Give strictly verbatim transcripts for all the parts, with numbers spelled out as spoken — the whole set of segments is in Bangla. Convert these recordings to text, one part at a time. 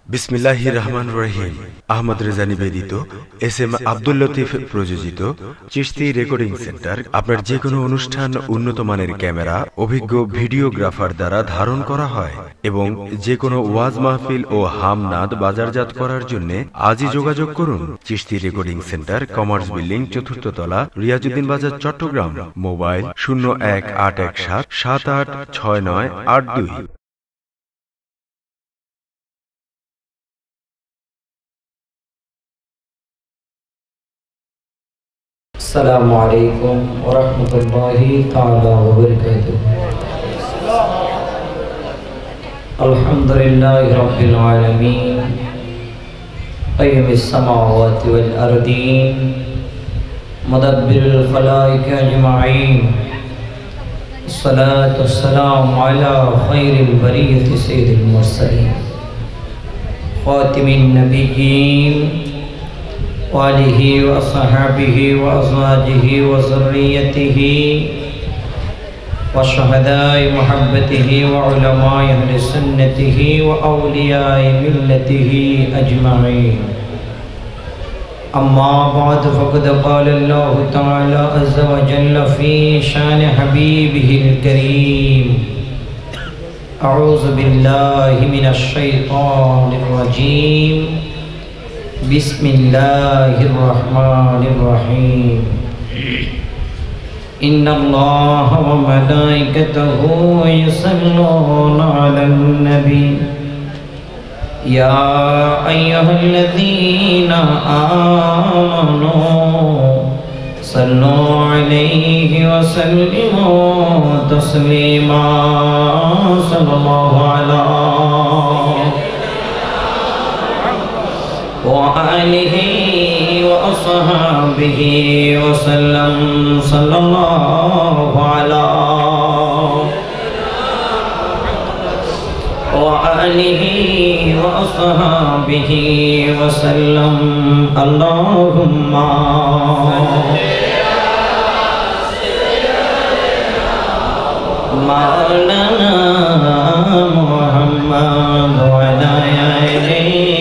বিসমিল্লাহির রহমানির রহিম। আহমদ রেজা নিবেদিত, এস এম আব্দুল লতিফ প্রযোজিত চিশতি রেকর্ডিং সেন্টার আপনার যে কোনো অনুষ্ঠান উন্নত মানের ক্যামেরা, অভিজ্ঞ ভিডিওগ্রাফার দ্বারা ধারণ করা হয় এবং যে কোনো ওয়াজ মাহফিল ও হামনাদ বাজারজাত করার জন্য আজই যোগাযোগ করুন। Chishti recording centre, commerce building, চতুর্থ তলা, রিয়াজউদ্দিন বাজার, চট্টগ্রাম। মোবাইল শূন্য এক আট এক সাত সাত আট ছয় নয় আট দুই। السلام عليكم ورحمة الله تعالى وبركاته. الحمد لله رب العالمين قيم السماوات والأرضين مدبر الخلائق أجمعين. الصلاة والسلام على خير البرية سيد المرسلين خاتم النبيين وآله وأصحابه وأزواجه وذريته وشهداء محبته وعلماء أهل سنته وأولياء ملته أجمعين. أما بعد فقد قال الله تعالى عز وجل في شان حبيبه الكريم: أعوذ بالله من الشيطان الرجيم، بسم الله الرحمن الرحيم. إن الله وملائكته يصلون على النبي يا أيها الذين آمنوا صلوا عليه وسلموا تسليما. صلى الله على وآله وأصحابه وسلم. صلى الله على وآله وأصحابه وسلم. اللهم مولانا محمد وعلى آله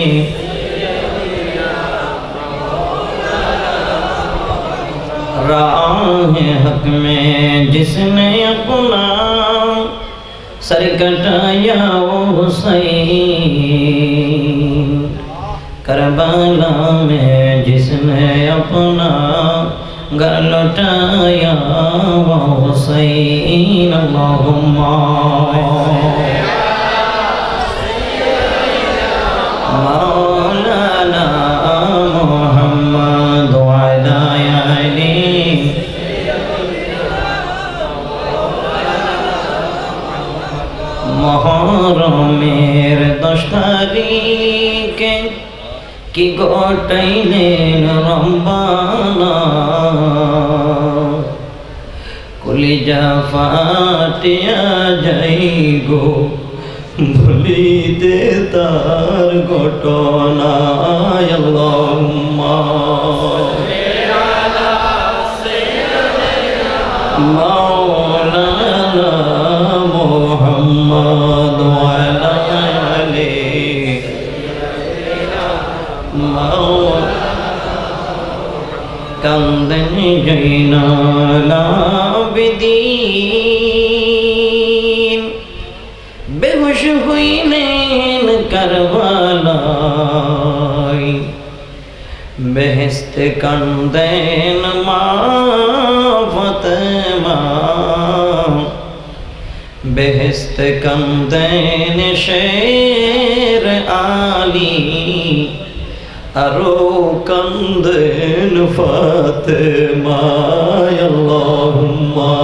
राह हक में जिसने अपना सर कटाया वो हुसैन, करबला में जिसने अपना घर लौटाया वो हुसैन। अल्लाहुम्मा मौलाना मुहम्मद वअला মহরমের দশ তারিখে কি ঘটাইলেন রব্বানা, কলিজা ফাটিয়া যাই গো ভুলিতে তার ঘটনা। আল্লাহুম্মা মাওলানা মুহাম্মদ ওয়ালা আলিহি কান্দেন জৈনুল আবিদিন, বেহুশ হইলেন কারবালায়, বেহেশতে কান্দেন মা ফাতেমা, বেহেশত কান্দেন শের আলী, আরো কান্দেন ফাতেমা। আল্লাহুম্মা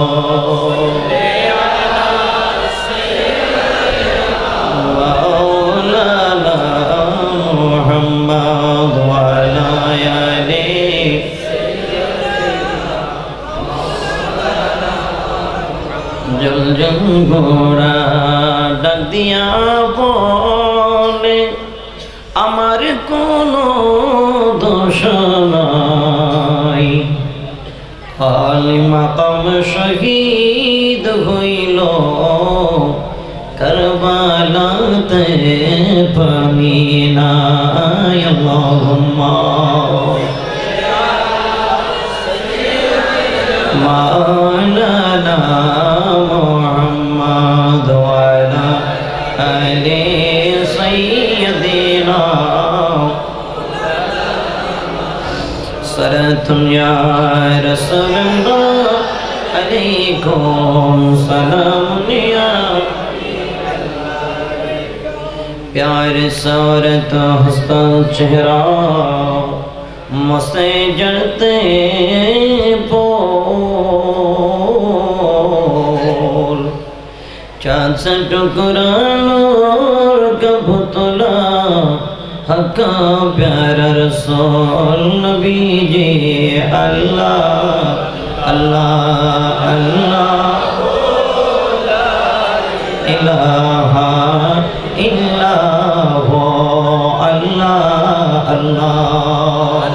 মাওলানা মুহাম্মদ ওয়ালা আলিহি জল জল ঘোড়া ডাক দিয়া বলে আমার কোনো দোষ নাই, আলী মাকাম শহীদ হইল কারবালাতে পানি নাই আল্লাহুম্মা মাওলানা মুহাম্মদ ওয়া আলা আলি সাইয়্যিদিনা সালাতুন ইয়া রাসূলুল্লাহ আলাইকুম সালামুন ইয়া प्यार सूरत हस्ता चेहरा मसे जलते बोल चाँद से टुकड़ा नूर का पुतला हक्का प्यारा रसूल नबी जी अल्लाह अल्लाह अल्लाह इलाहा इल्लाह अल्लाह अल्लाह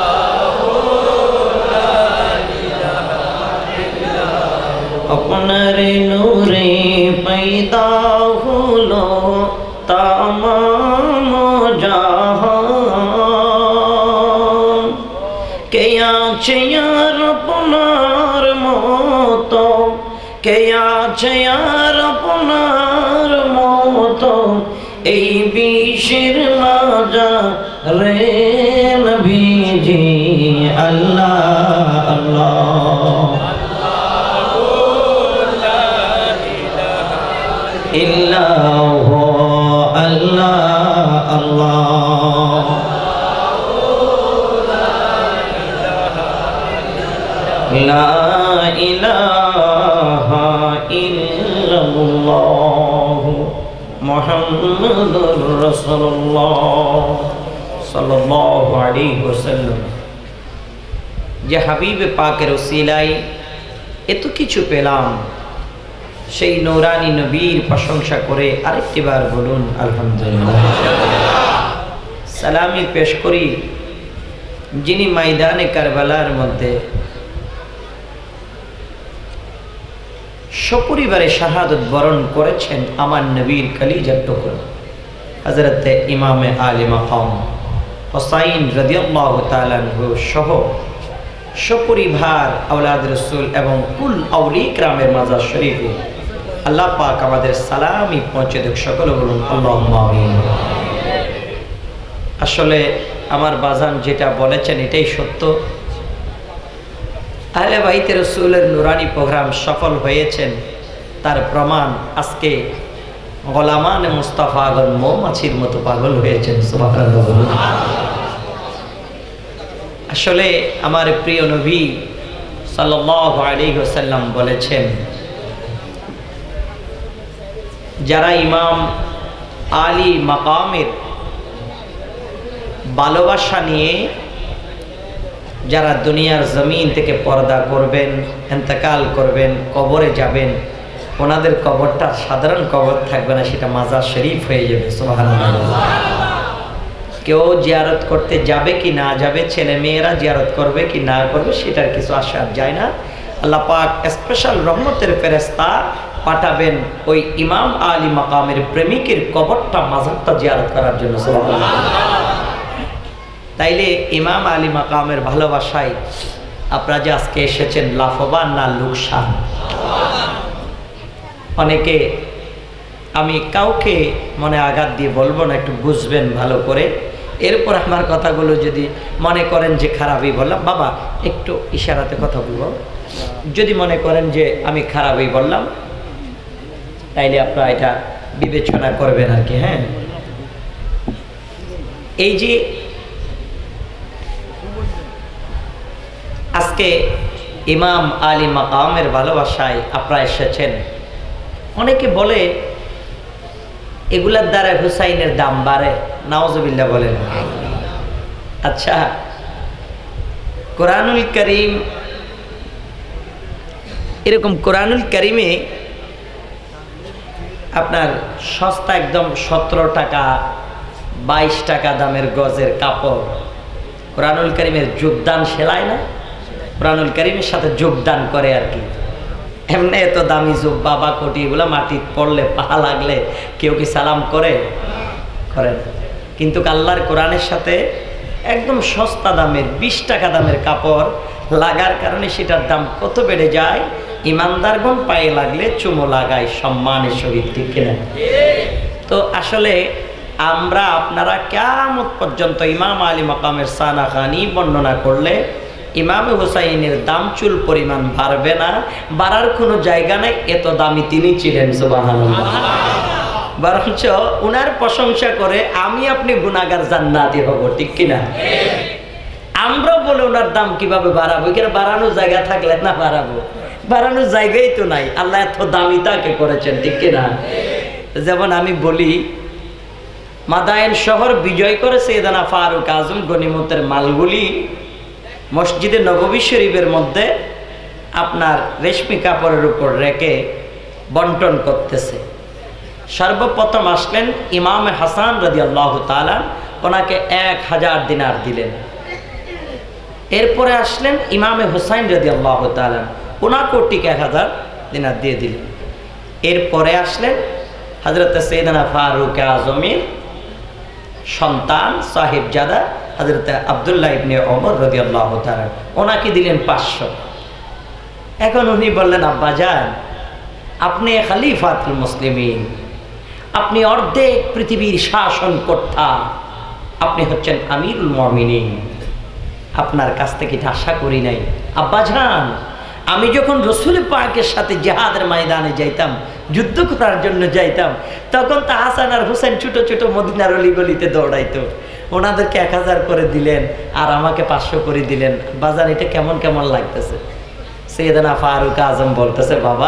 अपने नूरे पैदा हुलो तमाम जहान के आछे यार अपनार मतो के आछे यार अपनार मतो এই বিশের রাজা রে নবীজি আল্লাহ আল্লাহ ইল্লাহ আল্লাহ আল্লাহ লা ইলাহা ইল্লাল্লাহ মুহাম্মাদুর রাসূলুল্লাহ সাল্লাল্লাহু আলাইহি ওয়াসাল্লাম। যে হাবিবে পাকের ওসিলায় এত কিছু পেলাম, সেই নূরানী নবীর প্রশংসা করে আরেকটিবার বলুন আলহামদুলিল্লাহ। সালামি পেশ করি যিনি ময়দানে কারবালার মধ্যে সপরিবারে শাহাদত বরণ করেছেন আমার নবীর কলিজার টুকরা হযরত ইমামে আলী মাকাম হুসাইন রাদিয়াল্লাহু তাআলা আনহু সহ সপরিবার আওলাদ রাসূল এবং কুল আউলিয়া কিরামের মাজার শরীফে আল্লাহ পাক আমাদের সালামি পৌঁছে দেখ, সকলে বলুন আল্লাহুম্মা আমিন। আসলে আমার বাজান যেটা বলেছেন এটাই সত্য। আহলে বাইতে রাসূলের নুরানি প্রোগ্রাম সফল হয়েছেন তার প্রমাণ আজকে গোলামানে মুস্তাফাগণ মৌমাছির মতো পাগল হয়েছেন। সুবহানাল্লাহ। আসলে আমার প্রিয় নবী সাল্লাল্লাহু আলাইহি ওয়াসাল্লাম বলেছেন, যারা ইমাম আলী মাকামের ভালোবাসা নিয়ে যারা দুনিয়ার জমিন থেকে পর্দা করবেন, ইন্তেকাল করবেন, কবরে যাবেন, ওনাদের কবরটা সাধারণ কবর থাকবে না, সেটা মাজার শরীফ হয়ে যাবে। সুবহানাল্লাহ। কেউ জিয়ারত করতে যাবে কি না যাবে, ছেলে মেয়েরা জিয়ারত করবে কি না করবে, সেটার কিছু আশা যায় না। আল্লাহ পাক স্পেশাল রহমতের ফেরেশতা পাঠাবেন ওই ইমাম আলী মাকামের প্রেমিকের কবরটা মাজারটা জিয়ারত করার জন্য। সুবহানাল্লাহ। তাইলে ইমাম আলী মাকামের ভালোবাসায় আপনারা যে আজকে এসেছেন, লাভবান না লোকসান? অনেকে, আমি কাউকে মনে আঘাত দিয়ে বলবো না, একটু বুঝবেন ভালো করে। এরপর আমার কথাগুলো যদি মনে করেন যে খারাপই বললাম, বাবা একটু ইশারাতে কথা বলবো, যদি মনে করেন যে আমি খারাপই বললাম তাইলে আপনারা এটা বিবেচনা করবেন আর কি। হ্যাঁ, এই যে আজকে ইমাম আলী মাকামের ভালোবাসায় আপনারা এসেছেন, অনেকে বলে এগুলার দ্বারা হুসাইনের দাম বাড়ে, নাউজুবিল্লাহ বলেন। আচ্ছা, কোরআনুল করিম, এরকম কোরআনুল করিমে আপনার সস্তা একদম সতেরো টাকা বাইশ টাকা দামের গজের কাপড় কোরআনুল করিমের যোগদান সেলাই না, কোরআনুল করিমের সাথে যোগদান করে আর কি। এমনি এত দামি জুব্বা বা কোটি এগুলো মাটি পড়লে পা লাগলে কেউ কি সালাম করে? করে না। কিন্তু আল্লাহর কোরআনের সাথে একদম সস্তা দামের বিশ টাকা দামের কাপড় লাগার কারণে সেটার দাম কত বেড়ে যায়। ইমানদারগণ পায়ে লাগলে চুমো লাগায় সম্মানের সহিত, ঠিক কিনা? তো আসলে আমরা আপনারা কিয়ামত পর্যন্ত ইমাম আলী মাকামের সানাখানি বর্ণনা করলে ইমাম হুসাইনের দাম চুল পরিমাণ বাড়বে না, বাড়ার কোনো জায়গা নাই, এত দামি তিনি ছিলেন। সুবহানাল্লাহ। বরঞ্চ উনার প্রশংসা করে আমি আপনি গুনাহগার জান্নাতি হব, ঠিক কিনা? আমরা বলে ওনার দাম কিভাবে বাড়াবো? এখানে বাড়ানোর জায়গা থাকলে না বাড়াবো, বাড়ানোর জায়গাই তো নাই। আল্লাহ এত দামি তাকে করেছেন, ঠিক কিনা? যেমন আমি বলি, মাদায়েন শহর বিজয় করে সাইয়েদনা ফারুক আজম গনিমতের মালগুলি মসজিদে নববী শরীফের মধ্যে আপনার রেশমি কাপড়ের উপর রেখে বন্টন করতেছে। সর্বপ্রথম আসলেন ইমাম হাসান রাদিয়াল্লাহু তাআলা, ওনাকে এক হাজার দিনার দিলেন। এরপরে আসলেন ইমামে হুসাইন রাদিয়াল্লাহু তাআলা, ওনাকেও ঠিক এক হাজার দিনার দিয়ে দিলেন। এরপরে আসলেন হযরত সাইয়েদনা ফারুক আজমের সন্তান সাহিবজাদা হযরত আব্দুল্লাহ ইবনে ওমর রাদিয়াল্লাহু তাআলা, ওনাকে দিলেন পাঁচশো। এখন উনি বললেন, আব্বাজান আপনি খলিফাতুল মুসলিমিন, আপনি অর্ধেক পৃথিবীর শাসনকর্তা, আপনি হচ্ছেন আমিরুল মুমিনিন, আপনার কাছ থেকে এটা আশা করি নাই। আব্বাজান আমি যখন রসুল পাকের সাথে জিহাদের ময়দানে যাইতাম, যুদ্ধ করার জন্য যাইতাম, তখন তা হাসান আর হুসেন ছোট ছোট মদিনার অলিগলিতে দৌড়াইতো, ওনাদেরকে এক হাজার করে দিলেন আর আমাকে পাঁচশো করে দিলেন। বাজার এটা কেমন কেমন লাগতেছে? সাইয়েদনা ফারুক আজম বলতেছে, বাবা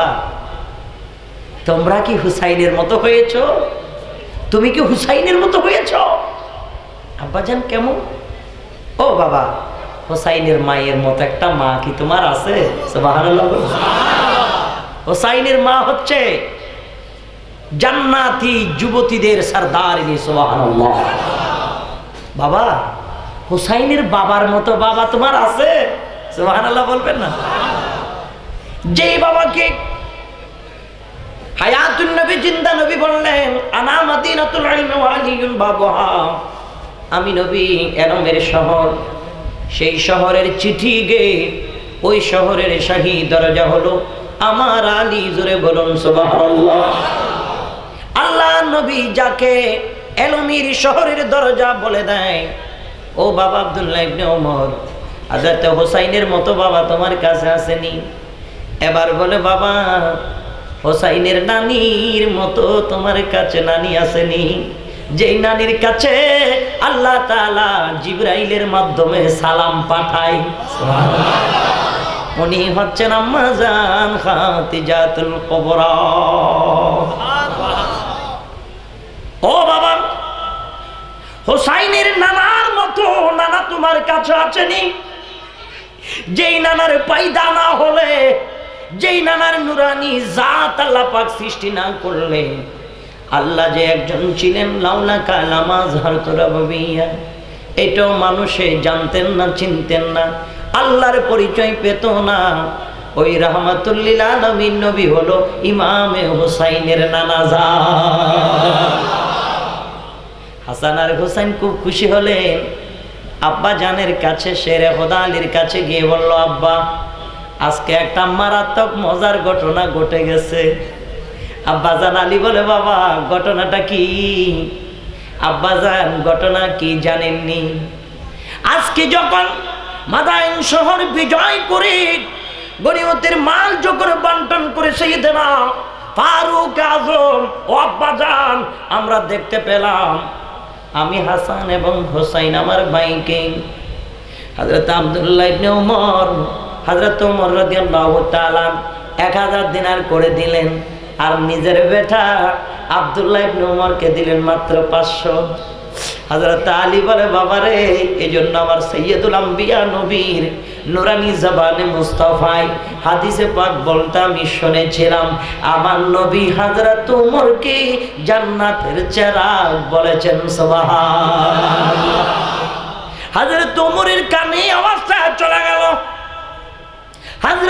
তোমরা কি হুসাইনের মতো হয়েছ? তুমি কি হুসাইনের মতো হয়েছ? আব্বাজান কেমন? ও বাবা, হুসাইনের মায়ের মতো একটা মা কি তোমার আছে? সুবহানাল্লাহ। হুসাইনের মা হচ্ছে জান্নাতি যুবতীদের সরদারিনী। সুবহানাল্লাহ। বাবা হুসাইনের বাবার মতো বাবা তোমার আছে? সুবহানাল্লাহ বলবেন না? যেই বাবাকে হায়াতুন নবী জিন্দা নবী বললেন, আনা মাদিনাতুল ইলমি ওয়া আলিয়ুন বাবুহা, আমি নবী এলমের শহর, সেই শহরের চিঠি গে ওই শহরের শাহী দরজা হলো আমার আলী। জোরে বলুন সুবহানাল্লাহ। আল্লাহ নবী যাকে এলমের শহরের দরজা বলে দেয়, ও বাবা আব্দুল্লাহ ইবনে ওমর, হযরত হুসাইনের মতো বাবা তোমার কাছে আসেনি? এবার বলে, বাবা হুসাইনের নানির মতো তোমার কাছে নানি আসেনি, যেই নানির কাছে আল্লাহ তাআলা জিবরাইলের মাধ্যমে সালাম পাঠায়। উনি হচ্ছেন আম্মা জান খাদিজাতুল কুবরা। ও বাবা হুসাইনের নানার মতো নানা তোমার কাছে আছেনি? যেই নানার পয়দা না হলে, যেই নানার নুরানি জাত আল্লাহ পাক সৃষ্টি না করলে, আল্লাহ যে একজন ছিলেন লাউলা কালামা যাহারতু রাব্বিয়া, এটাও মানুষে জানতেন না, চিনতেন না, আল্লাহর পরিচয় পেত না। ওই রাহমাতুল লিল আলামিন নবী হলো ইমামে হুসাইনের নানাজান। হাসান আর হুসাইন খুব খুশি হলেন। আব্বা জানের কাছে শেরে খোদা আলীর কাছে গিয়ে বলল, আব্বা আজকে একটা মারাত্মক মজার ঘটনা ঘটে গেছে। আব্বাজান আলী বলে, বাবা ঘটনাটা কি? আব্বাজান ঘটনা কি জানেননি? আজকে যখন মাদায়েন শহর বিজয় করে গনিমতের মাল যখন বন্টন করে সাইয়েদনা ফারুক আজম, ও আব্বাজান আমরা দেখতে পেলাম আমি হাসান এবং হুসাইন আমার ভাইকে হযরত আব্দুল্লাহ ইবনে ওমর, হযরত ওমর রাদিয়াল্লাহু তাআলা এক হাজার দিনার করে দিলেন, আর নিজের বেটা আব্দুল্লাহ ইবনে ওমরকে দিলেন মাত্র পাঁচশো। হযরত আলী বলে, বাবারে এই জন্য আমার সৈয়দুল আম্বিয়া নবীর নুরানি জবানে মুস্তাফায় হাদিসে পাক বলতে আমি শুনেছিলাম, আমার নবী হযরত ওমরকে জান্নাতের চেরাগ বলেছেন। সুবহানাল্লাহ। হযরত ওমরের কানে আওয়াজটা চলে গেল। হযরত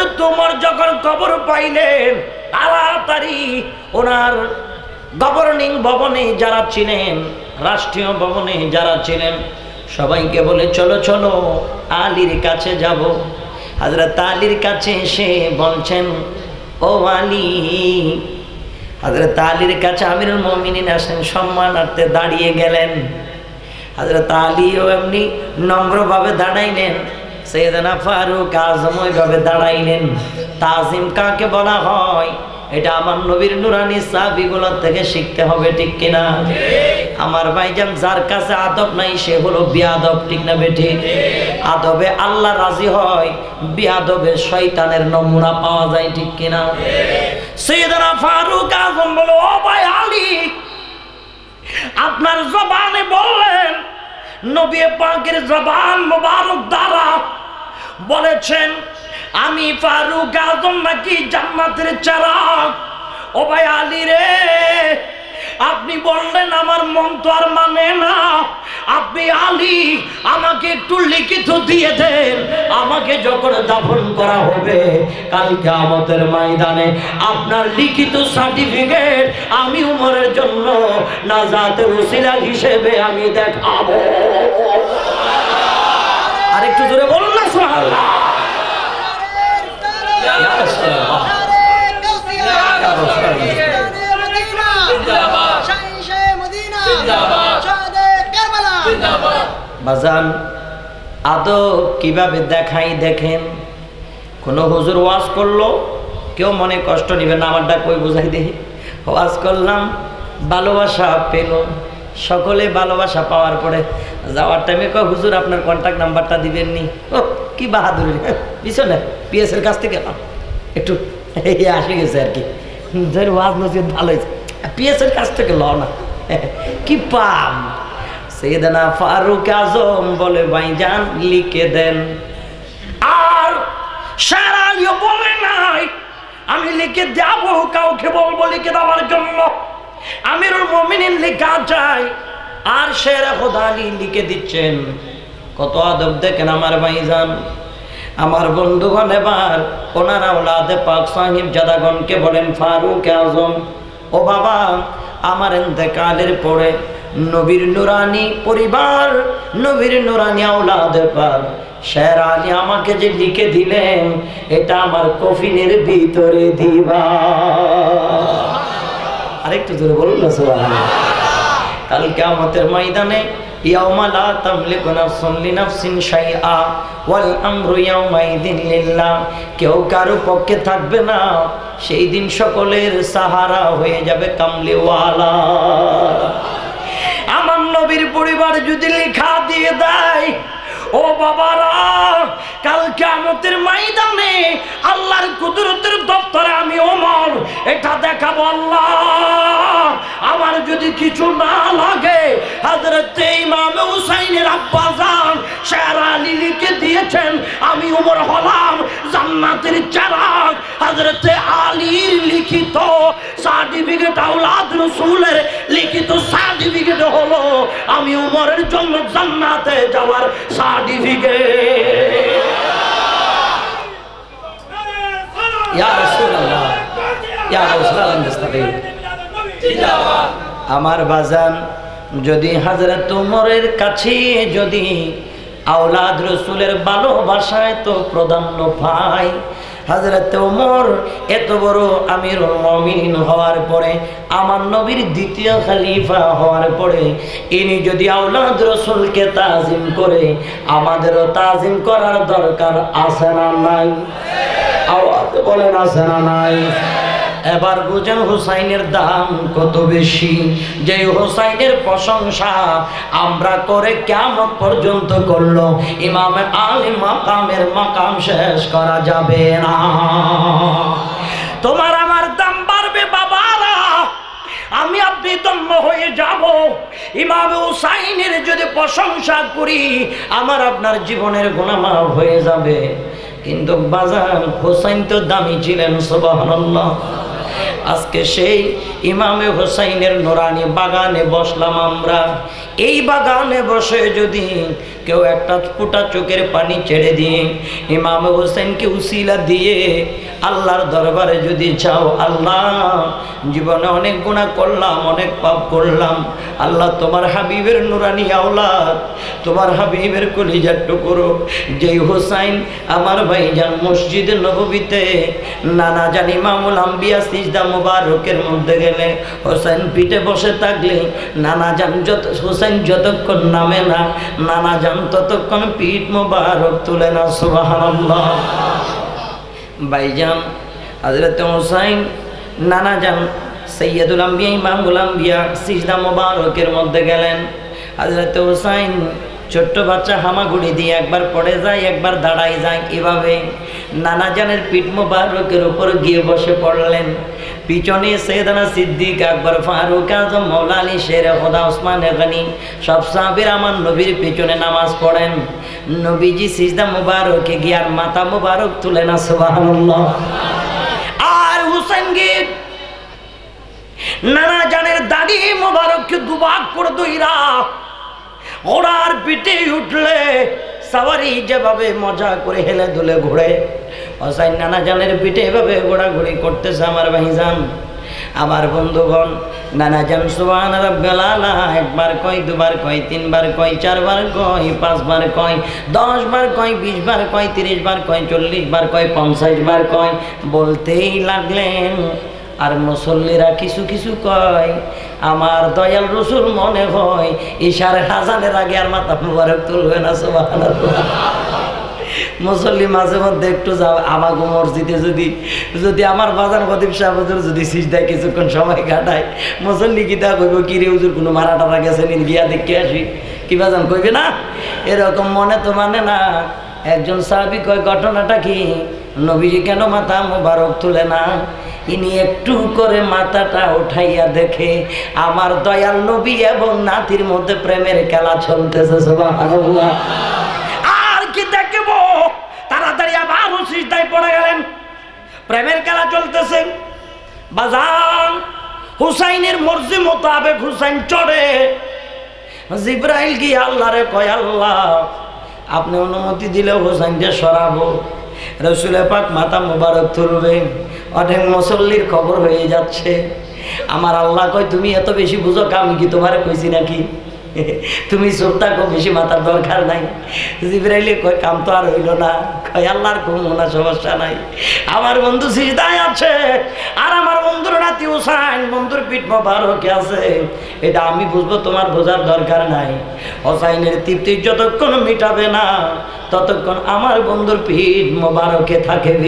হযরত ওমর যখন খবর পাইলেন তাড়াতাড়ি ওনার গভর্নিং ভবনে যারা ছিলেন, রাষ্ট্রীয় ভবনে যারা ছিলেন সবাইকে বলে চলো চলো আলীর কাছে যাব। হযরত আলীর কাছে এসে বলছেন, ও আলী। হযরত আলীর কাছে আমিরুল মুমিনিন আসেন, সম্মানার্থে দাঁড়িয়ে গেলেন। হযরত আলীও এমনি নম্রভাবে দাঁড়াইলেন, সাইয়েদনা ফারুক আজম ওইভাবে দাঁড়াইলেন। তাজিম কাকে বলা হয় এটা আমার নবীর নুরানি সাহাবীগুলোর থেকে শিখতে হবে, ঠিক কিনা? আমার ভাইজান, যার কাছে আদব নাই সে হলো বিয়াদব, ঠিক না বেঠি? আদবে আল্লাহ রাজি হয়, বিয়াদবে শয়তানের নমুনা পাওয়া যায়, ঠিক কিনা? সাইয়েদনা ফারুক আজম বলে, ও ভাই আলী, আপনার জবানে বললেন, নবী পাকের জবান মোবারক দ্বারা বলেছেন আমি ফারুক আজম নাকি জান্নাতের চিরাগ। ও ভাই আলী রে, আপনি বললেন আমার মন তো আর মানে না। আপনি আলী আমাকে একটু লিখিত দিয়ে দেন, আমাকে যখন দাফন করা হবে কাল কিয়ামতের ময়দানে আপনার লিখিত সার্টিফিকেট আমি উমরের জন্য নাজাতের ওসিলা হিসেবে আমি দেখাবো। আর একটু জোরে বলুন না সুবহানাল্লাহ। বাজান আদব কিভাবে দেখাই দেখেন। কোন হুজুর ওয়াজ করলো, কেউ মনে কষ্ট নিবে না, আমারটা কই বুঝাই দেখি। ওয়াজ করলাম, ভালোবাসা পেল, সকলে ভালোবাসা পাওয়ার পরে যাওয়ার টাইমে কয় হুজুর আপনার কন্ট্যাক্ট নাম্বারটা দিবেন নি। ও কি বাহাদুরি, পিছনে পিএস এর কাছ থেকে একটু আসে গেছে আর কি, ওয়াজ নসিহত ভালো হয়েছে, পিএস এর কাছ থেকে লও না, কি পাম। সাইয়েদনা ফারুক আজম বলে ভাইজান লিখে দেন। আর সারা আলীও বলে নাই আমি লিখে যাব, কাউকে বলবো লিখে দেওয়ার জন্য। আমিরুল মুমিনিন লিখা যায় আর শেরে খোদা আলী লিখে দিচ্ছেন। কত আদব দেখেন আমার ভাইজান। আমার বন্ধুগণ এবার ওনারা ওলাদে পাক সাহিব জাদাগণকে বলেন, ফারুক আজম ও বাবা, আমার ইন্তেকালের পরে নবীর নুরানি পরিবার, নবীর নুরানি আওলাদে পাক শের আলী আমাকে যে লিখে দিলেন এটা আমার কফিনের ভিতরে দিবা। আরেকটু জোরে বলুন না সুবহানাল্লাহ। কাল কিয়ামতের ময়দানে ইয়াউমা লা তামলিকু নাফসুন লিনাফসিন শাইআ ওয়াল আমরু ইয়াউমাইযিন লিল্লাহ, কেউ কারো পক্ষে থাকবে না সেই দিন, সকলের সাহারা হয়ে যাবে কামলিওয়ালা। আমার নবীর পরিবার যদি লেখা দিয়ে দেয়, ও বাবারা, কাল কিয়ামতের ময়দানে আল্লাহর কুদরতের দপ্তরে আমি ওমর এটা দেখাবো। আল্লাহ আমার যদি কিছু না লাগে, হযরত ইমাম হুসাইনের আব্বা জান শের আলী লিখে দিয়েছেন আমি ওমর হলাম জান্নাতের চিরাগ। হযরত আলীর লিখিত সার্টিফিকেট, আওলাদ রাসূলের লিখিত সার্টিফিকেট হলো আমি ওমরের জন্য জান্নাতে যাওয়ার সার্টিফিকেট। ইয়া রাসূলুল্লাহ, ইয়া রাসূলুল্লাহ মুস্তাকিম। আমার বাজান, যদি হযরত ওমরের কাছে যদি আওলাদ রাসূলের ভালোবাসায় তো প্রাধান্য পায়, হযরত ওমর এত বড় আমিরুল মুমিনিন হওয়ার পরে, আমার নবীর দ্বিতীয় খলিফা হওয়ার পরে, ইনি যদি আওলাদ রাসূলকে তাজিম করে, আমাদেরও তাজিম করার দরকার আছে না নাই? আওয়াজ বলেন আছে না নাই? এবার বুঝেন হুসাইনের দাম কত বেশি। যে হুসাইনের প্রশংসা আমরা করে কিয়ামত পর্যন্ত করলো, ইমামে আলী মাকামের মাকাম শেষ করা যাবে না। তোমার আমার দাম বাড়বে বাবারা, আমি আপনি ধন্য হয়ে যাব। ইমাম হুসাইনের যদি প্রশংসা করি, আমার আপনার জীবনের গুনাহ মাফ হয়ে যাবে। কিন্তু বাজার হুসাইন তো দামি ছিলেন, সুবহানাল্লাহ। আজকে সেই ইমামে হুসাইনের নুরানি বাগানে বসলাম আমরা, এই বাগানে বসে যদি কেউ একটা ফোঁটা চোখের পানি ছেড়ে দিয়ে ইমাম হোসেনকে উসিলা দিয়ে আল্লাহর দরবারে যদি চাও, আল্লাহ জীবনে অনেক গুনাহ করলাম, অনেক পাপ করলাম, আল্লাহ তোমার হাবিবের নুরানি আওলাদ, তোমার হাবিবের কলিজার টুকরো যেই হোসাইন আমার ভাইজান মসজিদে নববীতে নানা জান ইমামুল আম্বিয়া সিজদা মুবারকের মধ্যে গেলে হোসেন পিঠে বসে থাকলে নানা জান যত হোসেন যতক্ষণ নামে না নানা জান ততক্ষণ পিঠ মুবারক তুলে না। সুবহানাল্লাহ। ভাইজান হযরত হোসাইন নানা জান সৈয়দুল আম্বিয়া ইমামুল আম্বিয়া সিজদা মুবারকের মধ্যে গেলেন। হযরত হোসাইন ছোট্ট বাচ্চা হামাগুড়ি দিয়ে একবার পড়ে যায়, একবার দাঁড়ায় যায়, এভাবে নানা জানের পিঠ মুবারকের উপর গিয়ে বসে পড়লেন। পিছনে সৈয়দনা সিদ্দিক আকবর ফারুক আজম মাওলা আলী শের খোদা ওসমান গনি সব সাহাবীরা আমার নবীর পিছনে নামাজ পড়েন। নবীজি সিজদা মুবারকে গিয়ে আর মাথা মুবারক তুলে না। সুবহানাল্লাহ। আর হুসাইন গিয়ে নানা জানের দাড়ি মুবারককে দুভাগ করে দইরা ঘোড়ার পিঠে উঠলে সাওয়ারি যেভাবে মজা করে হেলে দুলে ঘোরে, হোসাইন নানা জানের পিঠে এভাবে ঘোরাঘুরি করতেছে। আমার ভাইজান, আমার বন্ধুগণ, নানা জান সুবহান রাব্বিল আলা একবার কয়, দুবার কয়, তিনবার কয়, চারবার কয়, পাঁচবার কয়, দশ বার কয়, বিশ বার কয়, তিরিশ বার কয়, চল্লিশ বার কয়, পঞ্চাশ বার কয়, বলতেই লাগলেন। আর মুসল্লিরা কিছু কিছু কয়, আমার দয়াল রসুল মনে হয় ইশারে হাজানের আগে আর মাথা মুবারক তুলবে না। সুবহানাল্লাহ। মুসল্লি মাঝে মধ্যে একটু যাও আমাগো মসজিদে যদি যদি আমার বাজার খতিব সাহেব যদি সিজদায় কিছুক্ষণ সময় কাটায়, মুসল্লি কিতা কইব, কি রে হুজুর কোনো মারা টারা গেছে নি, গিয়া দেখে আসি, কি বাজান কইবে না? এরকম মনে তো মানে না। একজন সাহাবী কয়, ঘটনাটা কি? নবীজি কেন মাথা মুবারক তুলে না? ইনি একটু করে মাথাটা উঠাইয়া দেখে আমার দয়াল নবী এবং নাতির মধ্যে প্রেমের খেলা চলতেছে। সুবহানাল্লাহ। আর কি দেখব? তাড়াতাড়ি আবার সিজদায় পড়ে গেলেন। প্রেমের খেলা চলতেছে। বাজান হুসাইনের মর্জি মোতাবেক হুসাইন চড়ে। জিবরাইল গিয়ে আল্লাহরে কয়, আল্লাহ আপনি অনুমতি দিলে হুসাইনকে সরাবো। রসুল পাক মাথা মুবারক তুলবে। অনেক মুসল্লির খবর হয়ে যাচ্ছে। আমার আল্লাহ কয়, তুমি এত বেশি বুঝো, আমি কি তোমারে কইছি নাকি? তুমি চুপ থাকো, বেশি মাথার দরকার নাই। জিবরাইলে কয়, কাম তো আর হইল না। কয়, আল্লাহর কোনো না সমস্যা নাই, আমার বন্ধু সিজদায় আছে আর আমার বন্ধুর নাতি হুসাইন বন্ধুর পিঠ মুবারকে আছে, এটা আমি বুঝবো, তোমার বোঝার দরকার নাই। হুসাইনের তৃপ্তি যতক্ষণ মিটাবে না ততক্ষণ আমার বন্ধুর পিঠ মুবারকে থাকবে।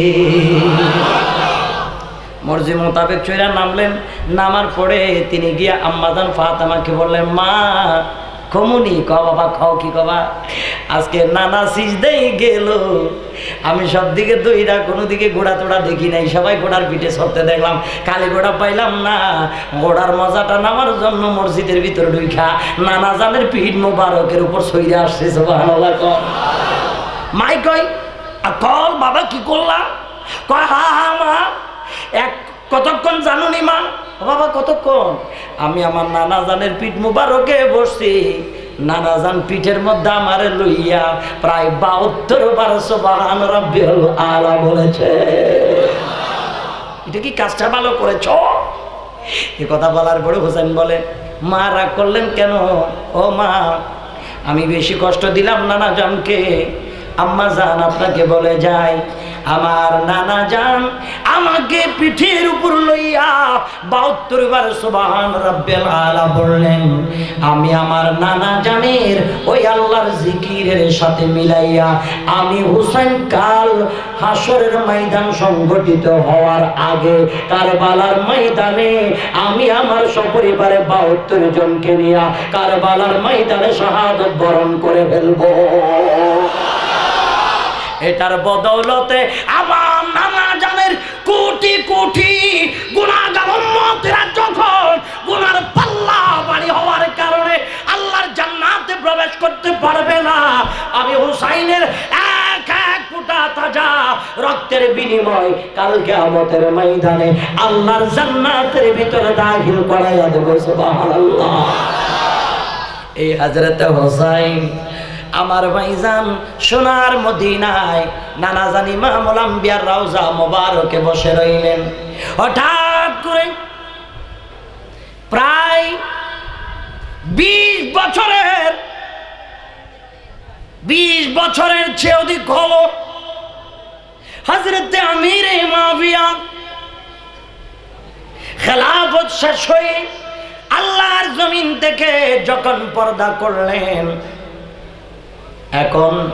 মর্জি মোতাবেক চৈরা নামলেন। নামার পরে তিনি গিয়া আম্মাজান ফাতেমাকে বললেন, মা কমুনি ক বাবা, খাও কি কবা? আজকে নানা সিজদাই গেল, আমি সব দিকে দইরা কোনো দিকে ঘোড়া তোড়া দেখি নাই, সবাই ঘোড়ার পিঠে সরতে দেখলাম, খালি ঘোড়া পাইলাম না। ঘোড়ার মজাটা নামার জন্য মসজিদের ভিতরে ঢুইখা নানা জানের পিঠ মুবারকের উপর সইরা আসছে। সুবহানাল্লাহ। মাই কয়, কল বাবা কি করলাম? কয়, হা হা মা, এক কতক্ষণ জানুনি মা? বাবা কতক্ষণ? আমি আমার নানা জানের পিঠ মুবারকে বসছি, নানা জান পিঠের মধ্যে আমারে লইয়া প্রায় বাহাত্তর বার সুবহান রাব্বিল আলা বলেছে। এটা কি কাজটা ভালো করেছ? এ কথা বলার পরে হোসেন বলে, মা রাগ করলেন কেন? ও মা, আমি বেশি কষ্ট দিলাম নানা জানকে। আম্মা জান আপনাকে বলে যায়, আমার নানা জান আমাকে পিঠের উপর লইয়া বাহাত্তর বার সুবহান রাব্বিল আলা বললেন। আমি আমার নানা জানের ওই আল্লাহর জিকিরের সাথে মিলাইয়া আমি হুসাইন কাল হাসরের ময়দান সংগঠিত হওয়ার আগে কারবালার ময়দানে আমি আমার সপরিবারে বাহাত্তর জনকে নিয়ে কারবালার ময়দানে শাহাদাত বরণ করে ফেলবো। এটার বদৌলতে আমার নানা জানের কোটি কোটি গুনাহগার উম্মতেরা যখন গুনার পাল্লা ভারী হওয়ার কারণে আল্লাহর জান্নাতে প্রবেশ করতে পারবে না, আমি হুসাইনের এক এক ফোঁটা তাজা রক্তের বিনিময় কাল কিয়ামতের ময়দানে আল্লাহর জান্নাতের ভিতরে দাখিল করাইয়া দেব। সুবহানাল্লাহ। এই হযরতে হোসাইন আমার ভাইজান সোনার মদিনায় নানা জানি ইমামুল আম্বিয়ার রওজা মোবারকে বসে রইলেন। হঠাৎ করে প্রায় বিশ বছরের বিশ বছরের চেয়ে অধিক হলো হযরতে আমির মুআবিয়া খেলাফত শেষ হয়ে আল্লাহর জমিন থেকে যখন পর্দা করলেন, এখন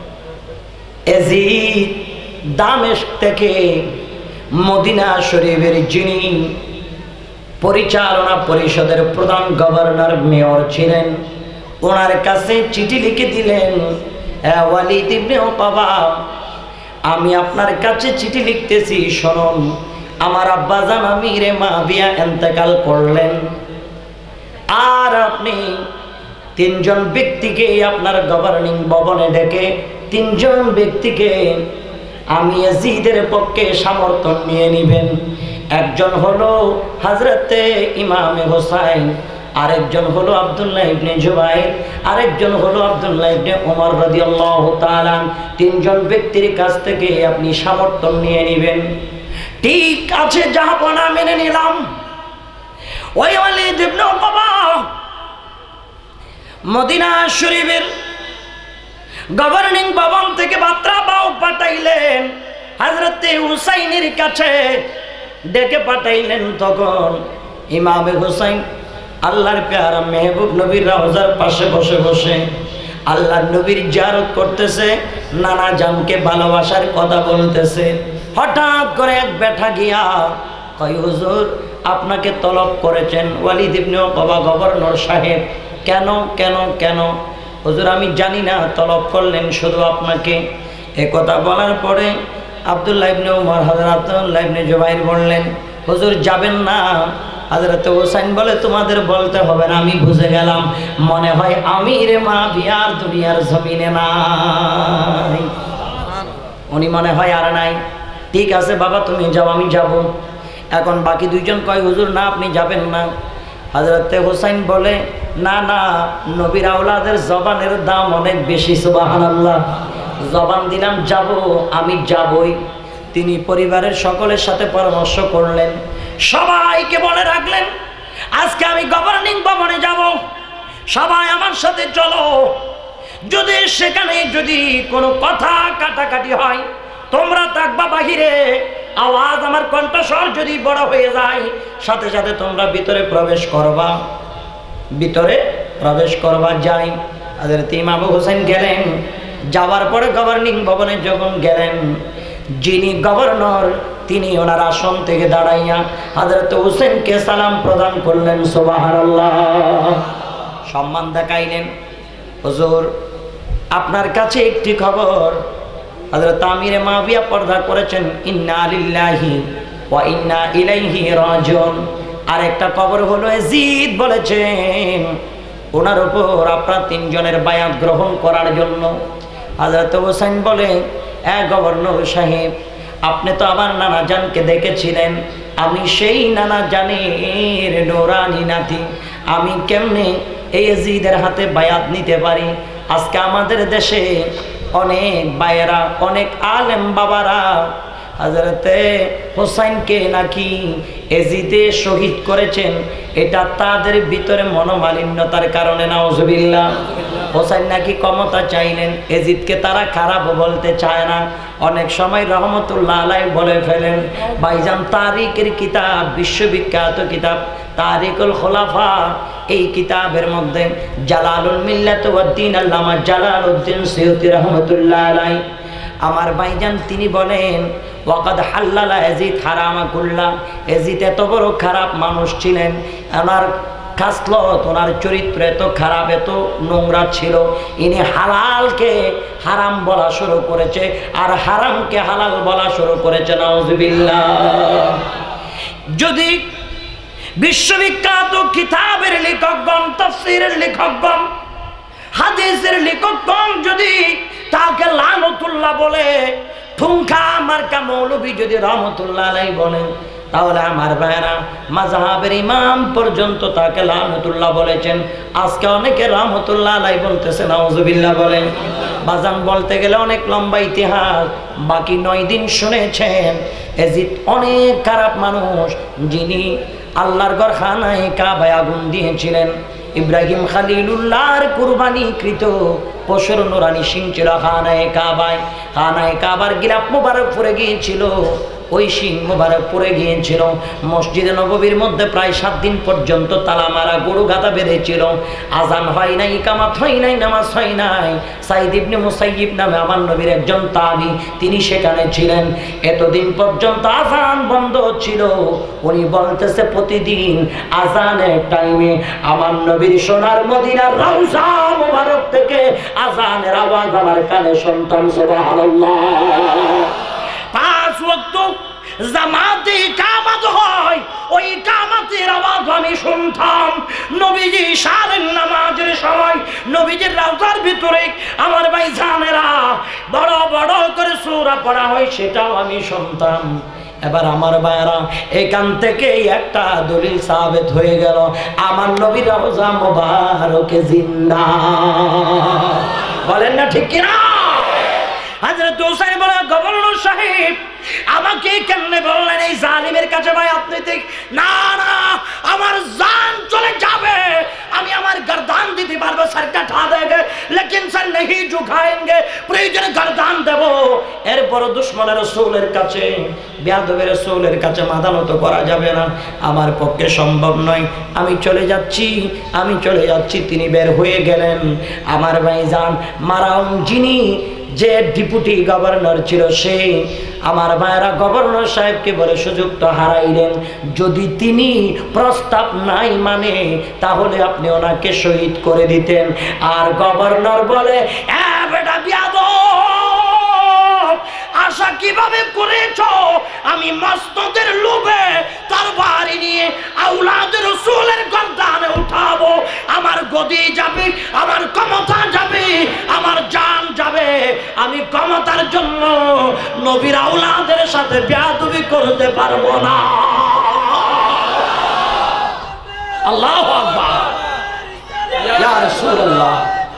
এজিদ দামেস্ক থেকে মদিনা শরীফের যিনি পরিচালনা পরিষদের প্রধান গভর্নর মেয়র ছিলেন, ওনার কাছে চিঠি লিখে দিলেন, হে ওয়ালিদ ইবনে উকবা, আমি আপনার কাছে চিঠি লিখতেছি, শুনুন, আমার আব্বাজান আমিরে মুআবিয়া ইন্তেকাল করলেন, আর আপনি তিনজন ব্যক্তিকে আপনার গভর্নিং ভবনে ডেকে তিনজন ব্যক্তিকে আমি ইয়াজিদের পক্ষে সমর্থন নিয়ে নেবেন। একজন হলো হযরতে ইমামে হোসাইন, আরেকজন হলো আব্দুল্লাহ ইবনে জুবাইর, আরেকজন হলো আব্দুল্লাহ ইবনে ওমর রাদিয়াল্লাহু তাআলা। তিনজন ব্যক্তির কাছ থেকে আপনি সমর্থন নিয়ে নেবেন। ঠিক আছে জাহাপনা, মেনে নিলাম। ওই ওয়ালিদ ইবনে উকবা মদিনা শরীফের গভর্নিং ভবন থেকে বার্তা বাও পাঠাইলেন হযরতে হুসাইনের কাছে, ডেকে পাঠাইলেন। তখন ইমামে হুসাইন আল্লাহর প্যারা মেহবুব নবীর রওজার পাশে বসে বসে আল্লাহর নবীর জিয়ারত করতেছে, নানা জানকে ভালোবাসার কথা বলতেছে। হঠাৎ করে এক বেটা গিয়া কয়, হুজুর, আপনাকে তলব করেছেন ওয়ালিদ ইবনে উকবা গভর্নর সাহেব। কেন কেন কেন? হুজুর, আমি জানি না, তলব করলেন শুধু আপনাকে। এ কথা বলার পরে আব্দুল্লাহ ইবনে উমর, হযরত আব্দুল্লাহ ইবনে জুবাইর বললেন, হুজুর যাবেন না? হযরত হোসেন বলে, তোমাদের বলতে হবে না, আমি বুঝে গেলাম, মনে হয় আমিরে মুআবিয়ার দুনিয়ার জমিনে নাই। উনি মনে হয় আর নাই। ঠিক আছে বাবা, তুমি যাও, আমি যাব। এখন বাকি দুইজন কয়, হুজুর না, আপনি যাবেন না। হযরতে হোসেন বলে, না না, নবীর আওলাদের জবানের দাম অনেক বেশি, সুবহানাল্লাহ। জবান দিলাম যাব, আমি যাবই। তিনি পরিবারের সকলের সাথে পরামর্শ করলেন, সবাইকে বলে রাখলেন, আজকে আমি গভর্নিং ভবনে যাব, সবাই আমার সাথে চলো। যদি সেখানে যদি কোনো কথা কাটাকাটি হয়, তোমরা থাকবা বাহিরে, আওয়াজ আমার কণ্ঠস্বর যদি বড় হয়ে যায়, সাথে সাথে তোমরা ভিতরে প্রবেশ করবা, ভিতরে প্রবেশ করবা। যাই। হযরত ইমাম হোসেন গেলেন। যাওয়ার পরে গভর্নিং ভবনে যখন গেলেন, যিনি গভর্নর তিনি ওনার আসন থেকে দাঁড়াইয়া হযরত হোসেনকে সালাম প্রদান করলেন, সুবহানাল্লাহ, সম্মান দেখাইলেন। হুজুর, আপনার কাছে একটি খবর, হযরত আমিরে মুআবিয়া পর্দা করেছেন, ইন্না লিল্লাহি ওয়া ইন্না ইলাইহি রাজিউন। আর একটা খবর হলো, ইয়াজিদ বলেছেন ওনার উপর আপনার তিনজনের বায়াত গ্রহণ করার জন্য। হযরত হোসেন বলে, এ গভর্নর সাহেব, আপনি তো আমার নানা জানকে দেখেছিলেন, আমি সেই নানা জানের নূরানি নাতি, আমি কেমনে এই ইয়াজিদের হাতে বায়াত নিতে পারি? আজকে আমাদের দেশে অনেক ভাইয়েরা, অনেক আলেম বাবারা হযরতে হোসেনকে নাকি ইয়াজিদে শহীদ করেছেন, এটা তাদের ভিতরে মনোমালিন্যতার কারণে, নাউজুবিল্লাহ। হোসেন নাকি ক্ষমতা চাইলেন, ইয়াজিদকে তারা খারাপ বলতে চায় না। অনেক সময় রহমতুল্লাহ আলাইহি বলে ফেলেন, ভাইজান তারিখের কিতাব, বিশ্ববিখ্যাত কিতাব তারিকুল খোলাফা, এই কিতাবের মধ্যে জালালুল মিল্লাত ওয়াদ দ্বীন আল্লামা জালালউদ্দিন সুয়ুতী রহমতুল্লাহ আলাইহি, আমার ভাইজান তিনি বলেন, ওয়াকাদ হাল্লালা ইয়াজিদ হারামা কুল্লা। ইয়াজিদ এত বড় খারাপ মানুষ ছিলেন, ওনার খাসলত, ওনার চরিত্র এত খারাপ, এত নোংরা ছিল, ইনি হালালকে হারাম বলা শুরু করেছে, আর হারামকে হালাল বলা শুরু করেছে, নাউজুবিল্লাহ। যদি বিশ্ববিখ্যাত কিতাবের লেখকগণ, তাফসীরের লেখকগণ, হাদিসের লেখকগণ যদি তাকে লানতুল্লাহ বলে, ঠুনকা মার্কা মৌলবী যদি রহমতুল্লাহ আলাইহি বলেন, তাহলে আমার ভাইরা মাযহাবের ইমাম পর্যন্ত তাকে লানতুল্লাহ বলেছেন। আজকে অনেকে রাহমাতুল্লাহ আলাইহি বলতেছে, নাউজুবিল্লাহ বলেন। বাজান বলতে গেলে অনেক লম্বা ইতিহাস, বাকি নয় দিন শুনেছেন এজিদ অনেক খারাপ মানুষ, যিনি আল্লাহর ঘর খানায়ে কাবায় আগুন দিয়েছিলেন। ইব্রাহিম খলিলুল্লাহর কুরবানিকৃত পশুর নুরানি সিং ছিল খানায়ে কাবায়। খানায়ে কাবার গিলাফ মুবারক পড়ে গিয়েছিল, ওই সিং মুবারক পড়ে গিয়েছিল। মসজিদে নববীর মধ্যে প্রায় সাত দিন পর্যন্ত তালা মারা গরু গাদা বেঁধেছিল। আজান হয় নাই, ইকামাত হয় নাই, নামাজ হয় নাই। সাইদ ইবনে মুসাইয়িব নামে আমার নবীর একজন তাবি, তিনি সেখানে ছিলেন। এতদিন পর্যন্ত আজান বন্ধ ছিল। উনি বলতেছে প্রতিদিন আজানের টাইমে আমার নবীর সোনার মদিনার রওজা মুবারক থেকে আজানের আওয়াজ আমার কানে শুনতাম। সুবহানাল্লাহ। পাঁচ ওয়াক্ত জামাতে ইকামত হয়, ওই ইকামতের আওয়াজ আমি শুনতাম। নবীজি ইশারের নামাজের সময় নবীজির রওজার ভিতরে আমার ভাইজানেরা বড় বড় করে সূরা পড়া হয়, সেটাও আমি শুনতাম। এবার আমার ভাইরা এখান থেকে একটা দলিল সাবিত হয়ে গেল, আমার নবীর রওজা মুবারকে জিন্দা। বলেন না ঠিক কিনা? হযরত হুসাইন বলে, গভর্নর সাহেব আমাকে কেমনে বললেন এই জালিমের কাছে বায়াত নিতে? না না, আমার জান চলে যাবে, আমি আমার গর্দান দিতে পারবো, সরকার ঠা দেগে, লেকিন স্যার নেহি ঝুঁকায়েঙ্গে, প্রয়োজনে গর্দান দেব। এরপর দুশমনের রাসূলের কাছে, বেয়াদবের রাসূলের কাছে মাথা নত করা যাবে না, আমার পক্ষে সম্ভব নয়, আমি চলে যাচ্ছি, আমি চলে যাচ্ছি। তিনি বের হয়ে গেলেন। আমার ভাইজান মারাউন যিনি যে ডেপুটি গভর্নর ছিল, সে আমার ভাইরা গভর্নর সাহেবকে বলে সুযোগ তো হারাইলেন, যদি তিনি প্রস্তাব নাই মানে তাহলে আপনি ওনাকে শহীদ করে দিতেন। আর গভর্নর বলে, এ বেটা বিয়াদব, আশা কিভাবে করেছো আমি মসনদের লোভে তরবারি নিয়ে আওলাদের রাসূলের গর্দানে উঠাবো, আমার গদি যাবে, আমার ক্ষমতা যাবে, আমার জান যাবে, আমি ক্ষমতার জন্য নবীর আওলাদের সাথে বেয়াদবি করতে পারবো না। আল্লাহু আকবার, ইয়া রাসূলুল্লাহ।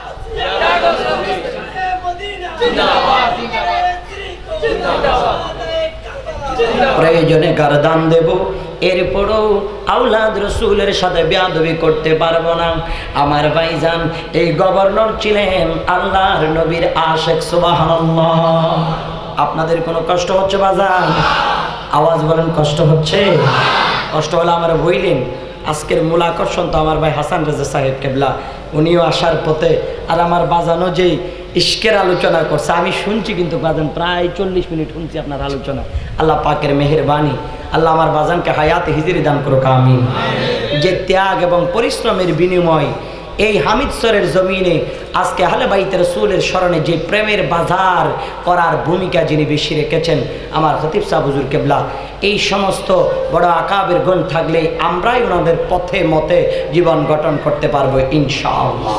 প্রয়োজনে গর্দান দেব, এরপরও আওলাদ রাসূলের সাথে বেয়াদবি করতে পারবো না। আমার ভাইজান এই গভর্নর ছিলেন আল্লাহর নবীর আশিক। সুবহানাল্লাহ। আপনাদের কোনো কষ্ট হচ্ছে বাজান? আওয়াজ বলেন, কষ্ট হচ্ছে? কষ্ট হলে আমার বইলেন। আজকের মূল আকর্ষণ তো আমার ভাই হাসান রেজা সাহেব কেবলা, উনিও আসার পথে। আর আমার বাজানো যেই ইশকের আলোচনা করছে আমি শুনছি, কিন্তু বাজান প্রায় চল্লিশ মিনিট শুনছি আপনার আলোচনা। আল্লাহ পাকের মেহেরবানি, আল্লাহ আমার বাজানকে হায়াতে হিজরি দান করুক, আমিন। যে ত্যাগ এবং পরিশ্রমের বিনিময় এই হামিদসরের জমিনে আজকে আহলে বাইতের রাসূলের স্মরণে যে প্রেমের বাজার করার ভূমিকা যিনি বেশি রেখেছেন, আমার খতিব সাহেব হুজুর কেবলা, এই সমস্ত বড় আকাবের গুণ থাকলে আমরাই ওনাদের পথে মতে জীবন গঠন করতে পারবো ইনশাআল্লাহ।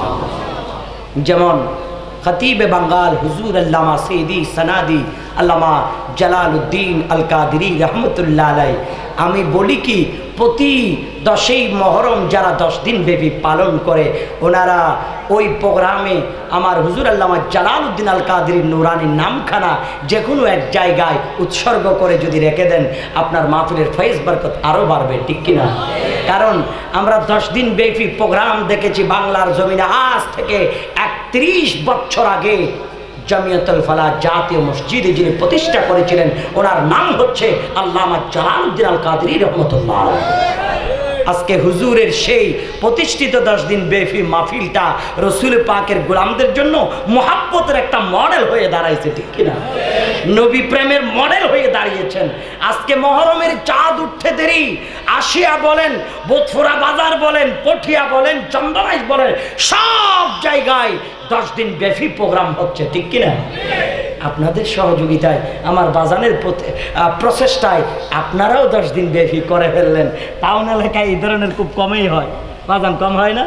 যেমন খতিবে বাঙ্গাল হুজুর আল্লামা সৈয়দি সনাদি আল্লামা জালালউদ্দিন আল কাদেরী রহমতুল্লাহ আলাইহি, আমি বলি কি প্রতি দশই মহরম যারা দশ দিন ব্যাপী পালন করে, ওনারা ওই প্রোগ্রামে আমার হুজুর আল্লামা জালালউদ্দিন আল কাদেরী নুরানি নামখানা যে কোনো এক জায়গায় উৎসর্গ করে যদি রেখে দেন, আপনার মাহফিলের ফয়েজ বরকত আরও বাড়বে, ঠিক কিনা? কারণ আমরা দশ দিন ব্যাপী প্রোগ্রাম দেখেছি বাংলার জমিনে আজ থেকে একত্রিশ বছর আগে। জামিয়াতুল ফালাহ জাতীয় মসজিদে যিনি প্রতিষ্ঠা করেছিলেন, ওনার নাম হচ্ছে আল্লামা জালালউদ্দিন আল কাদেরী রহমতুল্লাহ আলাইহি। আজকে হুজুরের সেই প্রতিষ্ঠিত দশ দিন ব্যাপী মাহফিলটা রসুল পাকের গোলামদের জন্য মহাব্বতের একটা মডেল হয়ে দাঁড়াইছে, ঠিক কিনা? নবী প্রেমের মডেল হয়ে দাঁড়িয়েছেন। আজকে মহরমের চাঁদ উঠতে দেরি, আশিয়া বলেন, বোথফোরা বাজার বলেন, পটিয়া বলেন, চন্দনাইশ বলেন, সব জায়গায় দশ দিন ব্যাপী প্রোগ্রাম হচ্ছে, ঠিক কিনা? আপনাদের সহযোগিতায়, আমার বাজানের প্রচেষ্টায় আপনারাও দশ দিন ব্যাপী করে ফেললেন। টাউন এলাকায় এই ধরনের খুব কমই হয়, বাজান কম হয় না?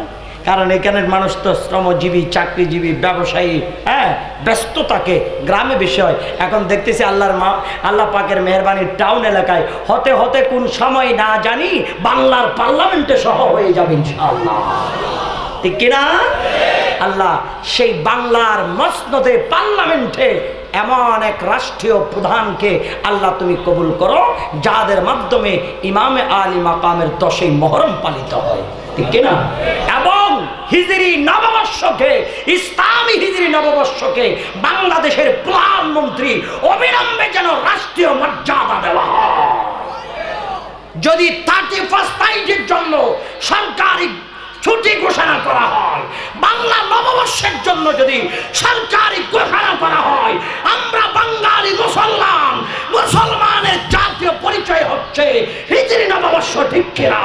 কারণ এখানের মানুষ তো শ্রমজীবী, চাকরিজীবী, ব্যবসায়ী, হ্যাঁ, ব্যস্ত থাকে। গ্রামে বেশি হয়। এখন দেখতেছি আল্লাহর মা আল্লাহ পাকের মেহরবানির টাউন এলাকায় হতে হতে কোন সময় না জানি বাংলার পার্লামেন্টে সহ হয়ে যাবে ইনশাআল্লাহ, ঠিক কিনা? আল্লাহ সেই বাংলার মসনদে পার্লামেন্টে এমন এক রাষ্ট্রীয় প্রধানকে আল্লাহ তুমি কবুল করো যাদের মাধ্যমে ইমামে আলী মাকামের দশই মহরম পালিত হয়, ঠিক কিনা? এবং হিজরি নববর্ষকে, ইসলামী হিজরি নববর্ষকে বাংলাদেশের প্রধানমন্ত্রী অবিলম্বে যেন রাষ্ট্রীয় মর্যাদা দেওয়া হয়। যদি থার্টি ফার্স্ট নাইটের জন্য সরকারি ছুটি ঘোষণা করা হয়, বাংলা নববর্ষের জন্য যদি সরকারি ঘোষণা করা হয়, আমরা বাঙালি মুসলমান, মুসলমানের জাতীয় পরিচয় হচ্ছে হিজরি নববর্ষ, ঠিক কিনা?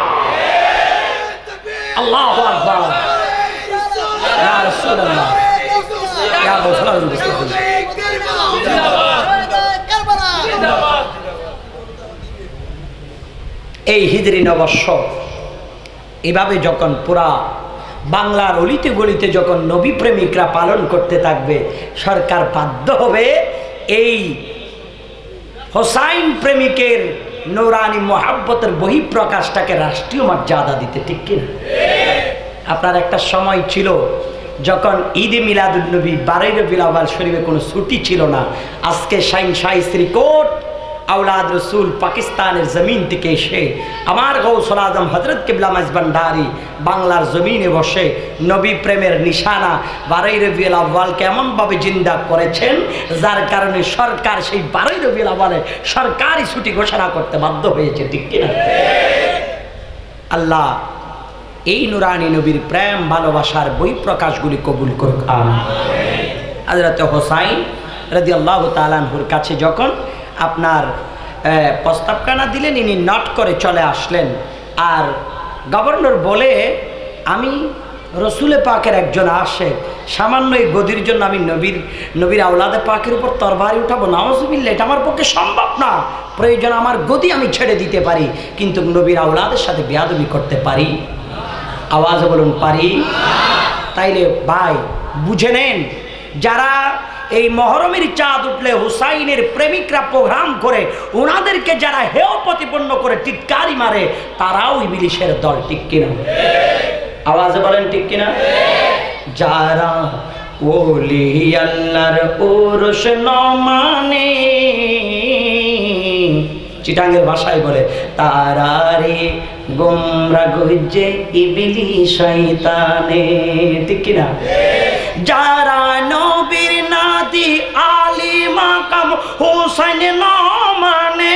আল্লাহু আকবার, ইয়া রাসূলুল্লাহ, ইয়া রাসূলুল্লাহ। এই হিজরি নববর্ষ এভাবে যখন পুরা বাংলার অলিতে গলিতে যখন নবী প্রেমিকরা পালন করতে থাকবে, সরকার বাধ্য হবে এই হোসাইন প্রেমিকের নূরানি মোহাব্বতের বহিঃপ্রকাশটাকে রাষ্ট্রীয় মর্যাদা দিতে, ঠিক কিনা? আপনার একটা সময় ছিল যখন ঈদে মিলাদুন্নবী, বারোই রবিউল আউয়াল শরীফে কোনো ছুটি ছিল না। আজকে শাইন শাহী শ্রীকোট আওলাদ রসুল পাকিস্তানের জমিন থেকে এসে আমার গৌসুল আজম হজরত কিবলা মাইজভান্ডারী বাংলার জমিনে বসে নবী প্রেমের নিশানা বারোই রবিউল আউয়ালকে এমনভাবে জিন্দা করেছেন যার কারণে সরকার সেই বারোই রবিউল আউয়ালে সরকারি ছুটি ঘোষণা করতে বাধ্য হয়েছে, ঠিক কিনা? আল্লাহ এই নুরানি নবীর প্রেম ভালোবাসার বহিঃপ্রকাশগুলি কবুল করুক, আমিন। হযরত হোসাইন রাদিয়াল্লাহু তাআলা আনহুর কাছে যখন আপনার প্রস্তাবখানা দিলেন, ইনি নট করে চলে আসলেন। আর গভর্নর বলে, আমি রসুলে পাকের একজন আশেক, সামান্য এই গদির জন্য আমি নবীর নবীর আওলাদে পাকের উপর তরবারি উঠাবো? নাউযুবিল্লাহ, এটা আমার পক্ষে সম্ভব না। প্রয়োজন আমার গদি আমি ছেড়ে দিতে পারি, কিন্তু নবীর আওলাদের সাথে বেয়াদবি করতে পারি? আওয়াজে বলুন, পারি? তাইলে ভাই বুঝে নেন, যারা এই মহরমের চাঁদ উঠলে হুসাইনের প্রেমিকরা প্রোগ্রাম করে ওনাদেরকে যারা হেয় প্রতিপন্ন করে টিটকারি মারে, তারাও ইবলিসের দল, ঠিক কিনা? আওয়াজে বলেন, ঠিক কিনা? যারা ওলি আল্লাহর উরস ন মানে, চিটাঙ্গের ভাষায় বলে, তারারে গোমরা গুজে ইবলিস শয়তানে, ঠিক কিনা? যারা নবীর নাতি আলী মাকাম হোসেন ন মানে,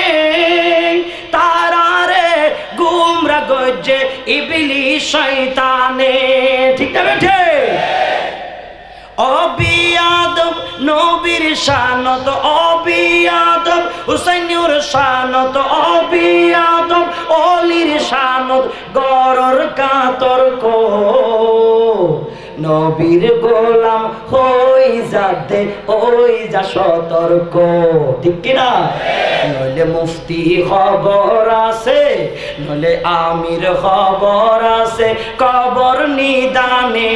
তারারে গোমরা গুজে ইবলিস শয়তানে, ঠিক না বেঠে? অবিয়াদব নবীর শানত, অবিয়াদব হুসাইনের শানত, অবিয়াদব অলির শানত, গরর কাতর্ক নবীর গোলাম হই যাতে ওই যা সতর্ক, ঠিক কিনা? নইলে মুফতি খবর আছে, নইলে আমির খবর আছে, কবর নিদানে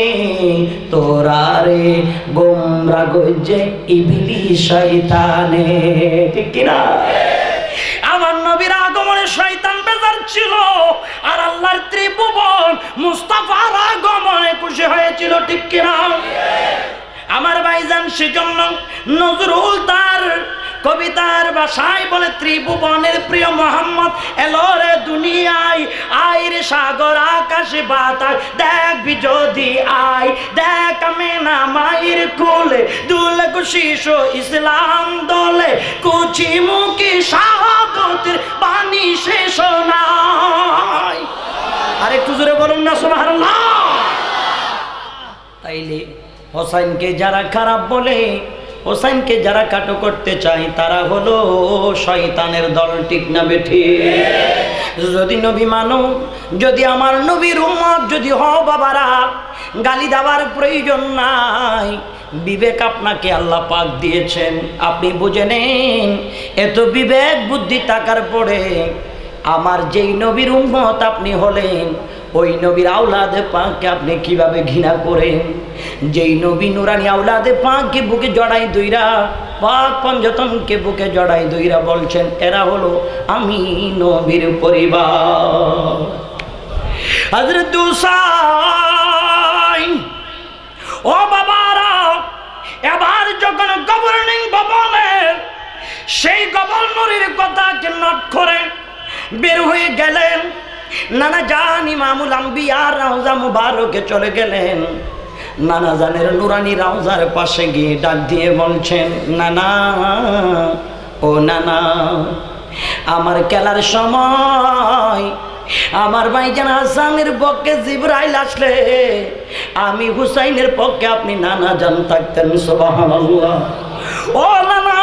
তোরারে গোমরা গজে ইবলিস শয়তানে, ঠিক কিনা? আমার নবীর আগমনে শয়তান বেজার ছিল, আর আল্লাহর ত্রিভুবন মুস্তাফার আগমনে খুশি হয়েছিল, ঠিক কিনা? আমার ভাইজান সেজন্য নজরুল তার কবিতার ভাষায় বলে, ত্রিভুবনের প্রিয় মোহাম্মদ এলো রে দুনিয়ায়, আইরে সাগর আকাশে বাতাস দেখবি যদি আয়, দেখ আমেনা মায়ের কোলে দুলে শিশ ইসলাম দলে, কুচি মুখি শাহাদতের বাণী শেষ নাই। আর একটু জোরে বলুন না সুবহানাল্লাহ। তাইলে হোসাইনকে যারা খারাপ বলে, হোসাইনকে যারা কাটো করতে চায়, তারা হলো শয়তানের দল, ঠিক না বেঠি? যদি নবী মানো, যদি আমার নবীর উম্মত যদি হও বাবারা, গালি দেওয়ার প্রয়োজন নাই। বিবেক আপনাকে আল্লাহ পাক দিয়েছেন, আপনি বুঝে নেন। এত বিবেক বুদ্ধি থাকার পরে আমার যেই নবীর উম্মত আপনি হলেন, ওই নবীর আওলাদে পাককে আপনি কিভাবে ঘৃণা করেন? যেই নবী নুরানি আওলাদে পাককে বুকে জড়াই দইরা, পাক পঞ্জতনকে বুকে জড়াই দইরা বলছেন এরা হলো আমি নবীর পরিবার। হযরত হুসাইন, ও বাবারা, এবার যখন গভর্নিং ভবনের সেই গভর্নরের কথাকে নোট করে বের হয়ে গেলেন, নানা জান ইমামুল আম্বিয়া রওজা মুবারকে চলে গেলেন। নানা জানের নুরানি রওজার পাশে গিয়ে ডাক দিয়ে বলছেন, নানা, ও নানা, আমার খেলার সময় আমার ভাইজান হাসানের পক্ষে জিবরাইল আসলে আমি হুসাইনের পক্ষে আপনি নানা জান থাকতেন। সুবহানাল্লাহ। ও নানা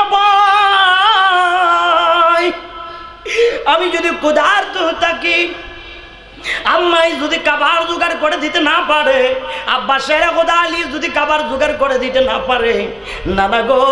ভাই, আমি যদি ক্ষুধার্ত থাকি, আম্মাই যদি খাবার জোগাড় করে দিতে না পারে, আব্বা শেরা খোদা আলী যদি খাবার জোগাড় করে দিতে না পারে, নানা গো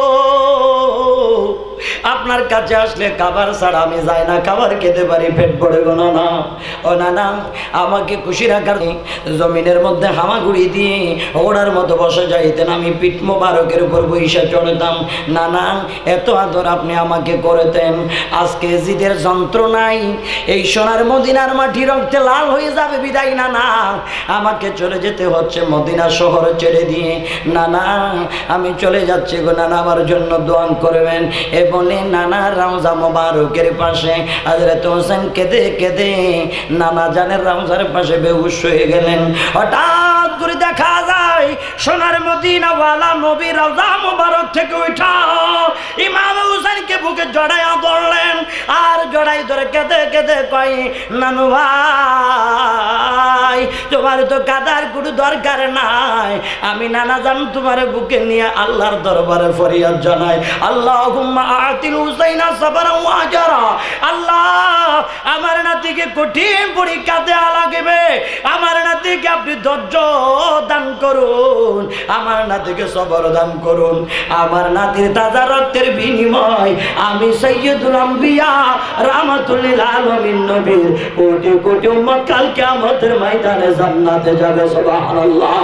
আপনার কাছে আসলে খাবার ছাড়া আমি যাই না, খাবার খেতে পারি, পেট ভরে গো নানা। ও নানা, আমাকে খুশি রাখার জমিনের মধ্যে হামাগুড়ি দিয়ে ওড়ার মতো বসে যাইতেন, আমি পিঠ মোবারকের উপর বইসা চড়তাম। নানা, এত আদর আপনি আমাকে করেতেন। আজকে জিদের যন্ত্রণায় এই সোনার মদিনার মাটি রক্তে লাল হয়ে যাবে বিদায় নানা আমাকে চলে যেতে হচ্ছে মদিনা শহর ছেড়ে দিয়ে। নানা, আমি চলে যাচ্ছি গো নানা, আমার জন্য দোয়া করবেন। এ বলে নানা রওজা মোবারকের পাশে হযরত হোসেন কেঁদে কেঁদে নানা জানের রওজার পাশে বেহুশ হয়ে গেলেন। হঠাৎ করে দেখা যায় সোনার মদিনাওয়ালা নবী রওজা মোবারক থেকে উঠা ইমাম হোসেনকে বুকে জড়াইয়া ধরলেন, আর জড়াই ধরে কেঁদে কেঁদে কয়, নানু ভাই, তোমার তো কাদার কোনো দরকার নাই, আমি নানা জান তোমার বুকে নিয়ে আল্লাহর দরবারে ফরিয়াদ জানাই। আল্লাহুম্মা আতিল হুসাইনা সাবরান ওয়া আজরা। আল্লাহ, আমার নাতিকে কঠিন পরীক্ষা দেয়া লাগবে, আমার নাতিকে আপনি ধৈর্য দান করুন, আমার নাতিকে সবর দান করুন। আমার নাতির তাজা রক্তের বিনিময় আমি সাইয়্যিদুল আম্বিয়া রাহমাতুল লিল আলামিন নবীর কোটি কোটি উম্মত কাল কিয়ামতের ময়দানে জান্নাতে যাবে। সুবহানাল্লাহ।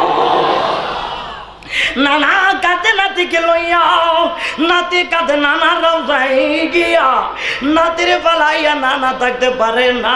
নানা কাঁদে নাতিকে লইয়া, নাতি কাঁদে নানার রওজায় গিয়া, নাতিরে পালাইয়া নানা থাকতে পারে না,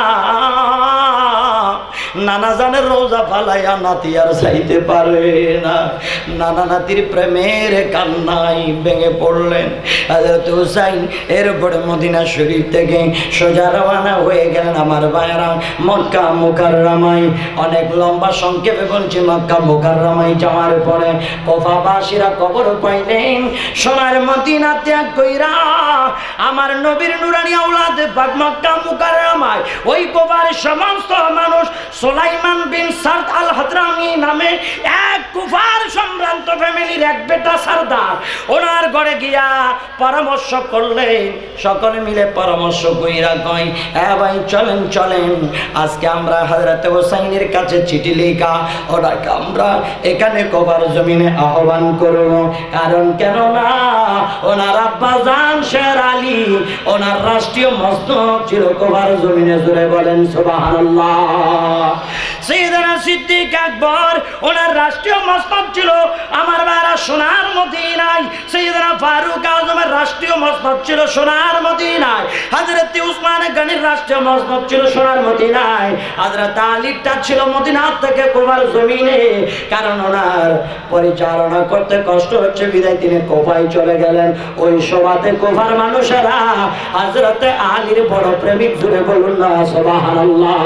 নানা জানের রওজা পালাইয়া নাতি আর চাইতে পারে না। নানা নাতির প্রেমের কান্নায় ভেঙে পড়লেন। হযরত হুসাইন এরপরে মদিনা শরীফ থেকে সোজা রওনা হয়ে গেলেন আমার ভাইরা মক্কা মুকাররমায়। অনেক লম্বা সংক্ষেপে বলছি, মক্কা মুকাররমায় যাওয়ার পরে কোফাবাসীরা কবর পাইলেন। সোনার মদিনা ত্যাগ কইরা আমার নবীর নুরানি আওলাদ পাক মক্কা মুকাররমায় ওই কোফার সমস্ত মানুষ সুলাইমান বিন সারদ আল হাদরামি নামে এক কুফার সম্ভ্রান্ত ফ্যামিলির এক বেটা সরদার, ওনার ঘরে গিয়া পরামর্শ করলেন। সকলে মিলে পরামর্শ কইরা কয়, হ্যাঁ ভাই চলেন চলেন, আজকে আমরা হযরত হুসাইনের কাছে চিঠি লেখা ওনাকে আমরা এখানে কোফার জমিনে আহ্বান করব। কারণ কেন না ওনার আব্বা জান শের আলী ওনার রাষ্ট্রীয় মস্তক ছিল কোফার জমিনে। জুড়ে বলেন সুবহানাল্লাহ। সাইয়েদনা সিদ্দিক আকবর ওনার রাষ্ট্রীয় মস্তক ছিল আমার বারা সোনার মদিনায়। সাইয়েদনা ফারুক আজমের রাষ্ট্রীয় মস্তক ছিল সোনার মদিনায়। হযরত উসমান গনির রাষ্ট্রীয় মস্তক ছিল সোনার মদিনায়। হযরত আলীরটা ছিল মদিনা থেকে কোফার জমিনে। কারণ ওনার পরিচালনা করতে কষ্ট হচ্ছে বিদায় তিনি কোফায় চলে গেলেন। ওই সভাতে কোফার মানুষেরা হযরত আলীর বড় প্রেমিক। জুড়ে বলুন না সুবহানাল্লাহ।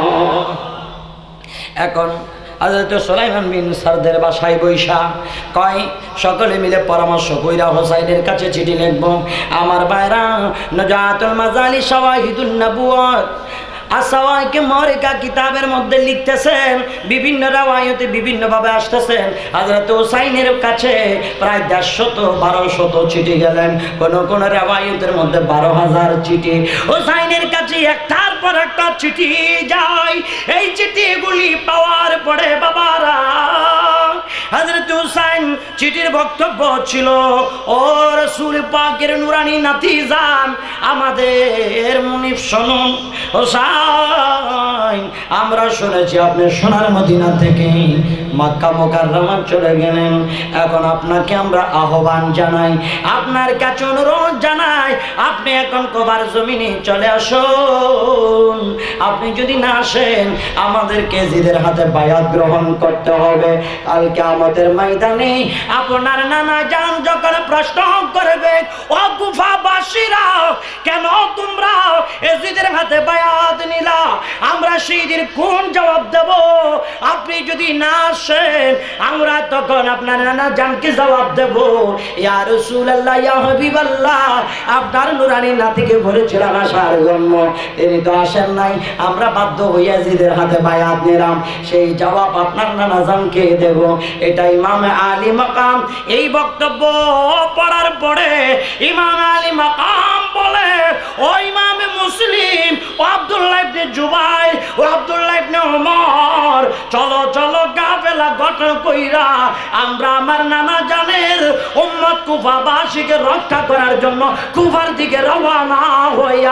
এখন হযরত সুলাইমান বিন সারদের বাসায় বৈশা কয়, সকলে মিলে পরামর্শ কইরা হোসাইনের কাছে চিঠি লিখব। আমার ভাইরা নজাতুল মাজালি শাওয়াহিদুন নবুওয়াত আসাওয়াইকে মরিকা কিতাবের মধ্যে লিখতেছেন, বিভিন্ন রাওয়ায়াতে বিভিন্নভাবে আসতেছেন। হযরত হুসাইনের কাছে প্রায় দেড়শত বারোশত চিঠি গেলেন, কোন কোন রাওয়ায়াতের মধ্যে বারো হাজার চিঠি। হুসাইনের কাছে একটার পর একটা চিঠি যায়। এই চিঠিগুলি পাওয়ার পরে বাবারা হযরত হুসাইন চিঠির বক্তব্য ছিল, ও রাসূল পাকের নুরানি নাতি যান, আমাদের মুনিফ শুনুন, হুসাইন আমরা শুনেছি আপনি সোনার মদিনা থেকে মক্কা মুকাররমা চলে গেলেন, এখন আপনাকে আমরা আহ্বান জানাই, আপনার কাছে অনুরোধ জানাই, আপনি এখন কুফার জমিনে চলে আসুন। আপনি যদি না আসেন আমাদেরকে জিদের হাতে বায়াত গ্রহণ করতে হবে। কাল কিয়ামতের ময়দানে আপনার নানা জান যখন প্রশ্ন করবে, ও কুফাবাসীরা কেন তোমরা এজিদের হাতে বায়াত নিলা, আমরা সেইদিন কোন জবাব দেব? আপনি যদি না আসেন আমরা তখন আপনার নানা জানকে জবাব দেব, ইয়া রাসূলুল্লাহ ইয়া হাবিবাল্লাহ আপনার নুরানি নাতিকে বলেছিলাম আসার জন্য, তিনি তো আসেন নাই, আমরা বাধ্য হইয়া জিদের হাতে বায়াত নিলাম, সেই জবাব আপনার নানা জানকে দেব। এটা ইমাম আলী মাকাম এই বক্তব্য পড়ার পরে ইমাম আলী মাকাম বলে, ও ইমামে মুসলিম, ও আব্দুল্লাহ ইবনে জুবাইর, ও আব্দুল্লাহ ইবনে ওমর, চলো চলো কাফেলা গঠন কইরা আমরা আমার নানা জানের উম্মত কুফাবাসীকে রক্ষা করার জন্য কুফার দিকে রওনা হইয়া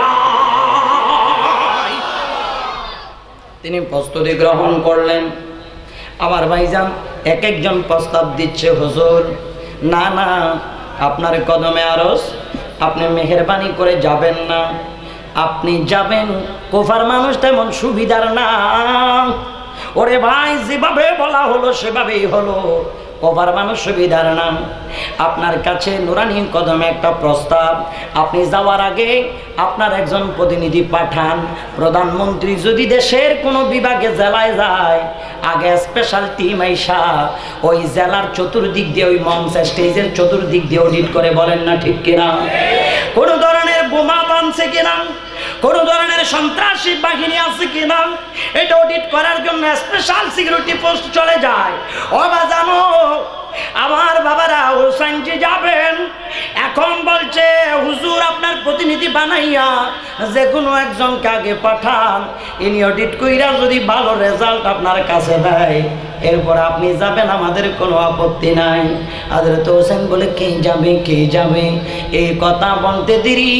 যায়। তিনি প্রস্তুতি গ্রহণ করলেন। আমার ভাইজান এক একজন প্রস্তাব দিচ্ছে, হুজুর না না আপনার কদমে আরজ, আপনি মেহেরবানি করে যাবেন না, আপনি যাবেন কুফার মানুষ তেমন সুবিধার না। ওরে ভাই যেভাবে বলা হলো সেভাবেই হলো, কুফার মানুষ সুবিধার না। আপনার কাছে নুরানি কদমে একটা প্রস্তাব, আপনি যাওয়ার আগে আপনার একজন প্রতিনিধি পাঠান। প্রধানমন্ত্রী যদি দেশের কোনো বিভাগে জেলায় যায়, আগে স্পেশাল টিম আইসা ওই জেলার চতুর্দিক দিয়ে ওই মঞ্চ স্টেজের চতুর্দিক দিয়ে অডিট করে, বলেন না ঠিক কিনা? কোনো ধরনের বোমা বানছে কিনা, কোনো ধরনের সন্ত্রাসী বাহিনী আছে কিনা, এটা অডিট করার জন্য স্পেশাল সিকিউরিটি পোস্ট চলে যায়। ও বাজানো আমার বাবারা, হুসাইনজি যাবেন, এখন বলছে হুজুর আপনার প্রতিনিধি বানাইয়া যে কোনো একজনকে আগে পাঠান, ইনি অডিট কইরা যদি ভালো রেজাল্ট আপনার কাছে দেয় এরপর আপনি যাবেন, আমাদের কোনো আপত্তি নাই। হযরত হোসেন বলে কে যাবে কে যাবে, এই কথা বলতে দেরি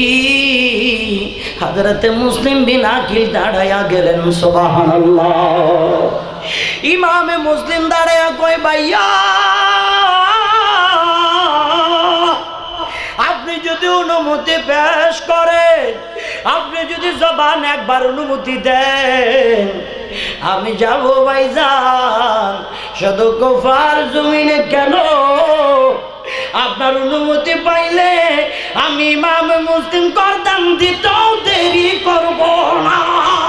হযরতে মুসলিম বিন আকিল দাঁড়াইয়া গেলেন। সুবহানাল্লাহ। ইমামে মুসলিম দাঁড়াইয়া কয়, ভাইয়া আপনি যদি অনুমতি পেশ করেন, আপনি যদি জবান একবার অনুমতি দেন, আমি যাব ভাইজান, শুধু কুফার জমিনে কেন, আপনার অনুমতি পাইলে আমি ইমামে মুসলিম করদান দিতেও দেরি করব না,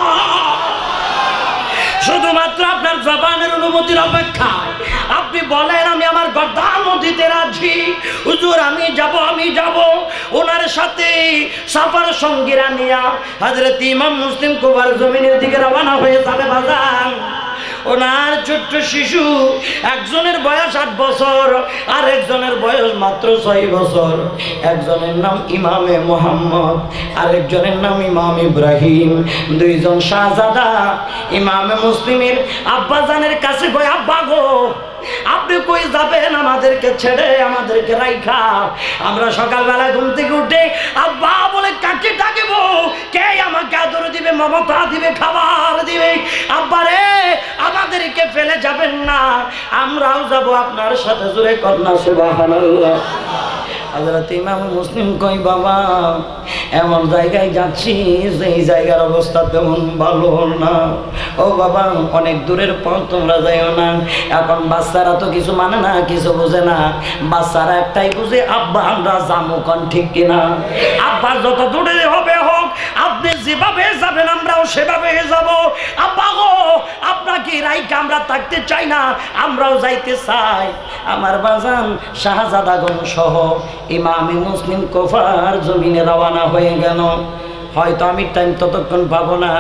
শুধুমাত্র আপনার জবানের অনুমতির অপেক্ষায় আপনি বলেন আমি আমার গর্দানও দিতে রাজি। হুজুর আমি যাব আমি যাব। ওনার সাথে সাফার সঙ্গীরা নিয়া হযরত ইমাম মুসলিম কুফার জমিনের দিকে রওনা হয়ে যাবে বাজান। ওনার ছোট্ট শিশু, একজনের বয়স আট বছর আর একজনের বয়স মাত্র ছয় বছর। একজনের নাম ইমামে মোহাম্মদ, আরেকজনের নাম ইমাম ইব্রাহিম। দুইজন শাহজাদা ইমামে মুসলিমের আব্বাজানের কাছে কই, আব্বা গো আপনি কই যাবেন আমাদেরকে ছেড়ে, আমাদেরকে রাইখা? আমরা সকালবেলা ঘুম থেকে উঠে আব্বা বলে কাকে ডাকিব, কে আমাকে আদর দিবে, মমতা দিবে, খাবার দিবে? আব্বা রে আমাদেরকে ফেলে যাবেন না, আমরাও যাব আপনার সাথে। জোরে কন্যা সুবহানাল্লাহ। হযরত ইমাম মুসলিম কই, বাবা এমন জায়গায় যাচ্ছি যেই জায়গার অবস্থা তেমন ভালো না। ও বাবা অনেক দূরের পথ, তোমরা যাইও না। এখন বাচ্চারা তো কিছু মানে না, কিছু বোঝে না। বাচ্চারা একটাই বুঝে, আব্বা আমরা যাবো, কোন ঠিক কিনা? আব্বা যত দূরে হবে হোক, আপনি যেভাবে যাবেন আমরাও সেভাবে যাব। আব্বা গো আপনাকে রাইকা আমরা থাকতে চাই না, আমরাও যাইতে চাই। আমার বাজান শাহজাদাগণ সহ ইমামে মুসলিম কুফার জমিনে রওনা হয়ে গেল। হয়তো আমি টাইম ততক্ষণ পাবো না,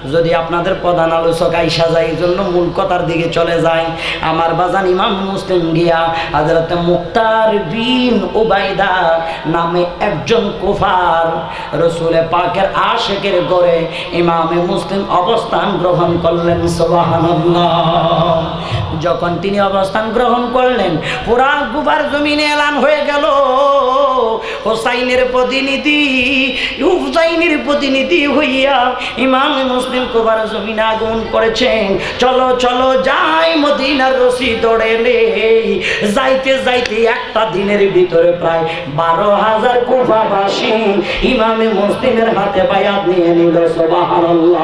যদি আপনাদের প্রধান আলোচক আইসা যায়, এই জন্য মূল কথার দিকে চলে যায়। আমার বাজান ইমাম মুসলিম গিয়া হযরত মুক্তার বিন উবাইদা নামে একজন কুফার রাসূল পাকের আশিকের ঘরে ইমামে মুসলিম অবস্থান গ্রহণ করলেন। সুবহানাল্লাহ। যখন তিনি অবস্থান গ্রহণ করলেন, পুরা কুফার জমিনে এলান হয়ে গেল, হুসাইনের প্রতিনিধি হুসাইনের প্রতিনিধি হইয়া ইমাম মুসলিম কুফার জমিনে আগমন করেছেন। চলো চলো যাই মদিনার রশি ধরে নেই। যাইতে যাইতে একটা দিনের ভিতরে প্রায় বারো হাজার কুফাবাসী ইমামে মুসলিমের হাতে বায়াত নিয়ে নিল। সুবহানাল্লাহ।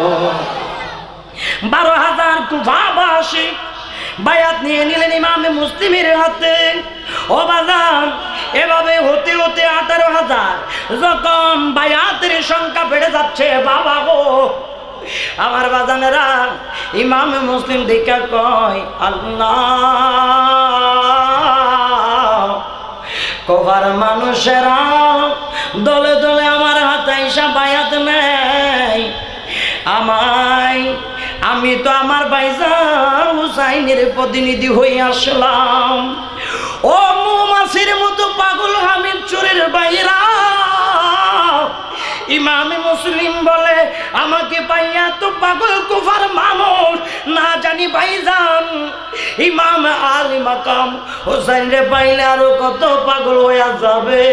বারো হাজার কুফাবাসী বায়াত নিয়ে নিলেন ইমামে মুসলিমের হাতে। ও বাজান, এভাবে হতে হতে আঠারো হাজার যখন বায়াতের সংখ্যা বেড়ে যাচ্ছে, বাবা গো আমার বাজানেরা, ইমামে মুসলিম দেখা কয় আল্লাহ, কুফার মানুষেরা দলে দলে আমার হাতে এসে বায়াত নেই। আমায় আমি তো আমার ভাইজান হুসাইনের প্রতিনিধি হয়ে আসলাম। ও মৌমাছির মতো পাগল হামিদ চোরের বাইরা, ইমামে মুসলিম বলে আমাকে পাইয়া তো পাগল কুফার মানুষ না জানি ভাইজান ইমাম আলী মাকাম হুসাইন রে পাইলে আরো কত পাগল হয়ে যাবে।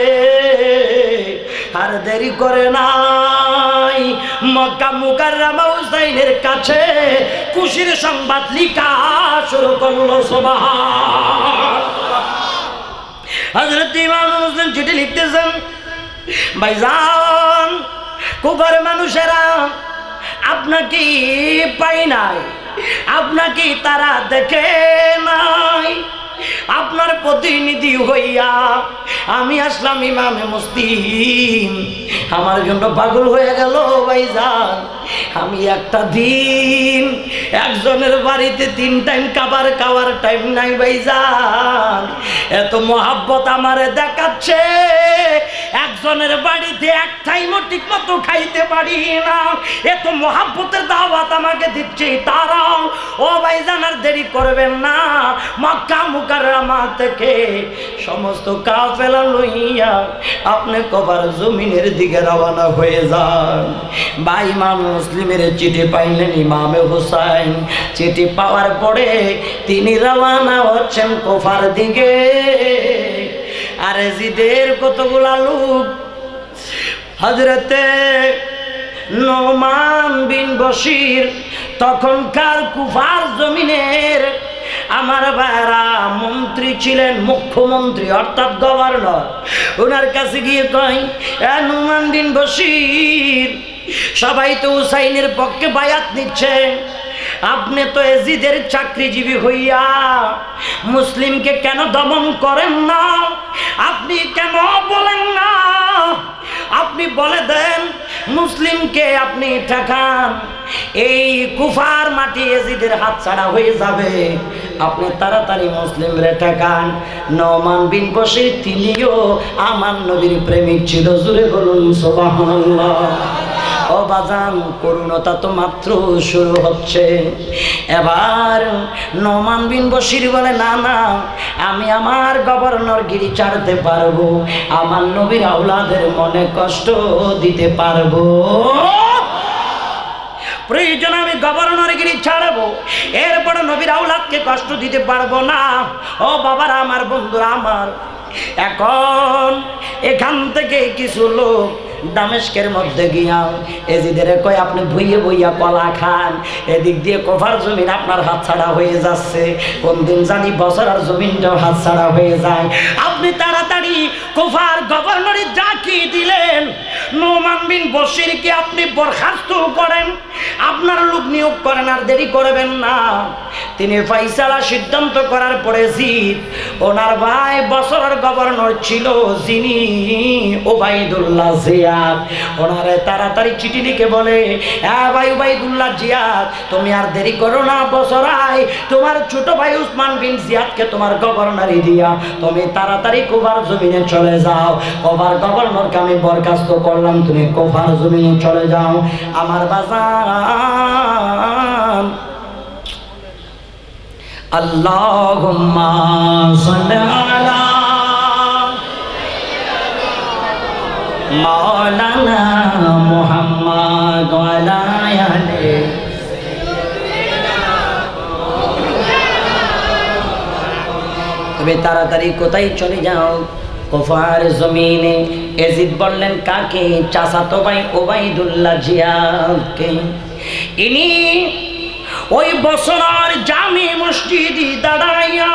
আর দেরি করে নাই, মক্কা মুকাররমা হুসাইনের কাছে খুশির সংবাদ লিখা শুরু করলো। সুবহানাল্লাহ। হযরত ইমাম মুসলিম চিঠি লিখতেছেন, ভাইজান কুফার মানুষেরা আপনাকে পাই নাই, আপনাকে তারা দেখে নাই, আপনার প্রতিনিধি হইয়া আমি আসলাম ইমামে মুসলিম। আমার জন্য পাগল হয়ে গেল ভাইজান। আমি একটা দিন একজনের বাড়িতে তিন টাইম খাবার খাওয়ার টাইম নাই ভাইজান। এত মহাব্বত আমারে দেখাচ্ছে, একজনের বাড়িতে এক টাইমও ঠিক মতো খাইতে পারি না, এত মহাব্বতের দাওয়াত আমাকে দিচ্ছে তারা। ও ভাইজান আর দেরি করবেন না, মক্কা মুকাররমা থেকে সমস্ত কাফেলা লইয়া আপনি কুফার জমিনের দিকে রওনা হয়ে যান। ভাই ইমাম মুসলিমের চিঠি পাইলেন ইমামে হুসাইন। চিঠি পাওয়ার পরে তিনি রওনা হচ্ছেন কুফার দিকে। আর এজিদের কতগুলা লোক হযরতে নোমান বিন বশির তখনকার কুফার জমিনের আমার ভাইরা মন্ত্রী ছিলেন, মুখ্যমন্ত্রী অর্থাৎ গভর্নর। ওনার কাছে গিয়ে কয়, এ নোমান বিন বশির, সবাই তো হুসাইনের পক্ষে বায়াত নিচ্ছে, আপনি তো এজিদের চাকরিজীবী হইয়া মুসলিমকে কেন দমন করেন না? আপনি কেন বলেন না, আপনি বলে দেন মুসলিমকে আপনি ঠেকান, এই কুফার মাটি এজিদের হাত ছাড়া হয়ে যাবে, আপনি তাড়াতাড়ি মুসলিমরে ঠেকান। নোমান বিন বশির তিনিও আমার নবীর প্রেমিক ছিল। জুড়ে বলুন সুবহানাল্লাহ। ও বাজান, করুণতা তো মাত্র শুরু হচ্ছে। এবার নোমান বিন বশির বলে, না না, আমি আমার গভর্নর গিরি ছাড়তে পারবো, আমার নবীর আওলাদের মনে কষ্ট দিতে পারবো, প্রয়োজন আমি গভর্নর গিরি ছাড়বো, এরপরে নবীর আওলাদকে কষ্ট দিতে পারবো না। ও বাবারা আমার, বন্ধুরা আমার, এখন এখান থেকে কিছু লোক দামেস্কের মধ্যে গিয়া এজিদের কয় আপনি ভুইয়ে বইয়া কলা খান, এদিক দিয়ে কুফার জমিন আপনার হাত ছাড়া হয়ে যাচ্ছে, কোন দিন জানি বছর আর জমিনটাও হাত ছাড়া হয়ে যায়, আপনি তাড়াতাড়ি কুফার গভর্নরে ডাকি দিলেন নোমান বিন বশিরকে আপনি বরখাস্ত করেন, আপনার লোক নিয়োগ করেন, আর দেরি করবেন না। তিনি ফয়সালা সিদ্ধান্ত করার পরে জিদ ওনার ভাই বছরের গভর্নর ছিল যিনি ওবাইদুল্লাহ জিয়াদ, ওনারে তাড়াতাড়ি চিঠি লিখে বলে, হ্যাঁ ভাই ওবাইদুল্লাহ জিয়াদ, তুমি আর দেরি করো না, বছরায় তোমার ছোট ভাই উসমান বিন জিয়াদকে তোমার গভর্নরি দিয়া তুমি তাড়াতাড়ি কুফার জমিনে চলে যাও। কুফার গভর্নরকে আমি বরখাস্ত করলাম, তুমি কুফার জমিনে চলে যাও। আমার বাজান আল্লাহুম্মা সাল্লি আলা মাওলানা মুহাম্মদ ওয়া আলা আলিহি। তুমি তাড়াতাড়ি কোথায় চলে যাও? কুফার জমিনে। এজিদ বললেন কাকে? চাচাতো ভাই ওবাইদুল্লাহ জিয়াদকে। ইনি ওই বছরার জামি মসজিদে দাঁড়াইয়া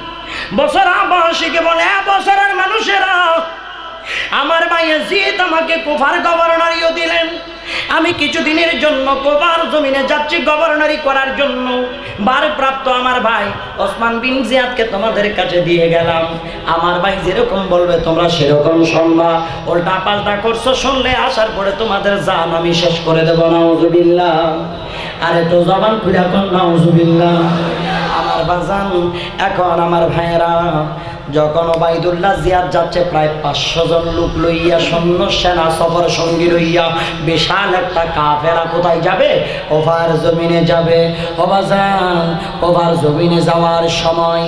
বছরাবাসীকে বলে, বছরের মানুষেরা, আমার ভাই এজিদ আমাকে কুফার গভর্নরিও দিলেন, আমি কিছুদিনের জন্য কুফার জমিনে যাচ্ছি গভর্নরি করার জন্য। ভারপ্রাপ্ত আমার ভাই ওসমান বিন জিয়াদকে তোমাদের কাছে দিয়ে গেলাম, আমার ভাই যেরকম বলবে তোমরা সেরকম শুনবা, উল্টা পাল্টা করছো শুনলে আসার পরে তোমাদের জান আমি শেষ করে দেব। নাউজুবিল্লাহ। আরে তো জবান খুলে কোন নাউজুবিল্লাহ। আমার বাজান এখন আমার ভাইয়েরা, যখন ওবাইদুল্লাহ জিয়াদ যাচ্ছে প্রায় পাঁচশো জন লোক লইয়া, সৈন্য সেনা সফর সঙ্গী লইয়া, বিশাল একটা কাফেলা কোথায় যাবে? কুফার জমিনে যাবে। ও বাজান, কুফার জমিনে যাওয়ার সময়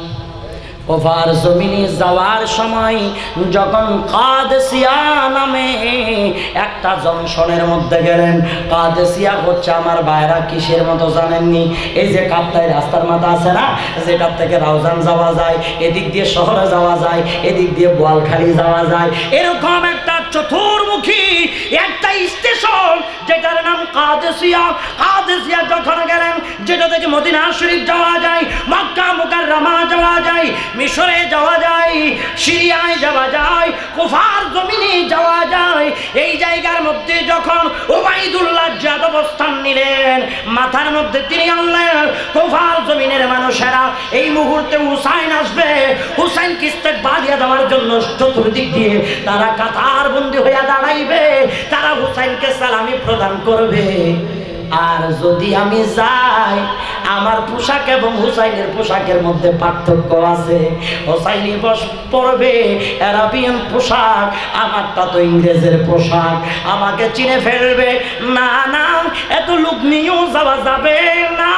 কুফার জমিনে যাওয়ার সময় যখন কাদেসিয়া নামে একটা জংশনের মধ্যে গেলেন। কাদেসিয়া হচ্ছে আমার ভাইরা কিসের মতো জানেননি? এই যে কাপ্তাই রাস্তার মাথা আছে না, যেটার থেকে রাউজান যাওয়া যায়, এদিক দিয়ে শহরে যাওয়া যায়, এদিক দিয়ে বোয়ালখালী যাওয়া যায়, এরকম একটা চতুর্মুখী একটা স্টেশন যেটার নাম কাদেসিয়া। কাদেসিয়া যখন গেলেন, যেটা থেকে মদিনা শরীফ যাওয়া যায়, মক্কা মুকাররমা যাওয়া যায়, মিশরে যাওয়া যায়, সিরিয়ায় যাওয়া যায়, কুফার জমিনে যাওয়া যায়। এই জায়গার মধ্যে যখন ওবাইদুল্লাহ জিয়াদ অবস্থান নিলেন, মাথার মধ্যে তিনি আনলেন কুফার জমিনের মানুষেরা এই মুহূর্তে হুসাইন আসবে, হুসাইন কিস্তে বাড়িয়ে দেওয়ার জন্য চতুর্দিক দিয়ে তারা কাতার বন্দী হইয়া দাঁড়াইবে, তারা হুসাইনকে সালামি প্রদান করবে। আর যদি আমি যাই, আমার পোশাক এবং হুসাইনের পোশাকের মধ্যে পার্থক্য আছে। হুসাইনি বস পরবে আরাবিয়ান পোশাক, আমারটা তো ইংরেজের পোশাক, আমাকে চিনে ফেলবে। না না, এত লোক নিয়েও যাওয়া যাবে না।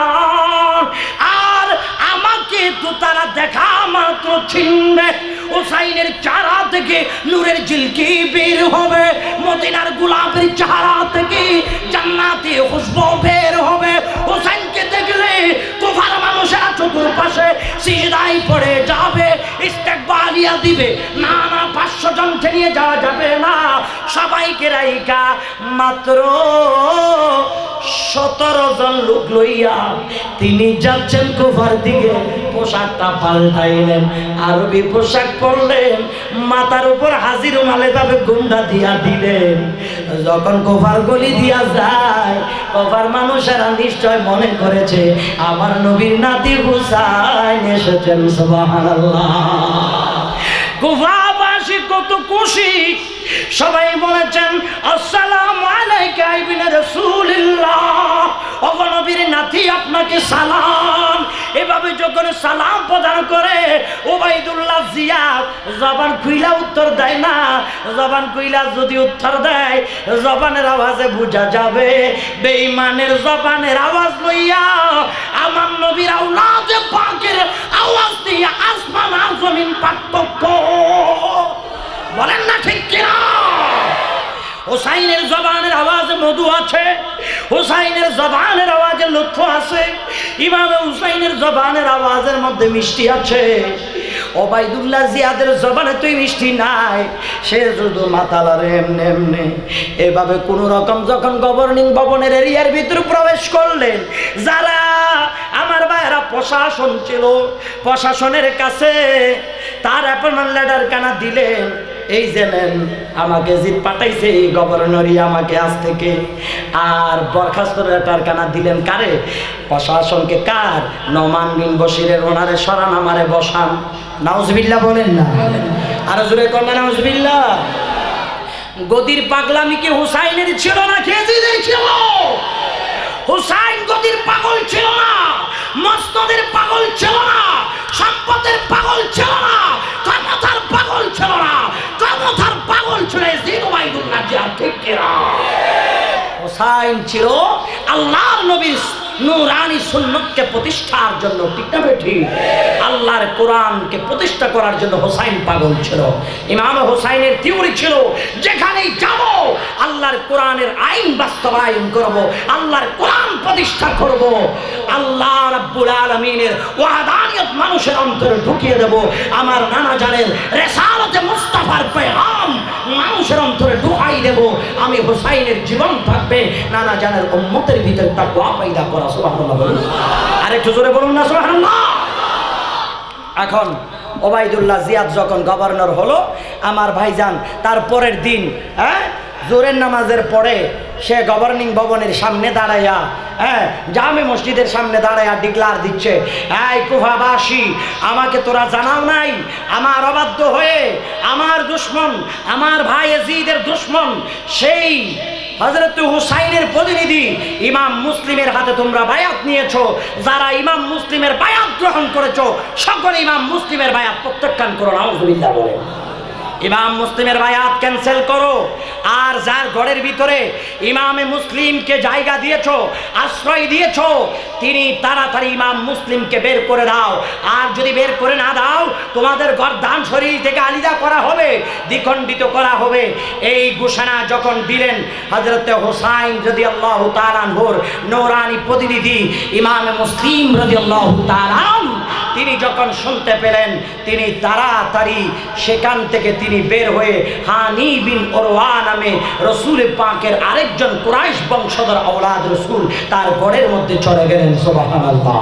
আর আমাকে তো তারা দেখা মাত্র চিনবে। হুসাইনের চেহারা থেকে নূরের ঝিলকি বের হবে, মদিনার গোলাপের চেহারা থেকে জান্নাতি খুশবু বের হবে। হুসাইনকে দেখলে কুফার মানুষেরা চতুর্পাশে সিজদায় পড়ে যাবে, ইস্তেকবালিয়া দিবে। না না, পাঁচশো জনকে নিয়ে যাওয়া যাবে না, সবাইকে রাইকা মাত্র সতেরো জন লোক লইয়া তিনি যাচ্ছেন কুফার দিকে। পোশাকটা পাল্টাইলেন, আরবি পোশাক পরলেন, মাথার উপর হাজির মালে ভাবে গুন্ডা দিয়া দিলেন। যখন কুফার গলি দিয়া যায়, কুফার মানুষেরা নিশ্চয় মনে করেছে আমার নবীর নাতি হুসাইন এসেছেন। সুবহানাল্লাহ। কুফাবাসী কত খুশি, সবাই বলেছেন আসসালামু আলাইকা ইবনে রাসূলুল্লাহ, ওগো নবীর নাতি আপনাকে সালাম। এভাবে যখন সালাম প্রদান করে ওবাইদুল্লাহ জিয়াদ জবান খুইলা উত্তর দেয় না। জবান খুইলা যদি উত্তর দেয়, জবানের আওয়াজে বোঝা যাবে বেঈমানের জবানের আওয়াজ লইয়া আমার নবীর আওলাদে পাকের আওয়াজ দিয়ে আসমান আর জমিন পার্থক্য। বলেন না ঠিক কিনা? হুসাইনের জবানের আওয়াজে মধু আছে, হুসাইনের জবানের আওয়াজে লুৎফ আছে, ইমামে হুসাইনের জবানের আওয়াজের মধ্যে মিষ্টি আছে। ওবাইদুল্লাহ জিয়াদের জবানে তুই মিষ্টি নাই, সে শুধু মাতালারে এমনি এমনি। এভাবে কোন রকম যখন গভর্নিং ভবনের এরিয়ার ভিতরে প্রবেশ করলেন, যারা আমার ভাইয়েরা প্রশাসন ছিল, প্রশাসনের কাছে তার অ্যাপয়েন্টমেন্ট লেটার কানা দিলেন। এই যে নেন, আমাকে জিত পাঠাইছে এই গভর্নরই আমাকে আজ থেকে। আর বরখাস্ত লেটার কানা দিলেন কারে? প্রশাসনকে। কার? নোমান বিন বশিরের। ওনারে সরান, আমারে বসান। নাউজুবিল্লাহ বলেন না, আরো জোরে কর না নাউজুবিল্লাহ। গদির পাগলামি কি হুসাইনের ছিল না খেজিদের ছিল? হুসাইন গদির পাগল ছিল না, মসনদের পাগল ছিল না, সম্পদের পাগল ছিল না, ক্ষমতার পাগল ছিল না, ক্ষমতার পাগল ছিল ইয়াজিদ ওবাইদুল্লাহ জিয়া। ঠিক কিনা? হুসাইন ছিল আল্লাহর নবীর নূরানি সুন্নতকে প্রতিষ্ঠার জন্য। ঠিক না বেঠি? আল্লাহর কোরআনকে প্রতিষ্ঠা করার জন্য হুসাইন পাগল ছিল। ইমাম হুসাইনের থিওরি ছিল, যেখানেই যাব আল্লাহর কোরআনের আইন বাস্তবায়ন করব, আল্লাহর কোরআন প্রতিষ্ঠা করব, আল্লাহ রাব্বুল আলামিনের ওয়াহদানিয়ত মানুষের অন্তরে ঢুকিয়ে দেব। আমার নানা জানের রিসালাতে মুস্তাফার পেগাম মানুষের অন্তরে ঢুকাই দেব। আমি হুসাইনের জীবন থাকবে, নানা জানের উম্মতের ভিতরে তাকওয়া পয়দা করা। সুবহানাল্লাহ বলুন, আরেকটু জোরে বলুন না সুবহানাল্লাহ। এখন ওবাইদুল্লাহ জিয়াদ যখন গভর্নর হলো, আমার ভাইজান তার পরের দিন হ্যাঁ জোরের নামাজের পরে সে গভর্নিং ভবনের সামনে দাঁড়াইয়া, হ্যাঁ জামে মসজিদের সামনে দাঁড়াইয়া ডিক্লার দিচ্ছে, এই কুফাবাসী, আমাকে তোরা জানাও নাই? আমার অবাধ্য হয়ে আমার দুশমন, আমার ভাই ইয়াজিদের দুশমন, সেই হযরত হুসাইনের প্রতিনিধি ইমাম মুসলিমের হাতে তোমরা বায়াত নিয়েছো। যারা ইমাম মুসলিমের বায়াত গ্রহণ করেছো, সকলে ইমাম মুসলিমের বায়াত প্রত্যাখ্যান করো। নাউজুবিল্লাহ বলে ইমাম মুসলিমের বায়াত ক্যান্সেল করো। আর যার ঘরের ভিতরে ইমামে মুসলিমকে জায়গা দিয়েছো, আশ্রয় দিয়েছো, তিনি তাড়াতাড়ি ইমাম মুসলিমকে বের করে দাও। আর যদি বের করে না দাও, তোমাদের গর্দান শরীর থেকে আলাদা করা হবে, দ্বিখণ্ডিত করা হবে। এই ঘোষণা যখন দিলেন হযরত হুসাইন রাদিয়াল্লাহু তাআলা আনহুর নূরানি প্রতিনিধি ইমামে মুসলিম রাদিয়াল্লাহু তাআলা, তিনি যখন শুনতে পেলেন, তিনি তাড়াতাড়ি সেখান থেকে তিনি বের হয়ে হানি বিন উরওয়া নামে রাসূল পাকের আরেকজন কুরাইশ বংশধর আওলাদ রাসূল তার ঘরের মধ্যে চলে গেলেন। সুবহানাল্লাহ।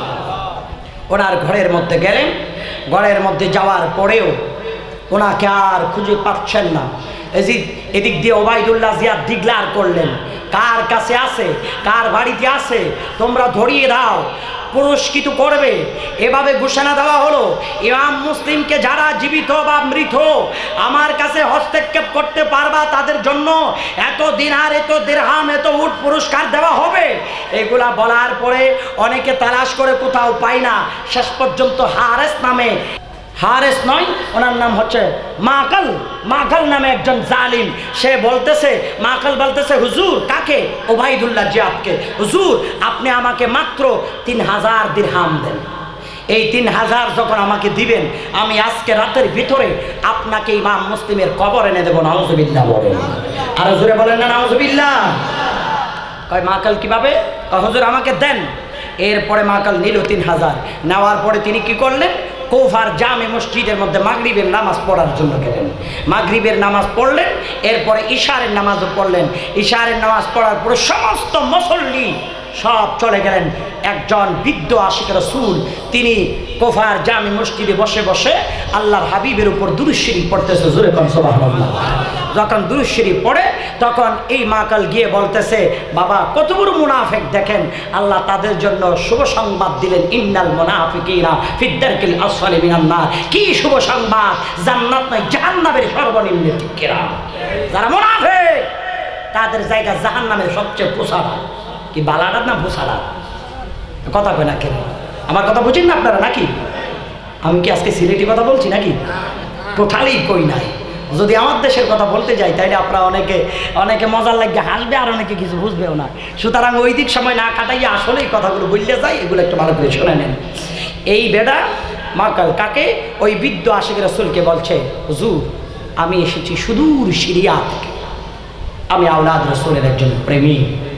ওনার ঘরের মধ্যে গেলেন। ঘরের মধ্যে যাওয়ার পরেও ওনাকে আর খুঁজে পাচ্ছেন না। এজিদ এদিক দিয়ে ওবাইদুল্লাহ জিয়াদ ডিক্লার করলেন, কার কাছে আছে, কার বাড়িতে আছে, তোমরা ধরিয়ে দাও, পুরস্কৃত করবে। এভাবে ঘোষণা দেওয়া হলো, ইমাম মুসলিমকে যারা জীবিত বা মৃত আমার কাছে হস্তক্ষেপ করতে পারবা, তাদের জন্য এত দিনার, এত দিরহাম, এত উট পুরস্কার দেওয়া হবে। এগুলা বলার পরে অনেকে তালাশ করে কোথাও পায় না। শেষ পর্যন্ত হারেস নামে, হারেস নয়, ওনার নাম হচ্ছে মাকাল, মাকাল নামে একজন জালিম, সে বলতেছে, মাকাল বলতেছে, হুজুর, কাকে? ওবাইদুল্লাহ জিয়াদকে। হুজুর, আপনি আমাকে মাত্র তিন হাজার দিরহাম দেন। এই তিন হাজার যখন আমাকে দিবেন, আমি আজকে রাতের ভিতরে আপনাকে ইমাম মুসলিমের কবর এনে দেবো। নাউজুবিল্লাহ বলেন, আরো জোরে বলেন না নাউজুবিল্লাহ। কয় মাকাল কিভাবে? কয় হুজুর আমাকে দেন। এরপরে মাকাল নিল তিন হাজার। নেওয়ার পরে তিনি কি করলেন? কুফার জামে মসজিদের মধ্যে মাগরিবের নামাজ পড়ার জন্য গেলেন। মাগরিবের নামাজ পড়লেন, এরপরে ইশারের নামাজও পড়লেন। ইশারের নামাজ পড়ার পরে সমস্ত মুসল্লি সব চলে গেলেন। একজন বৃদ্ধ আশিক রাসূল, তিনি কুফার জামে মসজিদে বসে বসে আল্লাহর হাবিবের উপর দুরূদ শরীফ পড়তেছে। জোরে কোন সুবহানাল্লাহ। যখন দুরূদ শরীফ পড়ে, তখন এই মাকাল গিয়ে বলতেছে, বাবা কত বড় মুনাফিক দেখেন, আল্লাহ তাদের জন্য শুভ সংবাদ দিলেন, ইন্নাল মুনাফিকিনা ফিদ-দারকিল আসফালি মিনান নার। কি শুভ সংবাদ! জান্নাত নয়, জাহান্নামের সর্বনিম্ন ঠিকানা। যারা মুনাফিক তাদের জায়গা জাহান্নামের সবচেয়ে পোষারা। কি বালাডা না পোষারা? কথা কয় না কেন? আমার কথা বুঝেন না আপনারা নাকি? আমি কি আজকে সিলেটি কথা বলছি নাকি? টোটালি কই নাই। যদি আমার দেশের কথা বলতে যাই, তাইলে আপনারা অনেকে অনেকে মজার লাগে হাসবে, আর অনেকে কিছু বুঝবেও না। সুতরাং ওই দিক সময় না কাটাইয়া আসলে এই কথাগুলো বললে যাই, এগুলো একটু ভালো করে শুনে নেন। এই বেটা মাকাল কাকে? ওই বৃদ্ধ আশিক রাসূলকে বলছে, হুজুর, আমি এসেছি সুদূর সিরিয়া থেকে, আমি আওলাদ রাসূলের একজন প্রেমী।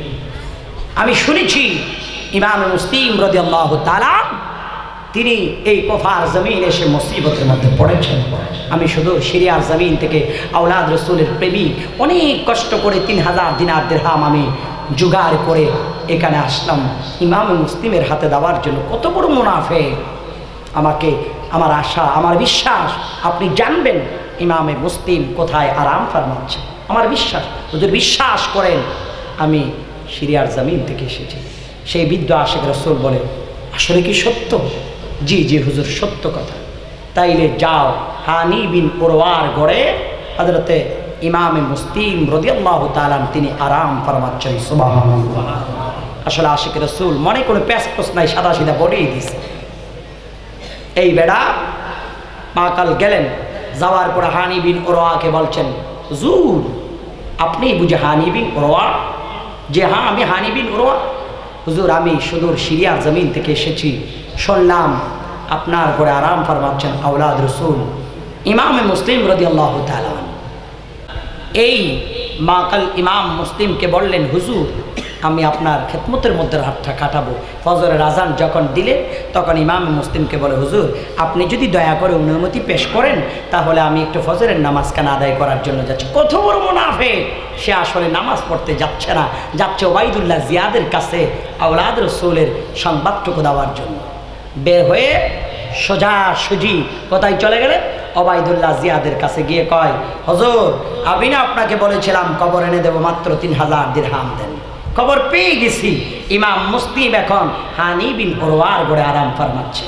আমি শুনেছি ইমাম মুসলিম রাদিয়াল্লাহু তাআলা তিনি এই কুফার জমিন এসে মুসিবতের মধ্যে পড়েছেন। আমি শুধু সিরিয়ার জমিন থেকে আওলাদ রাসূলের প্রেমিক, অনেক কষ্ট করে তিন হাজার দিনার দিরহাম আমি জোগাড় করে এখানে আসলাম ইমাম মুসলিমের হাতে দেওয়ার জন্য। কত বড় মুনাফিক! আমাকে, আমার আশা, আমার বিশ্বাস আপনি জানবেন, ইমামে মুসলিম কোথায় আরাম ফরমাচ্ছে। আমার বিশ্বাস, যদি বিশ্বাস করেন আমি সিরিয়ার জমিন থেকে এসেছি। সেই বৃদ্ধ আশিক রাসূল বলে, আসলে কি সত্য? জি জি হুজুর, সত্য কথা। তাইলে যাও, হানি বিন উরওয়ার গড়ে হযরতে ইমামে মুসলিম রাদিয়াল্লাহু তাআলা তিনি আরাম ফরমাচ্ছেন। সুবহানাল্লাহ। আসলে আশিক রাসূল মনে করে প্যাসপোস নাই, সাদা সিধা বলেই দিছে। এই বেড়া মাকাল গেলেন, যাওয়ার পরে হানি বিন উরওয়াকে বলছেন, হুজুর আপনি বুঝে হানি বিন উরওয়া? যে হ্যাঁ আমি হানি বিন উরওয়া। হুজুর আমি সুদূর সিরিয়ার জমিন থেকে এসেছি, শুনলাম আপনার করে আরাম ফরমাচ্ছেন আওলাদ রসুল ইমামে মুসলিম রাদিয়াল্লাহু তাআলা। এই মাকাল ইমাম মুসলিমকে বললেন, হুজুর আমি আপনার খেদমতের মধ্যে হাতটা কাটাবো। ফজরের আজান যখন দিলেন তখন ইমাম মুসলিমকে বলে, হুজুর আপনি যদি দয়া করে অনুমতি পেশ করেন তাহলে আমি একটু ফজরের নামাজখানা আদায় করার জন্য যাচ্ছি। কত বড় মুনাফিক, সে আসলে নামাজ পড়তে যাচ্ছে না, যাচ্ছে ওবাইদুল্লাহ জিয়াদের কাছে আওলাদ রসুলের সংবাদটুকু দেওয়ার জন্য। বের হয়ে সোজা সুজি কোথায় চলে গেলেন? ওবাইদুল্লাহ জিয়াদের কাছে গিয়ে কয়, হুজুর আমি না আপনাকে বলেছিলাম কবর এনে দেবো, মাত্র তিন হাজার দিরহাম দেন। খবর পেয়ে গেছি ইমাম মুসলিম এখন হানি বিন উরওয়ার গড়ে আরাম ফরমাচ্ছে।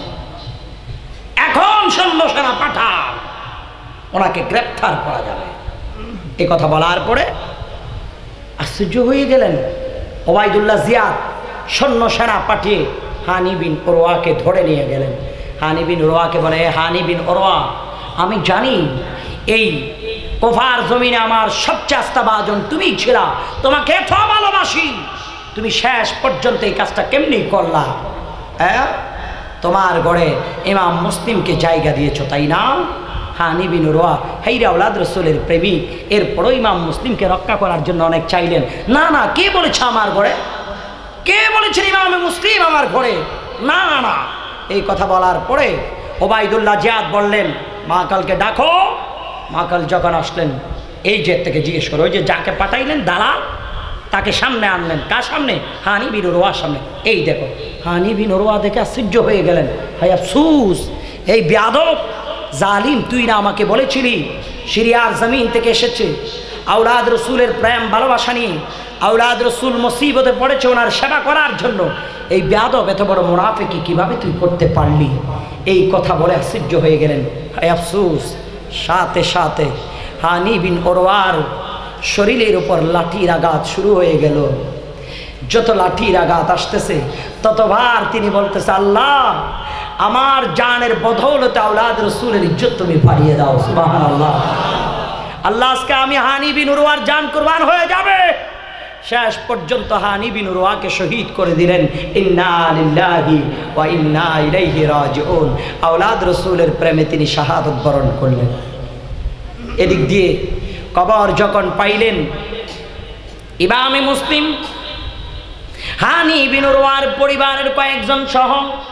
এখন সৈন্য সেনা পাঠান, ওনাকে গ্রেফতার করা যাবে। এ কথা বলার পরে আশ্চর্য হয়ে গেলেন ওবাইদুল্লাহ জিয়াদ। সৈন্য সেনা পাঠিয়ে হানি বিন উরওয়াকে ধরে নিয়ে গেলেন। হানি বিন উরওয়াকে বলে, হানি বিন উরওয়া আমি জানি এই কুফার জমিনে আমার সবচেয়ে আস্থাভাজন তুমি ছিলা, তোমাকে এত ভালোবাসি, তুমি শেষ পর্যন্ত এই কাজটা কেমনি করলা? হ্যাঁ তোমার গড়ে ইমাম মুসলিমকে জায়গা দিয়েছ তাই না? হানি বিন উরওয়া হাইরা আওলাদ রসুলের প্রেমিক, এরপরও ইমাম মুসলিমকে রক্ষা করার জন্য অনেক চাইলেন। না না, কে বলেছে আমার ঘরে? কে বলেছেন ইমামে মুসলিম আমার ঘরে? না না। এই কথা বলার পরে ওবাইদুল্লাহ জিয়াদ বললেন, মাকালকে ডাকো। মাকাল যখন আসলেন, এই যে থেকে জিজ্ঞেস করো, ওই যে যাকে পাঠাইলেন দালাল তাকে সামনে আনলেন। কার সামনে? হানি বিন উরওয়ার সামনে। এই দেখো হানি বিন উরওয়া দেখে আশ্চর্য হয়ে গেলেন, হায় আফসুস, এই বেয়াদব জালিম, তুই না আমাকে বলেছিলি সিরিয়ার জমিন থেকে এসেছে আওলাদ রসুলের প্রেম ভালোবাসা নিয়ে, আওলাদ রসুল মুসিবতে পড়েছে ওনার সেবা করার জন্য, এই বেয়াদব এত বড় মুনাফিকি কিভাবে তুই করতে পারলি? এই কথা বলে আশ্চর্য হয়ে গেলেন, হায় আফসুস। সাথে সাথে হানি বিন উরওয়ার শরীরের উপর লাঠির আঘাত শুরু হয়ে গেল। যত লাঠির আঘাত আসতেছে ততবার তিনি বলতেছে, আল্লাহ আমার জানের বদৌলতে আওলাদ রসুলের ইজ্জত তুমি বাড়িয়ে দাও। সুবহানাল্লাহ। আল্লাহ আজকে আমি হানি বিন উরওয়ার জান কুরবান হয়ে যাবে। শেষ পর্যন্ত হানি বিন উরওয়াকে শহীদ করে দিলেন। ইন্না লিল্লাহি ওয়া ইন্না ইলাইহি রাজিউন। আওলাদ রসুলের প্রেমে তিনি শাহাদত বরণ করলেন। এদিক দিয়ে কবর যখন পাইলেন, ইমামে মুসলিম হানি বিন উরওয়ার পরিবারের কয়েকজন সহ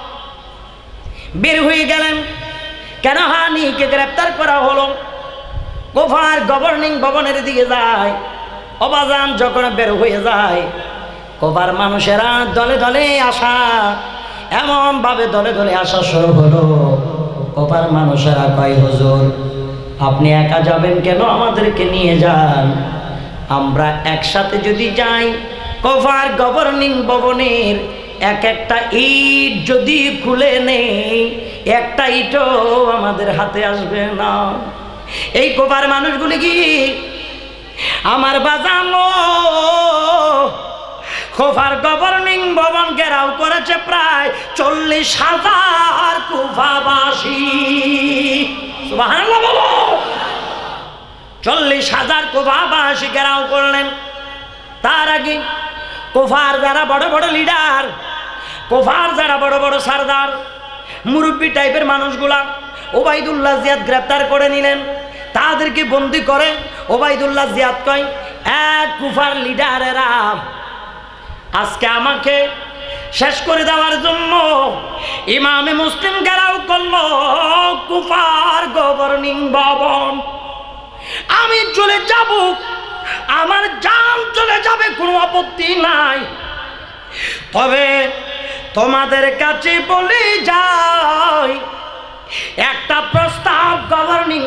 বের হয়ে গেলেন। কেন হানিকে গ্রেপ্তার করা হলো? কুফার গভর্নিং ভবনের দিকে যায়। অবাজান যখন বের হয়ে যায়, কুফার মানুষেরা দলে দলে আসা, এমন ভাবে দলে দলে আসা শুরু হলো। কুফার মানুষেরা কয়, হুজুর আপনি একা যাবেন কেন? আমাদেরকে নিয়ে যান, আমরা একসাথে যদি যাই কুফার গভর্নিং ভবনের এক একটা ইট যদি খুলে নেই, একটা ইটও আমাদের হাতে আসবে না। এই কুফার মানুষগুলি কি আমার বাজানো কুফার গভর্নিং ভবন ঘেরাও করেছে প্রায় চল্লিশ হাজার কুফাবাসী। সুবহানাল্লাহ বলো। চল্লিশ হাজার কুফাবাসী ঘেরাও করলেন। তার আগে কুফার যারা বড় বড় লিডার, কুফার যারা বড় বড় সরদার, মুরব্বী টাইপের মানুষগুলা ওবাইদুল্লাহ জিয়াদ গ্রেপ্তার করে নিলেন। তাদেরকে বন্দি করে ওবাইদুল্লাহ জিয়াদ কয়, এক কুফার লিডারেরা আজকে আমাকে শেষ করে দেওয়ার জন্য ইমামে মুসলিম ঘেরাও করলো কুফার গভর্নিং ভবন। আমি চলে যাব, আমার জান চলে যাবে, কোনো আপত্তি নাই, তবে তোমাদের কাছে বলে যাই একটা প্রস্তাব গভর্নিং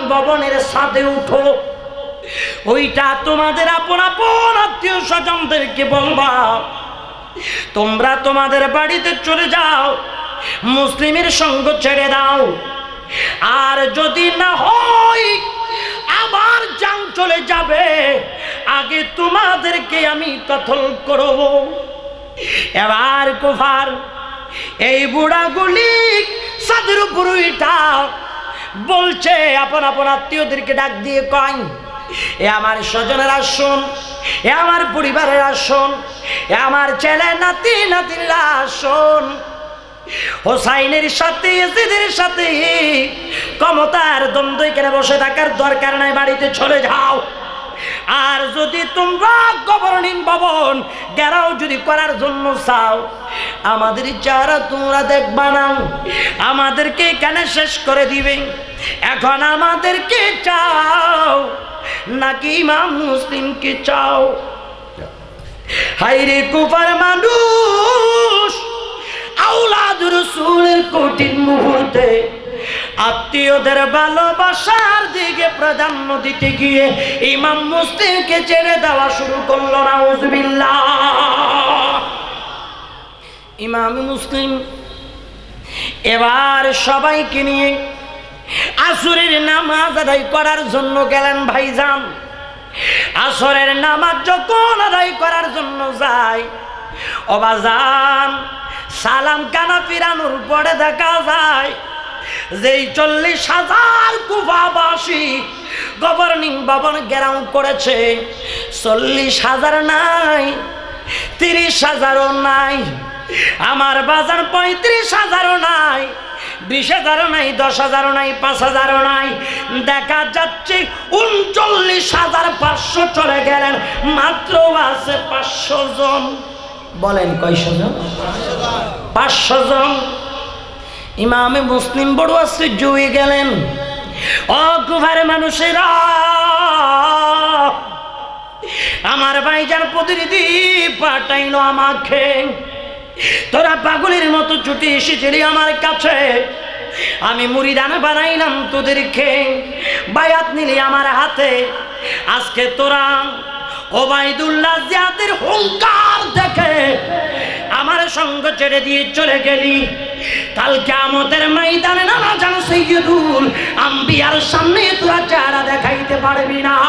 ভবনের ছাদে উঠো, ওইটা তোমাদের আপন আপন আত্মীয় স্বজনদেরকে বলবা তোমরা তোমাদের বাড়িতে চলে যাও, মুসলিমের সঙ্গ ছেড়ে দাও। আর যদি না হয় আমার জান চলে যাবে, আগে তোমাদেরকে আমি কতল করব। এবার কুফার এই বুড়াগুলি সাদের উপর উঠা বলছে আপন আপন আত্মীয়দেরকে ডাক দিয়ে কয়, এ আমার স্বজনের আসুন, এ আমার পরিবারের আসুন, এ আমার ছেলে নাতি নাতিরা আসুন, হোসাইনের সাথে ইয়াজিদের সাথে ক্ষমতার দ্বন্দ্ব এখানে বসে থাকার দরকার নাই, বাড়িতে চলে যাও। আর যদি তোমরা গভর্নিং ভবন ঘেরাও যদি করার জন্য চাও, আমাদের চেহারা তোমরা দেখবা না, আমাদেরকে এখানে শেষ করে দিবে। এখন আমাদেরকে চাও নাকি ইমাম মুসলিমকে চাও? হায়রে কুফার মানুষ আওলাদ রাসূলের কঠিন মুহূর্তে আত্মীয়দের ভালোবাসার দিকে প্রাধান্য দিতে গিয়ে ইমাম মুসলিমকে ছেড়ে দেওয়া শুরু করলো। নাউজুবিল্লাহ। ইমাম মুসলিম এবার সবাইকে নিয়ে আসরের নামাজ আদায় করার জন্য গেলেন। ভাইজান, আসরের নামাজ যখন আদায় করার জন্য যায়, ও বাজান সালাম কানা ফিরানোর পরে দেখা যায় যেই চল্লিশ হাজার কুফাবাসী গভর্নিং ভবন ঘেরাও করেছে, চল্লিশ হাজার নাই, তিরিশ হাজারও নাই, আমার বাজার পঁয়ত্রিশ হাজারও নাই, বিশ হাজারও নাই, দশ হাজারও নাই, পাঁচ হাজারও নাই, দেখা যাচ্ছে উনচল্লিশ হাজার পাঁচশো চলে গেলেন, মাত্র আছে পাঁচশো জন। বলেন কয়শো জন? পাঁচশো জন। ইমামে মুসলিম বড় আশ্চর্য হয়ে গেলেন। ও কুফার মানুষেরা, আমার ভাইজান প্রতিনিধি পাঠাইলো আমাকে, তোরা পাগলের মতো ছুটে এসেছিলি আমার কাছে, আমি মুরিদান বানাইলাম তোদেরকে, বায়াত নিলি আমার হাতে, আজকে তোরা ওবাইদুল্লাহ জিয়াদের হুঙ্কার দেখে আমার সঙ্গ ছেড়ে দিয়ে চলে গেলি, কাল কিয়ামতের ময়দানে নানা জান সাইয়্যিদুল আম্বিয়ার সামনে তোরা চেহারা দেখাইতে পারবি না।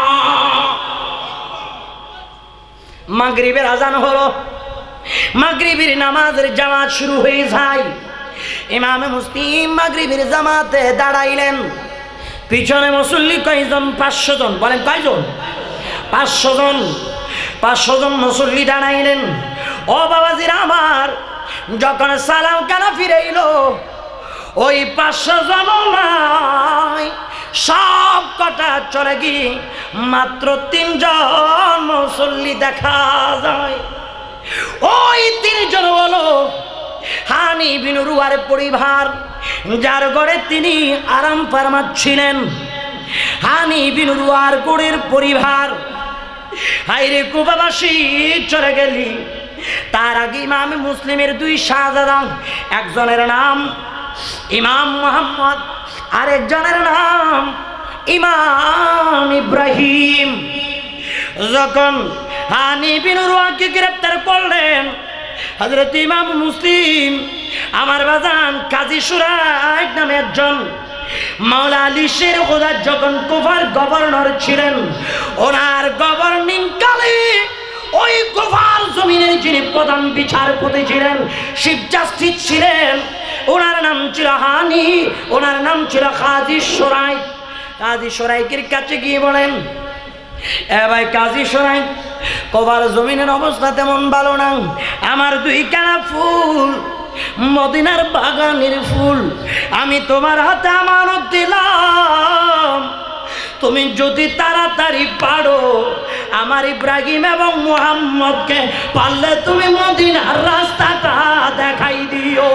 মাগরিবের আজান হলো, মাগরিবের নামাজের জামাত শুরু হয়ে যায়। ইমাম মুসলিম মাগরিবের জামাতে দাঁড়াইলেন, পিছনে মুসল্লি কয়জন? পাঁচশো জন। বলেন কয়জন? পাঁচশো জন। পাঁচশো জন মুসল্লি দাঁড়াইলেন। ও বাবাজিরা আমার, যখন সালাম কানা ফিরাইল, ওই পাঁচশো জন নাই, সব কটা চলে গিয়ে মাত্র তিনজন মুসল্লি দেখা যায়। ওই তিনজন হলো হানি বিন রুয়ার পরিবার, যার ঘরে তিনি আরাম ফারমাচ্ছিলেন। হানি বিন রুয়ার গোড়ের পরিবার। হায়রে কুফাবাসী চলে গেলি, তার আগে ইমাম মুসলিমের দুই শাহজাদা, একজনের নাম ইমাম মুহাম্মদ, আরেকজনের নাম ইমাম ইব্রাহিম। যখন হানি বিন রুয়াকে গ্রেফতার করলেন, হযরত ইমাম মুসলিম আমার বাজান কাজী সুরাইক নামে একজন মাওলা আলী শের খোদা যখন কুফার গভর্নর ছিলেন, ওনার গভর্নিং কালে ওই কুফার জমিনের যিনি প্রধান বিচারপতি ছিলেন, চিফ জাস্টিস ছিলেন, ওনার নাম ছিল হানি, ওনার নাম ছিল কাজী সুরাইক। কাজী সুরাইকের কাছে গিয়ে বলেন, এ ভাই কাজী সুরাইক, কুফার জমিনের অবস্থা তেমন ভালো না, আমার দুই কানা ফুল মদিনার বাগানের ফুল আমি তোমার হাতে আমানত দিলাম, তুমি যদি তাড়াতাড়ি পারো আমার ইব্রাহিম এবং মুহাম্মদকে পারলে তুমি মদিনার রাস্তাটা দেখাই দিও।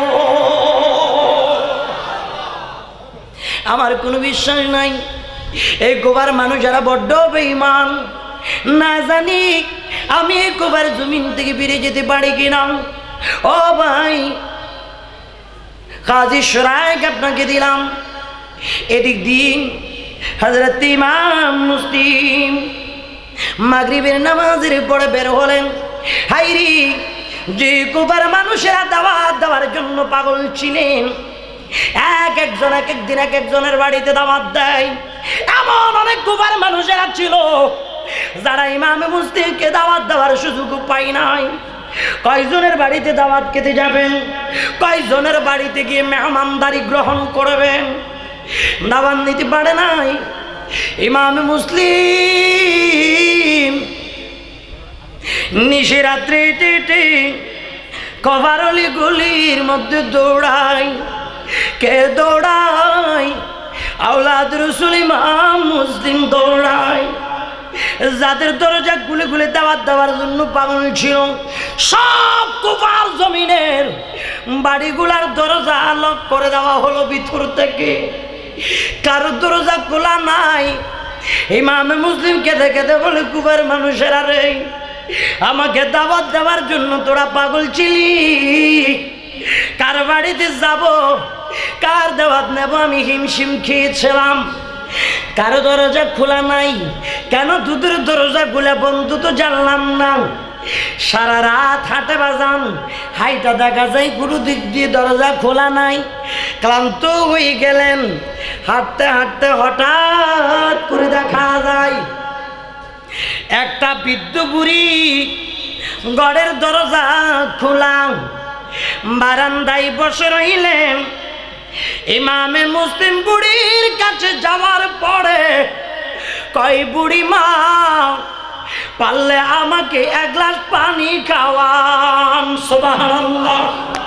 আমার কোনো বিশ্বাস নাই, এই কুফার মানুষ যারা বড্ড বেঈমান, না জানি আমি এই কুফার জমিন থেকে ফিরে যেতে পারি কিনা। ও ভাই কাজী সুরাইক আপনাকে দিলাম, এদিক দিন হযরত ইমাম মুসলিম মাগরিবের নামাজের পরে বের হলেন। হাইরি, যে কুফার মানুষেরা দাওয়াত দেওয়ার জন্য পাগল ছিলেন, এক একজন এক একদিন এক একজনের বাড়িতে দাওয়াত দেয়, এমন অনেক কুফার মানুষেরা ছিল যারা ইমাম মুসলিমকে দাওয়াত দেওয়ার সুযোগ পায় নাই। কয়জনের বাড়িতে দাওয়াত খেতে যাবেন, কয়জনের বাড়িতে গিয়ে মেহমানদারি গ্রহণ করবেন, দাওয়াত নিতে পারে নাই। ইমাম মুসলিম নিশিরাত্রি টিটি কভারলি গলির মধ্যে দৌড়ায়। কে দৌড়ায়? আওলাদ রাসূল ইমাম মুসলিম দৌড়ায়। যাদের দরজা গুলে গুলে দাওয়াত দেওয়ার জন্য পাগল ছিল, সব কুফার জমিনের বাড়িগুলার দরজা লক করে দেওয়া হলো ভিতর থেকে। কারো দরজা খোলা নাই। ইমাম মুসলিম কেঁদে কেঁদে বলে, কুফার মানুষেরা রে, আমাকে দাওয়াত দেওয়ার জন্য তোরা পাগল ছিলি, কার বাড়িতে যাব, কার দাওয়াত নেব, আমি হিমশিম খেয়েছিলাম। কারো দরজা খোলা নাই। কেন দুধের দরজা গুলা বন্ধ তো জানলাম না। সারা রাত হাটে বাজান, হাইটা দেখা যায় পুরো দিক দিয়ে দরজা খোলা নাই। ক্লান্ত হয়ে গেলেন। হাঁটতে হাঁটতে হঠাৎ করে দেখা যায় একটা বৃদ্ধ বুড়ি ঘরের দরজা খোলা, বারান্দায় বসে রইলেন। ইমামে মুসলিম বুড়ির কাছে যাওয়ার পরে কই, বুড়ি মা, পারলে আমাকে এক গ্লাস পানি খাওয়ান। সুবহানাল্লাহ।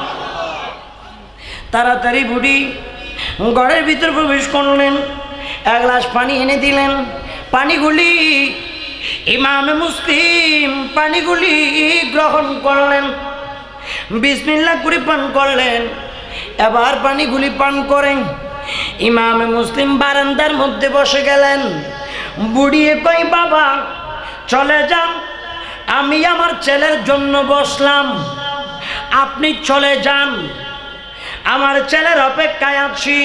তাড়াতাড়ি বুড়ি ঘরের ভিতর প্রবেশ করলেন, এক গ্লাস পানি এনে দিলেন। পানিগুলি ইমামে মুসলিম পানিগুলি গ্রহণ করলেন, বিসমিল্লাহ করে পান করলেন। এবার পানিগুলি পান করেন। ইমামে মুসলিম বারান্দার মধ্যে বসে গেলেন। বুড়িয়ে কই, বাবা চলে যান, আমি আমার ছেলের জন্য বসলাম, আপনি চলে যান, আমার ছেলের অপেক্ষায় আছি।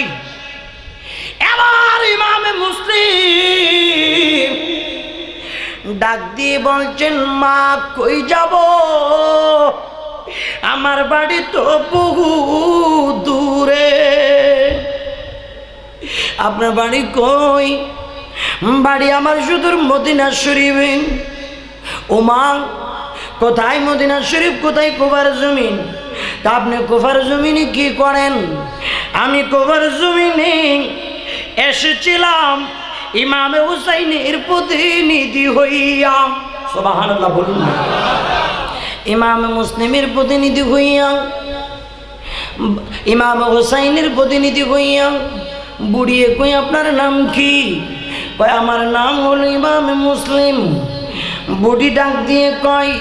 এবার ইমামে মুসলিম ডাক দিয়ে বলছেন, মা কই যাব, আমার বাড়ি তো বহু দূরে। আপনার বাড়ি কই? বাড়ি আমার সুদূর মদিনা শরীফে। ওমা, কোথায় মদিনা শরীফ, কোথায় কুফার জমিন? তা আপনি কুফার জমিনে কি করেন? আমি কুফার জমিনে এসেছিলাম ইমামে হুসাইনের প্রতিনিধি হইয়া। সুবহানাল্লাহ বলুন। ইমাম মুসলিমের প্রতিনিধি হইয়া, ইমাম হুসাইনের প্রতিনিধি হইয়া। বুড়িয়ে কই, আপনার নাম কি? কয়, আমার নাম হলো ইমাম মুসলিম। বুড়ি ডাক দিয়ে কয়,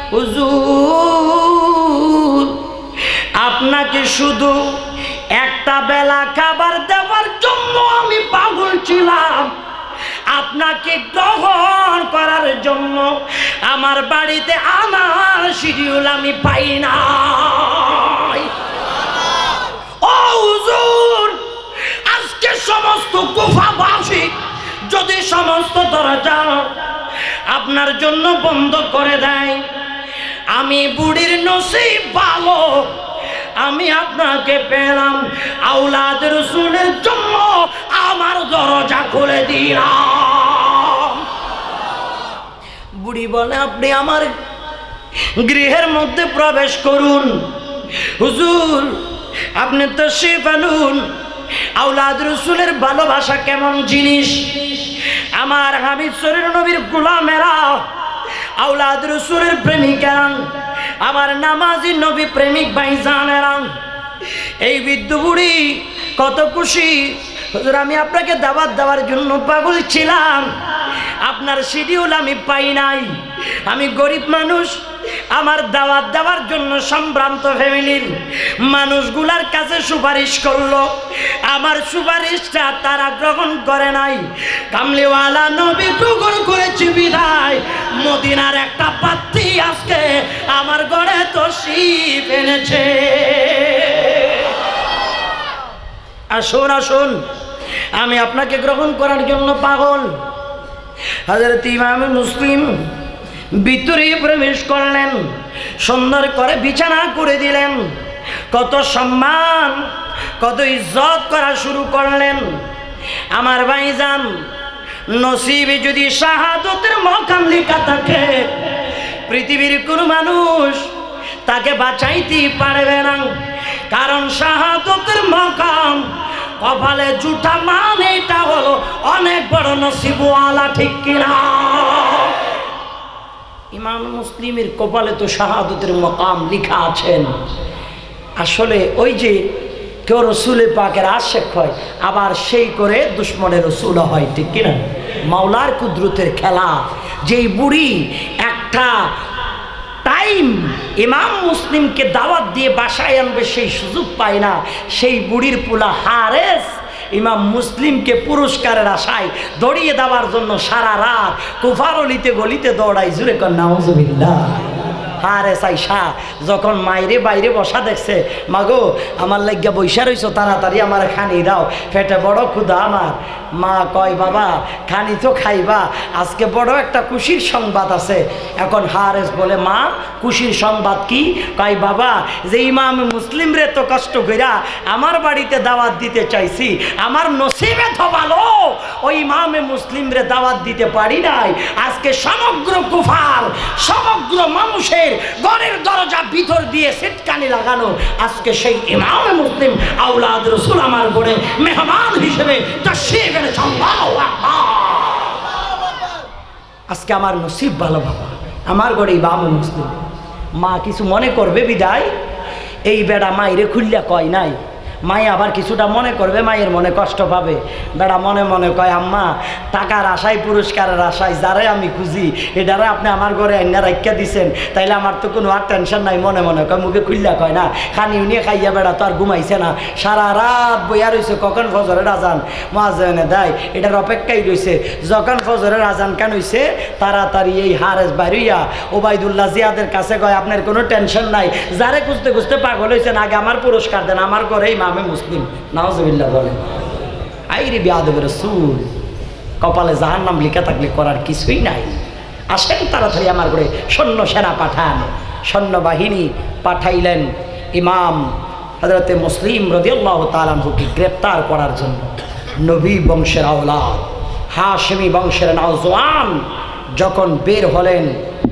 হুজুর, আপনাকে শুধু একটা বেলা খাবার দেওয়ার জন্য আমি পাগল ছিলাম, আপনাকে গ্রহণ করার জন্য আমার বাড়িতে আনার শিডিউল আমি পাই নাই। ও হুজুর, আজকে সমস্ত কুফাবাসী যদি সমস্ত দরজা আপনার জন্য বন্ধ করে দেয়, আমি বুড়ির নসিব ভালো, আমি আপনাকে পেলাম, আওলাদ রাসূলের জন্য আমার দরজা খুলে দিলাম। বুড়ি বলে, আপনি আমার গৃহের মধ্যে প্রবেশ করুন। হুজুর, আপনি তাশরীফ আনুন। আওলাদ রাসূলের ভালোবাসা কেমন জিনিস, আমার হামিদ শরীর নবীর গোলামেরা, আওলাদ রাসূলের প্রেমিকেরা, আমার নামাজি নবী প্রেমিক ভাইজানেরা, এই বৃদ্ধ বুড়ি কত খুশি। হুজুর, আমি আপনাকে দাওয়াত দেওয়ার জন্য পাগল ছিলাম, আপনার শিডিউল আমি পাই নাই। আমি গরিব মানুষ, আমার দাওয়াত দেওয়ার জন্য সম্ভ্রান্ত ফ্যামিলির মানুষগুলার কাছে সুপারিশ করলো, আমার সুপারিশটা তারা গ্রহণ করে নাই। কামলিওয়ালা নবী গ্রহণ করেছে বিদায় মদিনার একটা পাত্রী আজকে আমার ঘরে তশরিফ এনেছে। আসুন আসুন, আমি আপনাকে গ্রহণ করার জন্য পাগল। হযরত ইমাম মুসলিম ভিতরে প্রবেশ করলেন, সুন্দর করে বিছানা করে দিলেন, কত সম্মান কত ইজ্জত করা শুরু করলেন। আমার ভাইজান, নসিবে যদি শাহাদতের মকাম লেখা থাকে, পৃথিবীর কোনো মানুষ তাকে বাঁচাইতে পারবে না, কারণ শাহাদতের মকাম কপালে জুটা মানে এটা হলো অনেক বড় নসিবওয়ালা, ঠিক কিনা? ইমাম মুসলিমের কপালে তো শাহাদতের মকাম লেখা আছেন। আসলে ওই যে কেউ রসুলের পাকের আশেক হয়, আবার সেই করে দুশ্মনের রসুল হয়, ঠিক কিনা? মাওলার কুদরতের খেলা। যেই বুড়ি একটা টাইম ইমাম মুসলিমকে দাওয়াত দিয়ে বাসায় আনবে সেই সুযোগ পায় না, সেই বুড়ির পোলা হারেস ইমাম মুসলিমকে পুরস্কারের আশায় দৌড়িয়ে দেওয়ার জন্য সারা রাত কুফার অলিতে গলিতে দৌড়ায়। জুরে কর নাউজুবিল্লাহ। হারেস আইসা যখন মাইরে বাইরে বসা দেখছে, মাগো আমার লাগিয়া বৈশা রইছো, তাড়াতাড়ি আমার খানি দাও, পেটে বড় ক্ষুধা আমার। মা কয়, বাবা খানি তো খাইবা, আজকে বড় একটা খুশির সংবাদ আছে। এখন হারেস বলে, মা খুশির সংবাদ কি? কয়, বাবা যে ইমাম মুসলিম রে তো কষ্ট কইরা আমার বাড়িতে দাওয়াত দিতে চাইছি, আমার নসিবে তো ভালো ওই ইমামে মুসলিম রে দাওয়াত দিতে পারি নাই। আজকে সমগ্র কুফার সমগ্র মানুষের ঘরের দরজা ভিতর দিয়ে সিটকানি লাগানো, আজকে সেই ইমামে মুসলিম আওলাদ রাসূল আমার ঘরে মেহমান হিসেবে তাশরীফ এনেছে। আল্লাহু আকবার। আজকে আমার নসিব ভালো বাবা, আমার ঘরে ইমামে মুসলিম। মা কিছু মনে করবে বিদায় এই বেড়া মাইরে খুললে কয় নাই, মাই আবার কিছুটা মনে করবে, মায়ের মনে কষ্ট পাবে। বেড়া মনে মনে কয়, আম্মা টাকার আশায় পুরস্কারের আশায় যারে আমি খুঁজি এটারে আপনি আমার ঘরে আইনা রাখিয়া দিছেন, তাইলে আমার তো কোনো আর টেনশন নাই। মনে মনে কয়, মুখে খুললা কয় না, খানি উনিয়ে খাইয়া বেড়া তো আর ঘুমাইছে না, সারা রাত বইয়া রয়েছে কখন ফজরের আজান মুয়াজ্জিনে দেয় এটার অপেক্ষায় রয়েছে। যখন ফজরের আজান কেন হইছে, তাড়াতাড়ি এই হারেস বাইরিয়া ওবায়দুল্লাহ জিয়াদের কাছে কয়, আপনার কোনো টেনশন নাই, যারে খুঁজতে খুঁজতে পাগল হয়েছেন আগে আমার পুরস্কার দেন, আমার ঘরে ইমামে মুসলিম। নাউজুবিল্লাহ বলেন। আইরে বিয়াদব রাসূল, কপালে জাহান্নাম লিখা থাকলে করার কিছুই নাই। আসেন তাড়াতাড়ি আমার ঘরে সৈন্য সেনা পাঠান। সৈন্যবাহিনী পাঠাইলেন ইমাম হযরতে মুসলিম রাদিয়াল্লাহু তাআলা আনহুকে গ্রেপ্তার করার জন্য। নবী বংশের আওলাদ, হাশেমি বংশের নওজোয়ান যখন বের হলেন,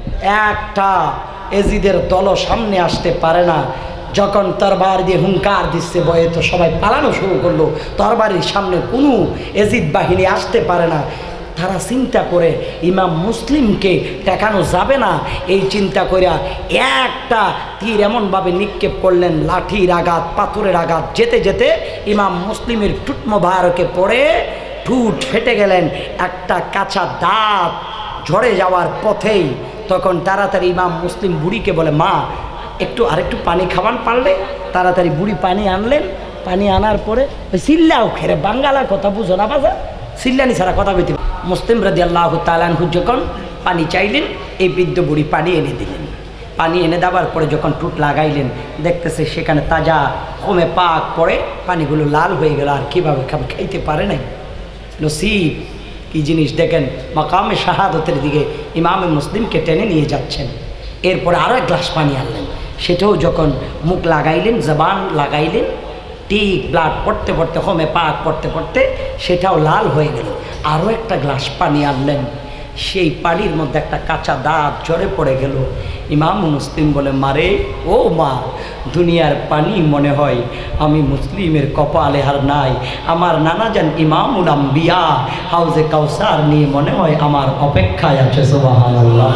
একটা এজিদের দল সামনে আসতে পারে না। যখন তরবার দিয়ে হুঙ্কার দিচ্ছে বয়ে, তো সবাই পালানো শুরু করলো। তরবারির সামনে কোনো এজিদ বাহিনী আসতে পারে না। তারা চিন্তা করে ইমাম মুসলিমকে টেকানো যাবে না, এই চিন্তা করিয়া একটা তীর এমনভাবে নিক্ষেপ করলেন, লাঠির আঘাত পাথরের আঘাত যেতে যেতে ইমাম মুসলিমের টুট মোবারকে পড়ে ঠুট ফেটে গেলেন। একটা কাঁচা দাঁত ঝরে যাওয়ার পথেই তখন তাড়াতাড়ি ইমাম মুসলিম বুড়িকে বলে, মা একটু আরেকটু পানি খাওয়ান পারলে। তাড়াতাড়ি বুড়ি পানি আনলেন। পানি আনার পরে ওই সিল্লাও খেরে, বাঙ্গালা কথা বুঝো না বাজা, সিল্লানি ছাড়া কথা বলতে। মুসলিম রাদিয়াল্লাহু তাআলা আনহু যখন পানি চাইলেন, এই বৃদ্ধ বুড়ি পানি এনে দিলেন। পানি এনে দেওয়ার পরে যখন টুট লাগাইলেন, দেখতেছে সেখানে তাজা হোমে পাক পড়ে পানিগুলো লাল হয়ে গেল। আর কীভাবে খাবে, খাইতে পারে নাই। নসিব কি জিনিস দেখেন, মাকামে শাহাদতের দিকে ইমামে মুসলিমকে টেনে নিয়ে যাচ্ছেন। এরপরে আরও এক গ্লাস পানি আনলেন, সেটাও যখন মুখ লাগাইলেন, জবান লাগাইলেন, টিক ব্লাড পড়তে পড়তে হোমে পাক পড়তে পড়তে সেটাও লাল হয়ে গেল। আরও একটা গ্লাস পানি আনলেন, সেই পানির মধ্যে একটা কাঁচা দাঁত ঝরে পড়ে গেল। ইমাম মুসলিম বলে, মারে ও মা, দুনিয়ার পানি মনে হয় আমি মুসলিমের কপালে আর নাই। আমার নানা যান ইমামুল আম্বিয়া হাউজে কাউসার নিয়ে মনে হয় আমার অপেক্ষায় আছে। সুবহানাল্লাহ।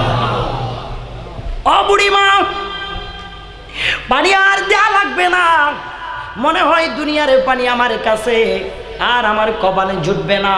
ও বুড়ি মা, পানি আর দেয়া লাগবে না, মনে হয় দুনিয়ার পানি আমার কাছে আর আমার কপালে জুটবে না।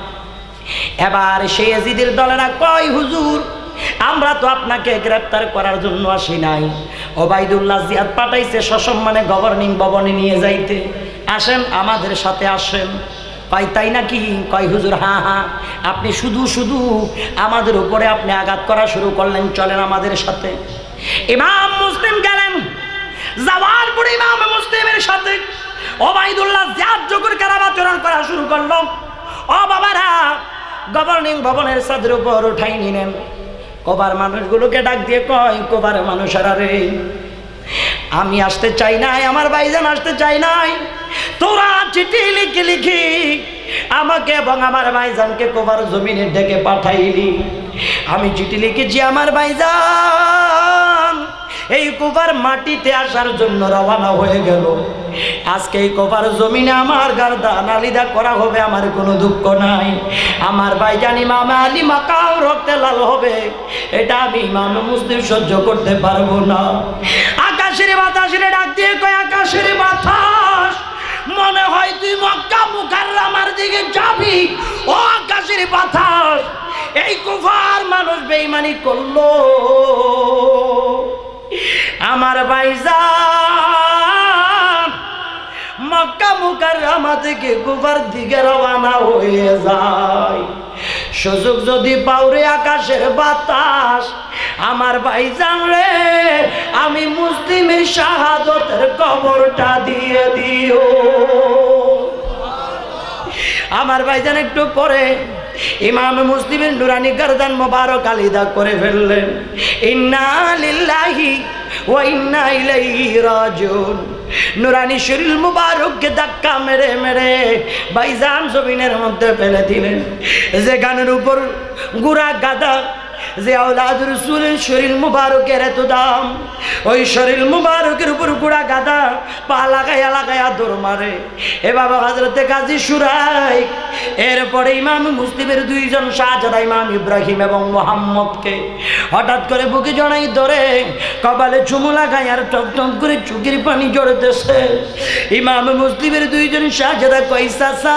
এবার সেই এজিদের দলেরা কয়, হুজুর আমরা তো আপনাকে গ্রেপ্তার করার জন্য আসি নাই, ওবায়দুল্লাহ জিয়াদ পাঠাইছে সসম্মানে গভর্নিং ভবনে নিয়ে যাইতে, আসেন আমাদের সাথে আসেন। কয় তাই নাকি? কয় হুজুর হ্যাঁ হ্যাঁ, আপনি শুধু শুধু আমাদের উপরে আপনি আঘাত করা শুরু করলেন, চলেন আমাদের সাথে। ইমাম মুসলিম গেলেন, যাওয়ার পরে ইমাম মুসলিমের সাথে ওবাইদুল্লাহ জিয়াদ যখন কারাবাচরণ করা শুরু করলো, ও বাবারা গভর্নিং ভবনের ছাদের উপর উঠাই নিলেন। কোবার মানুষগুলোকে ডাক দিয়ে কয়, কোবার মানুষেরা রে, আমি আসতে চাই নাই, আমার ভাইজান আসতে চাই নাই, তোরা চিঠি লিখে লিখি আমাকে এবং আমার ভাইজানকে কোবার জমিনে ডেকে পাঠাইলি। আমি চিঠি লিখেছি আমার ভাইজান এই কোবার মাটিতে আসার জন্য রওনা হয়ে গেল। আজকে এই কোবার জমিনে আমার গার্দা নালিদা করা হবে, আমার কোনো দুঃখ নাই। আমার ভাইজান ইমাম আলী মাকাও রক্তে লাল হবে, এটা আমি ইমাম মুসলিম সহ্য করতে পারবো না। আকাশের বাতাসের ডাক দিয়ে কয়, আকাশের বাতাস, মনে হয় তুই মক্কা মুকাররমার দিকে যাবি। ও আকাশের বাতাস, এই কুফার মানুষ বেঈমানি করলো, আমার ভাইজান মক্কা মুকাররমা থেকে কুফার দিকে রওনা হয়ে যায়। সুযোগ যদি পাওরে আকাশের বাতাস, আমার ভাইজান রে আমি মুসলিমের শাহাদতের কবরটা দিয়ে দিও। আমার ভাইজান একটু পরে ইমাম মুসলিমের নুরানি গর্দান মোবারক আলিদা করে ফেললেন। ইন্না লিল্লাহি ওয়া ইন্না ইলাইহি রাজিউন। নুরানি শরীর মুবারককে ধাক্কা মেরে মেরে ভাইজান জমিনের মধ্যে ফেলে দিলেন। যেখানের উপর গুড়া গাদা, যে আওলাদ রাসূলের শরীর মুবারকের এত দাম, ওই শরীর মুবারকের উপর গুড়া গাদা পা লাগাইয়া লাগাইয়া দৌড় মারে। এ বাবা হযরতে গাজী শুরাইক, এরপরে ইমাম মুসলিমের দুইজন শাহজাদা ইমাম ইব্রাহিম এবং মুহাম্মদকে হঠাৎ করে বুকে জড়াই ধরে কপালে চুমু লাগাই আর টপ টপ করে চোখের পানি জড়তেছে। ইমাম মুসলিমের দুইজন শাহজাদা কয়, চাচা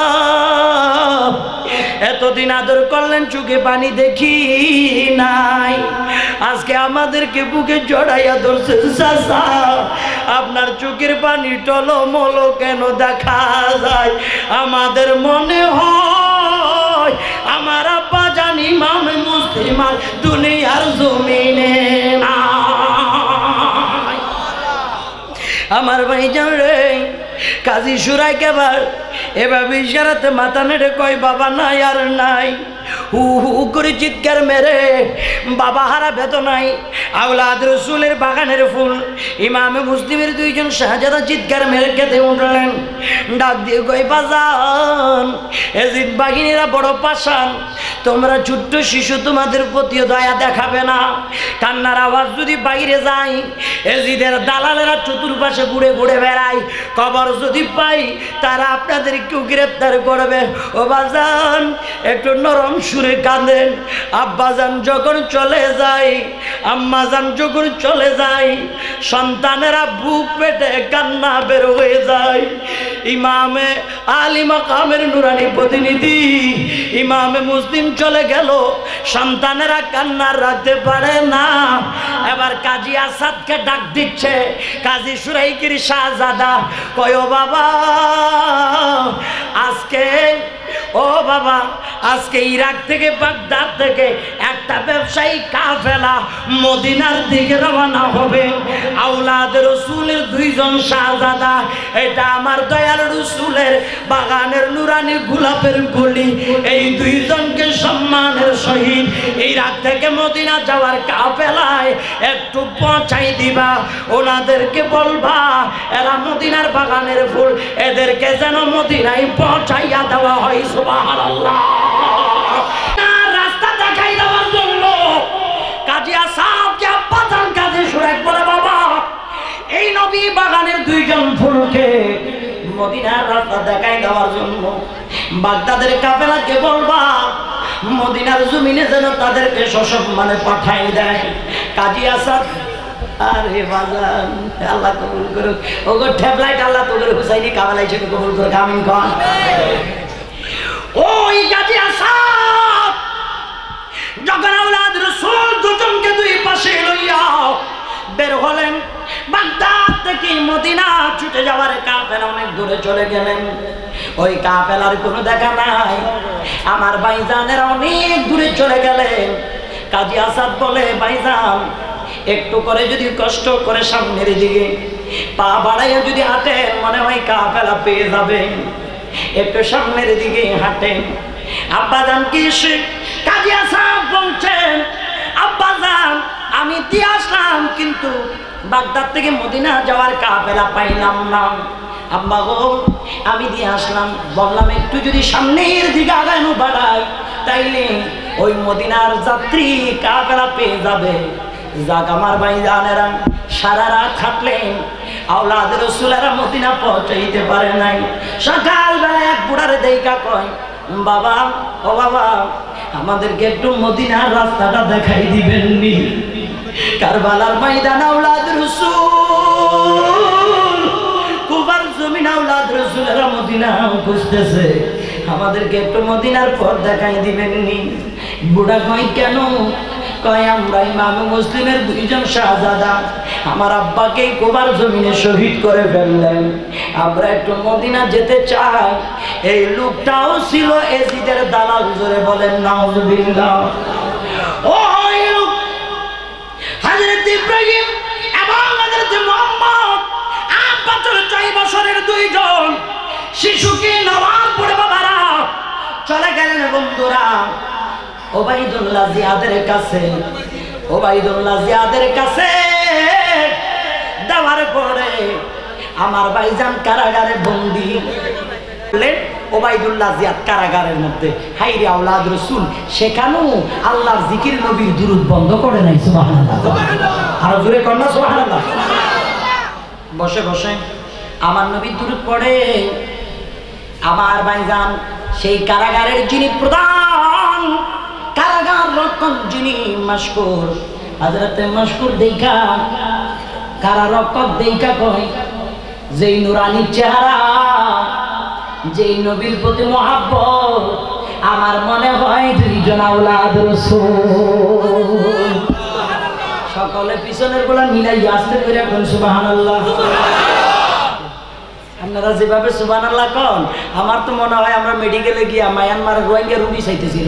এতদিন আদর করলেন, চোখে পানি দেখি নাই, আজকে আমাদেরকে বুকে জড়াইয়া ধরছে। চাচা আপনার চোখের পানি টলমল কেন দেখা যায়? আমাদের মনে হয় আমার আব্বা জানি ইমাম মুসলিম আর দুনিয়ার জমিনে নাই। আমার ভাইজান রে, কাজী শুরাইক এবার এভাবে ইশারাতে মাথা নেড়ে কয়, বাবা নাই আর নাই। হু হু করে চিৎকার মেরে বাবা হারা বেদনায় আওলাদ রাসূলের বাগানের ফুল ইমামে মুসলিমের দুইজন শাহজাদা চিৎকার মেরে কেঁদে উঠলেন। ডাক দিয়ে কই, বাজান এজিদ বাহিনীরা বড় পাষাণ, তোমরা ছোট্ট শিশু, তোমাদের প্রতিও দয়া দেখাবে না। কান্নার আওয়াজ যদি বাইরে যায়, এজিদের দালালেরা চতুর্পাশে ঘুরে ঘুরে বেড়ায়, কবর যদি পাই তারা আপনাদেরকেও গ্রেপ্তার করবে। ও বাজান একটু নরম সুরে কাঁদেন। আব্বাজান যখন চলে যায়, আম্মাজান যখন চলে যায়, সন্তানেরা বুক পেটে কান্না বের হয়ে যায়। ইমামে আলী মাকামের নুরানি প্রতিনিধি ইমামে মুসলিম চলে গেল, সন্তানেরা কান্না রাখতে পারে না। এবার কাজী আসাদকে ডাক দিচ্ছে, কাজী শুরাইকের শাহজাদা কয়, ও বাবা আজকে, ও বাবা আজকে ইরাক থেকে বাগদাদ থেকে একটা ব্যবসায়ী কাফেলা মদিনার দিকে রওনা হবে। আওলাদ রাসূলের দুইজন শাহজাদা, এটা আমার দয়াল রাসূলের বাগানের নুরানি গোলাপের কলি, এই দুইজনকে সম্মানের সহিত ইরাক থেকে মদিনা যাওয়ার কাফেলায় একটু পৌঁছাই দিবা। ওনাদেরকে বলবা এরা মদিনার বাগানের ফুল, এদেরকে যেন মদিনায় পৌঁছাইয়া দেওয়া হয়। সুবহানাল্লাহ। রাস্তা দেখাই দেওয়ার জন্য কাজী আসাদকে আব্বাজান কাজী শুরাইক বলে, বাবা এই নবী বাগানের দুইজন ফুলকে মদিনার রাস্তা দেখাই দেওয়ার জন্য বাগদাদের কাফেলাকে বলবা মদিনার জমিনে যেন তাদেরকে সসম্মানে পাঠাই দেয়। কাজী আসাদ, আরে বাজান আল্লাহ কবুল করুক, ওগো ঠেবলাইট আল্লাহ তোদের হুসাইনি কাবেলাই সেটা কবুল করুক, আমিন কন। ওই কাজী আসাদ যখন আওলাদ রাসূল দুজনকে দুই পাশে লইয়া বের হলেন, বাগদাদ থেকে মদিনা ছুটে যাওয়ার কাফেলা অনেক দূরে চলে গেলেন। ওই কাফেলার কোনো দেখা নাই, আমার ভাইজানেরা অনেক দূরে চলে গেলেন। কাজী আসাদ বলে, ভাইজান একটু করে যদি কষ্ট করে সামনের দিকে পা বাড়াইয়া যদি হাঁটেন মনে হয় কাফেলা পেয়ে যাবেন। একটু সামনের দিকে হাঁটেন। আব্বাজান কি কাজিয়া সাহেব বলছেন, আব্বাজান আমি দিয়ে আসলাম কিন্তু বাগদাদ থেকে মদিনা যাওয়ার কাফেলা পাইলাম না। আব্বা গো আমি দিয়ে আসলাম, বললাম একটু যদি সামনের দিকে আগানো বাড়াই তাইলে ওই মদিনার যাত্রী কাফেলা পেয়ে যাবে। যাক আমার ভাইজানেরা সারা রাত হাঁটলেন, আওলাদ রাসূলেরা মদিনা পৌঁছাইতে পারে নাই। সকালবেলা এক বুড়ারে দেখা কয়, বাবা ও বাবা আমাদেরকে একটু মদিনার রাস্তাটা দেখাই দিবেন নি? কারবালার ময়দান আওলাদ রাসূল, কুফার জমিন আওলাদ রাসূলেরা মদিনা খুঁজতেছে, আমাদেরকে একটু মদিনার পথ দেখাই দিবেন নি? বুড়া কয় কেন? কয় আমরা ইমাম মুসলিমের দুইজন শাহজাদা আমার আব্বাকে কুফার জমিনে শহীদ করে ফেললেন, আমরা একটু মদিনা যেতে চাই। এই লোকটাও ছিল এজিদের দালাল, জোরে বলেন নাউজুবিল্লাহ। ওই লোক হযরত ইব্রাহিম এবং হযরত মুহাম্মদ আট বছর ছয় বছরের দুইজন শিশুকে নেওয়ার পরে বাবারা চলে গেলেন বন্ধুরা ওবাইদুল্লাহ জিয়াদের কাছে। ওবাইদুল্লাহ জিয়াদের কাছে দেওয়ার পরে আমার ভাইজান কারাগারে বন্দী। ওবাইদুল্লাহ জিয়াদ কারাগারের মধ্যে, হাইরে আওলাদ রাসূল সেখানেও আল্লাহর জিকির নবীর দুরূদ বন্ধ করে নাই। সুবহানাল্লাহ, আর জোরে কর না সুবহানাল্লাহ। বসে বসে আমার নবী দুরূদ পড়ে। আমার ভাইজান সেই কারাগারের যিনি প্রধান কারাগার রক্ষক যিনি মাশকুর, হযরতে মাশকুর দেখা কারারক্ষক দেখা কয়, যেই নুরানি চেহারা, যেই নবীর প্রতি মহাব্বত, আমার মনে হয় দুইজন আওলাদ রাসূল। সকলে পিছনের গুলা মিলাই আসতে করে এখন সুবহানাল্লাহ। আপনারা যেভাবে সুবহানাল্লাহ কোন, আমার তো মনে হয় আমরা মেডিকেলে গিয়া মায়ানমার রোহিঙ্গা রুগী চাইতেছি।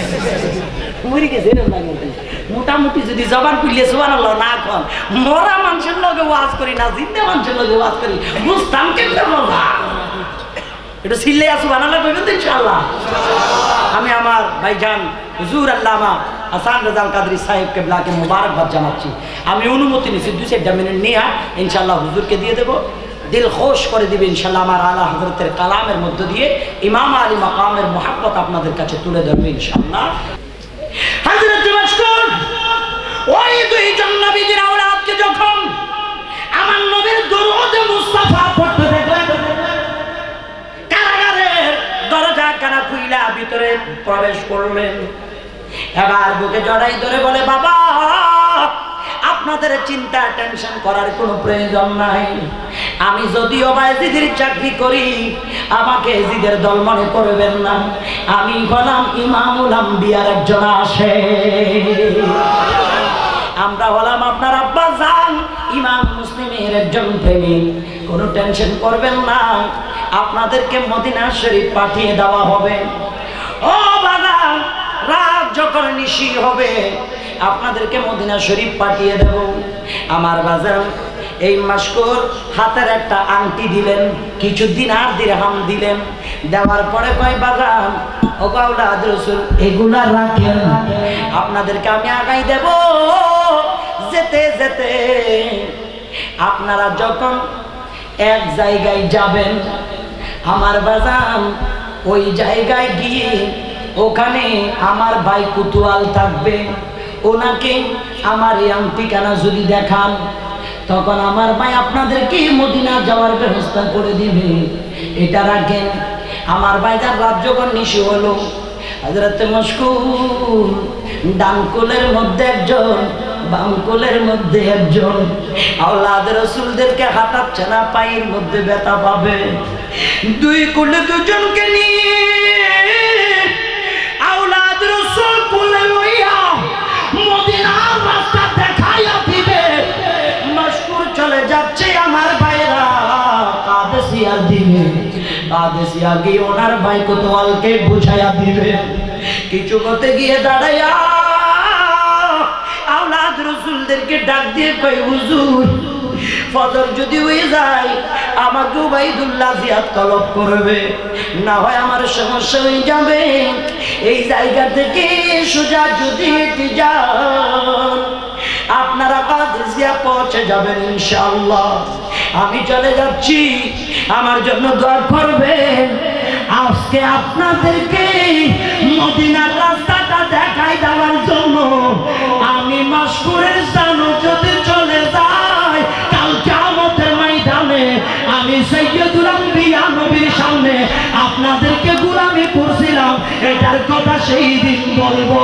মোটামুটি যদি জবান খুললে সুবহানাল্লাহ না কোন, মরা মানুষের লগে ওয়াজ করি না, জিন্দা মানুষের লগে ওয়াজ করি, বুঝতাম কেমনে মজা। এটা সিল্লে সুবহানাল্লাহ কইবেন তো ইনশাআল্লাহ। আমি আমার ভাইজান হুজুর আল্লামা হাসান রাজাল কাদরি সাহেব কেবলাকে মুবারকবাদ জানাচ্ছি। আমি অনুমতি নিয়েছি দুই চারটা মিনিট নিয়ে ইনশাআল্লাহ হুজুরকে দিয়ে দেবো, দিল খোশ করে দিবে ইনশাআল্লাহ। আমার আলা হযরতের কালামের মধ্য দিয়ে ইমাম আলী মাকামের মুহাব্বত আপনাদের কাছে তুলে ধরবে ইনশাআল্লাহ। হযরত মাশকুর ওই দুইজন নবীর আওলাদকে যখন আমার নবীর দরুদ মুস্তাফা পড়তে দেখলেন, কারাগারের দরজা কানা খুইলা ভিতরে প্রবেশ করলেন। এবার বুকে জড়াই ধরে বলে, বাবা আপনাদের চিন্তা টেনশন করার কোনো প্রয়োজন নাই। আমি যদিও বা এজিদের চাকরি করি, আমাকে এজিদের দল মনে করবেন না। আমি হলাম ইমামুল আম্বিয়ার একজন আসে। আমরা হলাম আপনার আব্বা জান ইমাম মুসলিমের একজন প্রেমিক। কোনো টেনশন করবেন না, আপনাদেরকে মদিনা শরীফ পাঠিয়ে দেওয়া হবে। ও বাবা, রাত যখন নিশি হবে আপনাদেরকে মদিনা শরীফ পাঠিয়ে দেব। আমার বাজার এই মাশকুর হাতের একটা আংটি দিলেন, কিছু দিনার দিরহাম দিলেন। দেওয়ার পরে কয়, বাজান ও আওলাদ রাসূল এগুলা রাখেন, আপনাদেরকে আমি আগাই দেব। যেতে যেতে আপনারা যখন এক জায়গায় যাবেন, আমার বাজান ওই জায়গায় গিয়ে ওখানে আমার ভাই কুতুয়াল থাকবে, ওনাকে আমার এই আংটিখানা যদি দেখান, তখন আমার ভাই আপনাদেরকে মদিনা যাওয়ার ব্যবস্থা করে দিবে। এটা রাখেন। আমার ভাইজান রাত যখন নিশি হলো, হযরত মাশকুর ডানকুলের মধ্যে একজন, বামকুলের মধ্যে একজন, আওলাদ রাসূলদেরকে হাঁটাচ্ছে না, পায়ের মধ্যে ব্যথা পাবে। দুই কুলে দুজনকে নিয়ে আওলাদ রাসূল কুলে লইয়া মদিনার রাস্তা দেখাইয়া দিবে। মাশকুর চলে যাচ্ছে, আমার ভাইরা কাদেসিয়া দিবে। কাদেসিয়া গিয়ে ওনার ভাই কোতোয়ালকে বুঝাইয়া দিবে। কিছু করতে গিয়ে দাঁড়াইয়া আওলাদ রাসূলদেরকে ডাক দিয়ে কই, হুজুর ফজর যদি হয়ে যায় আমাকে উবাইদুল্লাহ জিয়াদ তলব করবে, না হয় আমার সমস্যা হয়ে যাবে। এই জায়গা থেকে সোজা যদি হেঁটে যান আপনারা কাদেসিয়া পৌঁছে যাবেন ইনশাআল্লাহ। আমি চলে যাচ্ছি, আমার জন্য দোয়া করবেন। আজকে আপনাদেরকে মদিনার রাস্তাটা দেখাই দেওয়ার জন্য আমি মাসকুরের জানো যদি চলে যাই, কাল কিয়ামতের ময়দানে আমি সাইয়্যিদুল আম্বিয়া নবীর সামনে আপনাদেরকে গোলামি করছিলাম, এটার কথা সেই দিন বলবো।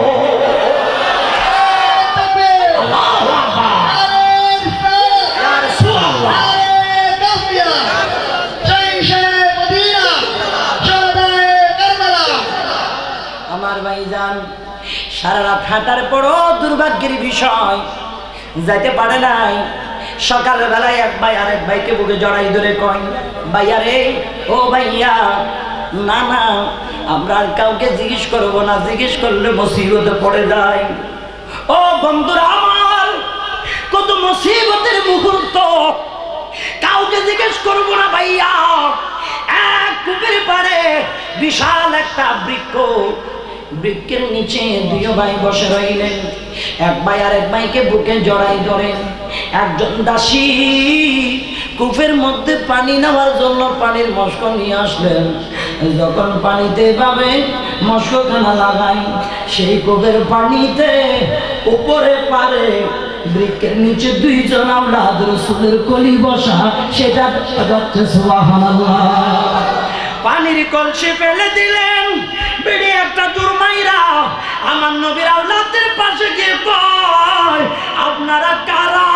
আমার ভাইজান সারা রাত হাঁটার পরও দুর্ভাগ্যের বিষয় যাইতে পারে নাই। সকালবেলায় এক ভাই আরেক ভাইকে বুকে জড়াই ধরে কয়, ভাইয়া রে, ও ভাইয়া, না না আমরা আর কাউকে জিজ্ঞেস করবো না, জিজ্ঞেস করলে মুসিবতে পড়ে যায়। ও বন্ধুরা আমার, কত মুসিবতের মুহূর্ত, কাউকে জিজ্ঞেস করবো না ভাইয়া। এক কূপের পাড়ে বিশাল একটা বৃক্ষ, বৃক্ষের নিচে দুই ভাই বসে রইলেন। এক ভাই আর এক ভাইকে বুকে জড়াই ধরেন। একজন দাসী কূপের মধ্যে পানি নেওয়ার জন্য পানির মস্ক নিয়ে আসলেন। যখন পানিতে পাবে মস্কখানা লাগাই, সেই কূপের পানিতে উপরে পারে বৃক্ষের নিচে দুইজন আওলাদ রাসূলের কলি বসা, সেটা যাচ্ছে সুবহানাল্লাহ। পানির কলসি ফেলে দিলেন, বেড়ে একটা দুর্মাইরা আমার নবীর আওলাদের পাশে গিয়ে কয়, আপনারা কারা?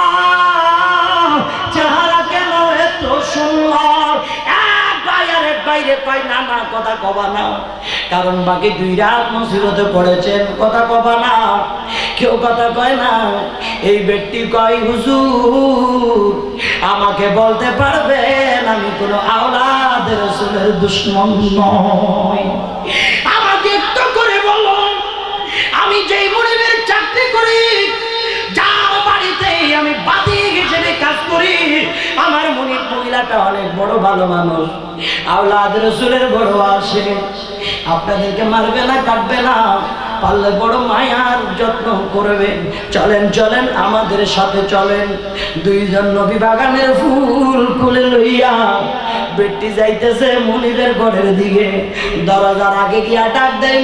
চেহারা কেন এত সুন্দর? এক ভাই আর এক বাইরে কয়, না না কথা কবা না, কারণ বাকি দুই রাত মুসিবতে পড়েছেন, কথা কবা না। কেউ কথা কয় না। এই ব্যক্তি কয়, হুজুর আমাকে বলতে পারবেন আমি কোনো আওলাদ রাসূলের দুশমন নই? আমাকে একটু করে বলুন, আমি যেই মুনিবের চাকরি করি, যার বাড়িতে আমি বাদী হিসেবে কাজ করি, আমার মুনিব মহিলাটা অনেক বড় ভালো মানুষ, আওলাদ রাসূলের বড় আসে, আপনাদেরকে মারবে না, কাটবে না, পারলে বড় মায়ার যত্ন করবেন। চলেন চলেন আমাদের সাথে চলেন। দুইজন নবী বাগানের ফুল খুলে লইয়া বেটি যাইতেছে মুনিবের ঘরের দিকে। দরজার আগে গিয়া ডাক দেয়,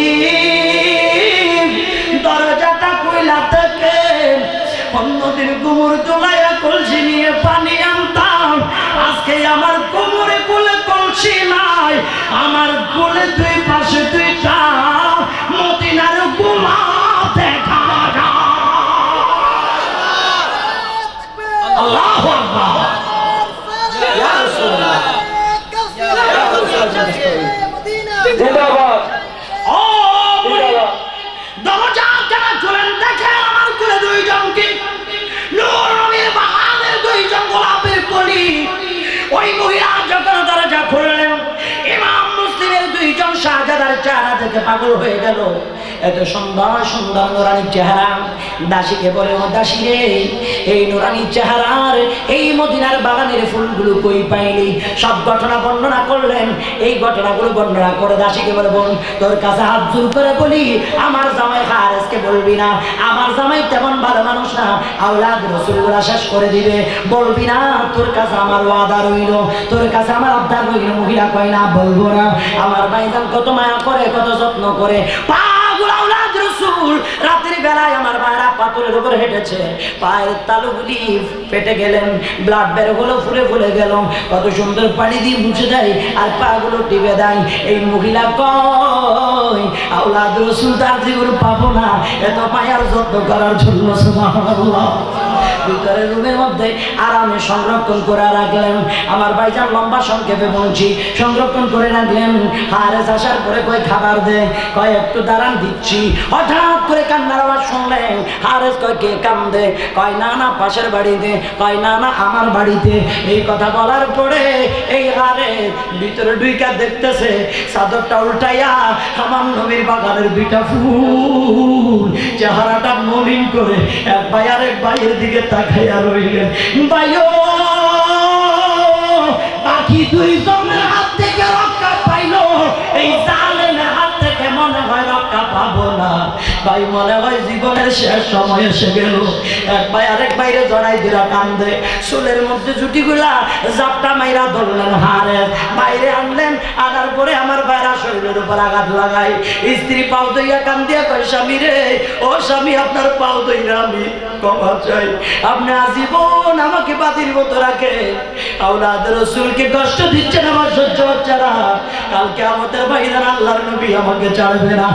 মুনিব দরজাটা কইলা থেকে অন্যদিন কুমুর তোলাইয়া কলসি নিয়ে পানি আনতাম, আজকে আমার কোমরে কোলে কলসি নাই, আমার কোলে দুই পাশে দুইটা মদিনার গোলাপ দেখা যায়। আল্লাহু আকবার। ইয়া রাসূলুল্লাহ, জিন্দাবাদ। ও দরজা কেন খুলেন, দেখেন আমার কোলে দুইজনকে, নূর নবীর বাহাদের দুইজন গোলাপের কলি। ওই মহিলা যখন দরজা খুললেন, ইমাম মুসলিমের দুইজন শাহজাদার চেহারা থেকে পাগল হয়ে গেল। এত সুন্দর সুন্দর নুরানি চেহারা। দাসীকে বলে, ও দাসী রে, এই নুরানি চেহারার এই মদিনার বাগানের ফুলগুলো কই পাইলি? সব ঘটনা বর্ণনা করলেন। এই ঘটনাগুলো বর্ণনা করে দাসীকে বলে, বোন তোর কাছে হাত জোর করে বলি, আমার জামাই হারেসকে বলবি না, আমার জামাই তেমন ভালো মানুষ না, আওলাদ রাসূলুল্লাহ শেষ করে দিবে, বলবি না, তোর কাছে আমার ওয়াদা রইল, তোর কাছে আমার আবদার রইল। মহিলা কয়, না বলবো না। আমার ভাইজান কত মায়া করে, কত যত্ন করে, পাগল আওলাদ রাসূল রাতের বেলায় আমার ভাইরা পাথরের উপর হেঁটেছে, পায়ের তালুগুলি ফেটে গেলেন, ব্লাড বের হলো, ফুলে ফুলে গেল, কত সুন্দর পানি দিয়ে মুছে দেয় আর পাগুলো টিপে দেয়। এই মহিলা কয়, আওলাদ রাসূল তার জীবন পাবো না, এত মায়ার যত্ন করার জন্য। সুবহানাল্লাহ। ভিতরে রুমের মধ্যে আরামে সংরক্ষণ করে রাখলেন। আমার ভাইজান লম্বা সংক্ষেপে বলছি, সংরক্ষণ করে রাখলেন। হারেস আসার পরে কয়, খাবার দে, কয় একটু দাঁড়ান দিচ্ছি। হঠাৎ করে কান্নার আওয়াজ শুনলেন। হারেস কয়, কে কান্দে? কয় না না পাশের বাড়িতে, কয় না না আমার বাড়িতে। এই কথা বলার পরে এই হারেস ভিতরে ঢুইকা দেখতেছে চাদরটা উল্টাইয়া আমার নবীর বাগানের দুইটা ফুল, চেহারাটা মলিন করে এক ভাই আরেক ভাইয়ের দিকে তাকাইয়া রইলেন। ভাইও বাকি দুইজনের হাত থেকে রক্ষা পাইলো, এই জালেমের হাত থেকে মনে হয় রক্ষা পাবো না। ভাই মনে হয় জীবনের শেষ সময় এসে গেল। এক ভাই আরেক বাইরে জড়াই দিলা কান্দে, চুলের মধ্যে জুটিগুলা জাপটা মাইরা ধরলেন, হারে বাইরে আনলেন। আনার পরে আমার ভাইরা শরীরের উপর আঘাত লাগাই, স্ত্রী পাও দইয়া কান্দিয়া কয়, স্বামী রে, ও স্বামী আপনার পাও দইয়া আমি ক্ষমা চাই, আপনি আজীবন আমাকে বাতির মতো রাখে, আওলাদ রাসূলকে কষ্ট দিচ্ছেন, আমার সহ্য হচ্ছে না, কালকে আমাদের ভাইরা আল্লাহর নবী আমাকে ছাড়বে না।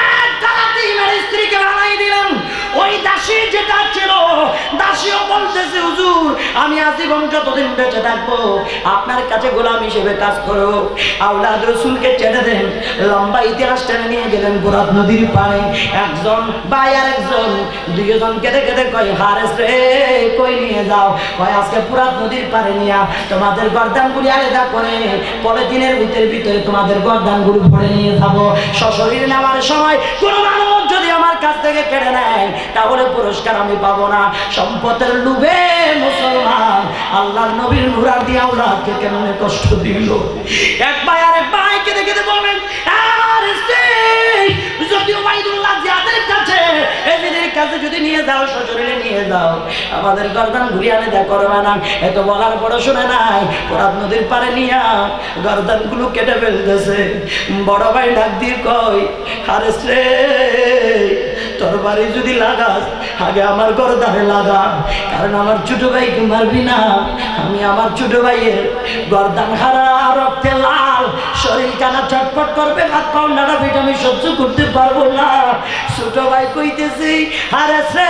স্ত্রীকে বানাই দিলাম। ওই দাসী যেটা ছিল, দাসীও বলতেছে হুজুর আমি আজীবন যতদিন বেঁচে থাকবো আপনার কাছে গোলাম হিসেবে কাজ করো, আওলাদ রাসূলকে ছেড়ে দেন। লম্বা ইতিহাস টেনে নিয়ে গেলেন ফোরাত নদীর পাড়ে। একজন ভাই আর একজন দুইজন কেঁদে কেঁদে কয়, হারেস রে কই নিয়ে যাও? কয় আজকে ফোরাত নদীর পাড়ে নিয়া তোমাদের গর্দানগুলি আলাদা করে পলিথিনের ভিতরে ভিতরে তোমাদের গর্দানগুলি ভরে নিয়ে যাবো। সশরীরে নেওয়ার সময় কোনো মানুষ যদি আমার কাছ থেকে কেড়ে নেয় তাহলে পুরস্কার আমি পাবো না। সম্পদের লোভে মুসলমান আল্লাহর নবীর নুরার দিয়ে আওলাদকে কেমন কষ্ট দিল। এক ভাই আর এক ভাই কেঁদে কেঁদে বলেন, আর যদি ওবাইদুল্লাহ জিয়াদের কাছে এদের কাছে যদি নিয়ে যাও, শ্বশুরে নিয়ে যাও, আমাদের গর্দান ঘুরিয়ে আনে দেখ করবে না। এত বলার পরে শুনে নাই, ফোরাত নদীর পারে নিয়া গর্দান গুলো কেটে ফেলতেছে। বড় ভাই ডাক দিয়ে কয়, হারেস রে তোর বাড়ি যদি লাগাস আগে আমার গর্দানে লাগা, কারণ আমার ছোট ভাইকে মারবি না। আমি আমার ছোট ভাইয়ের গর্দান হারা রক্তে লাল, শরীর কানা চটপট করবে, হাত পাও নাড়াপিট আমি সহ্য করতে পারবো না। ছোট ভাই কইতেছি, আরে সে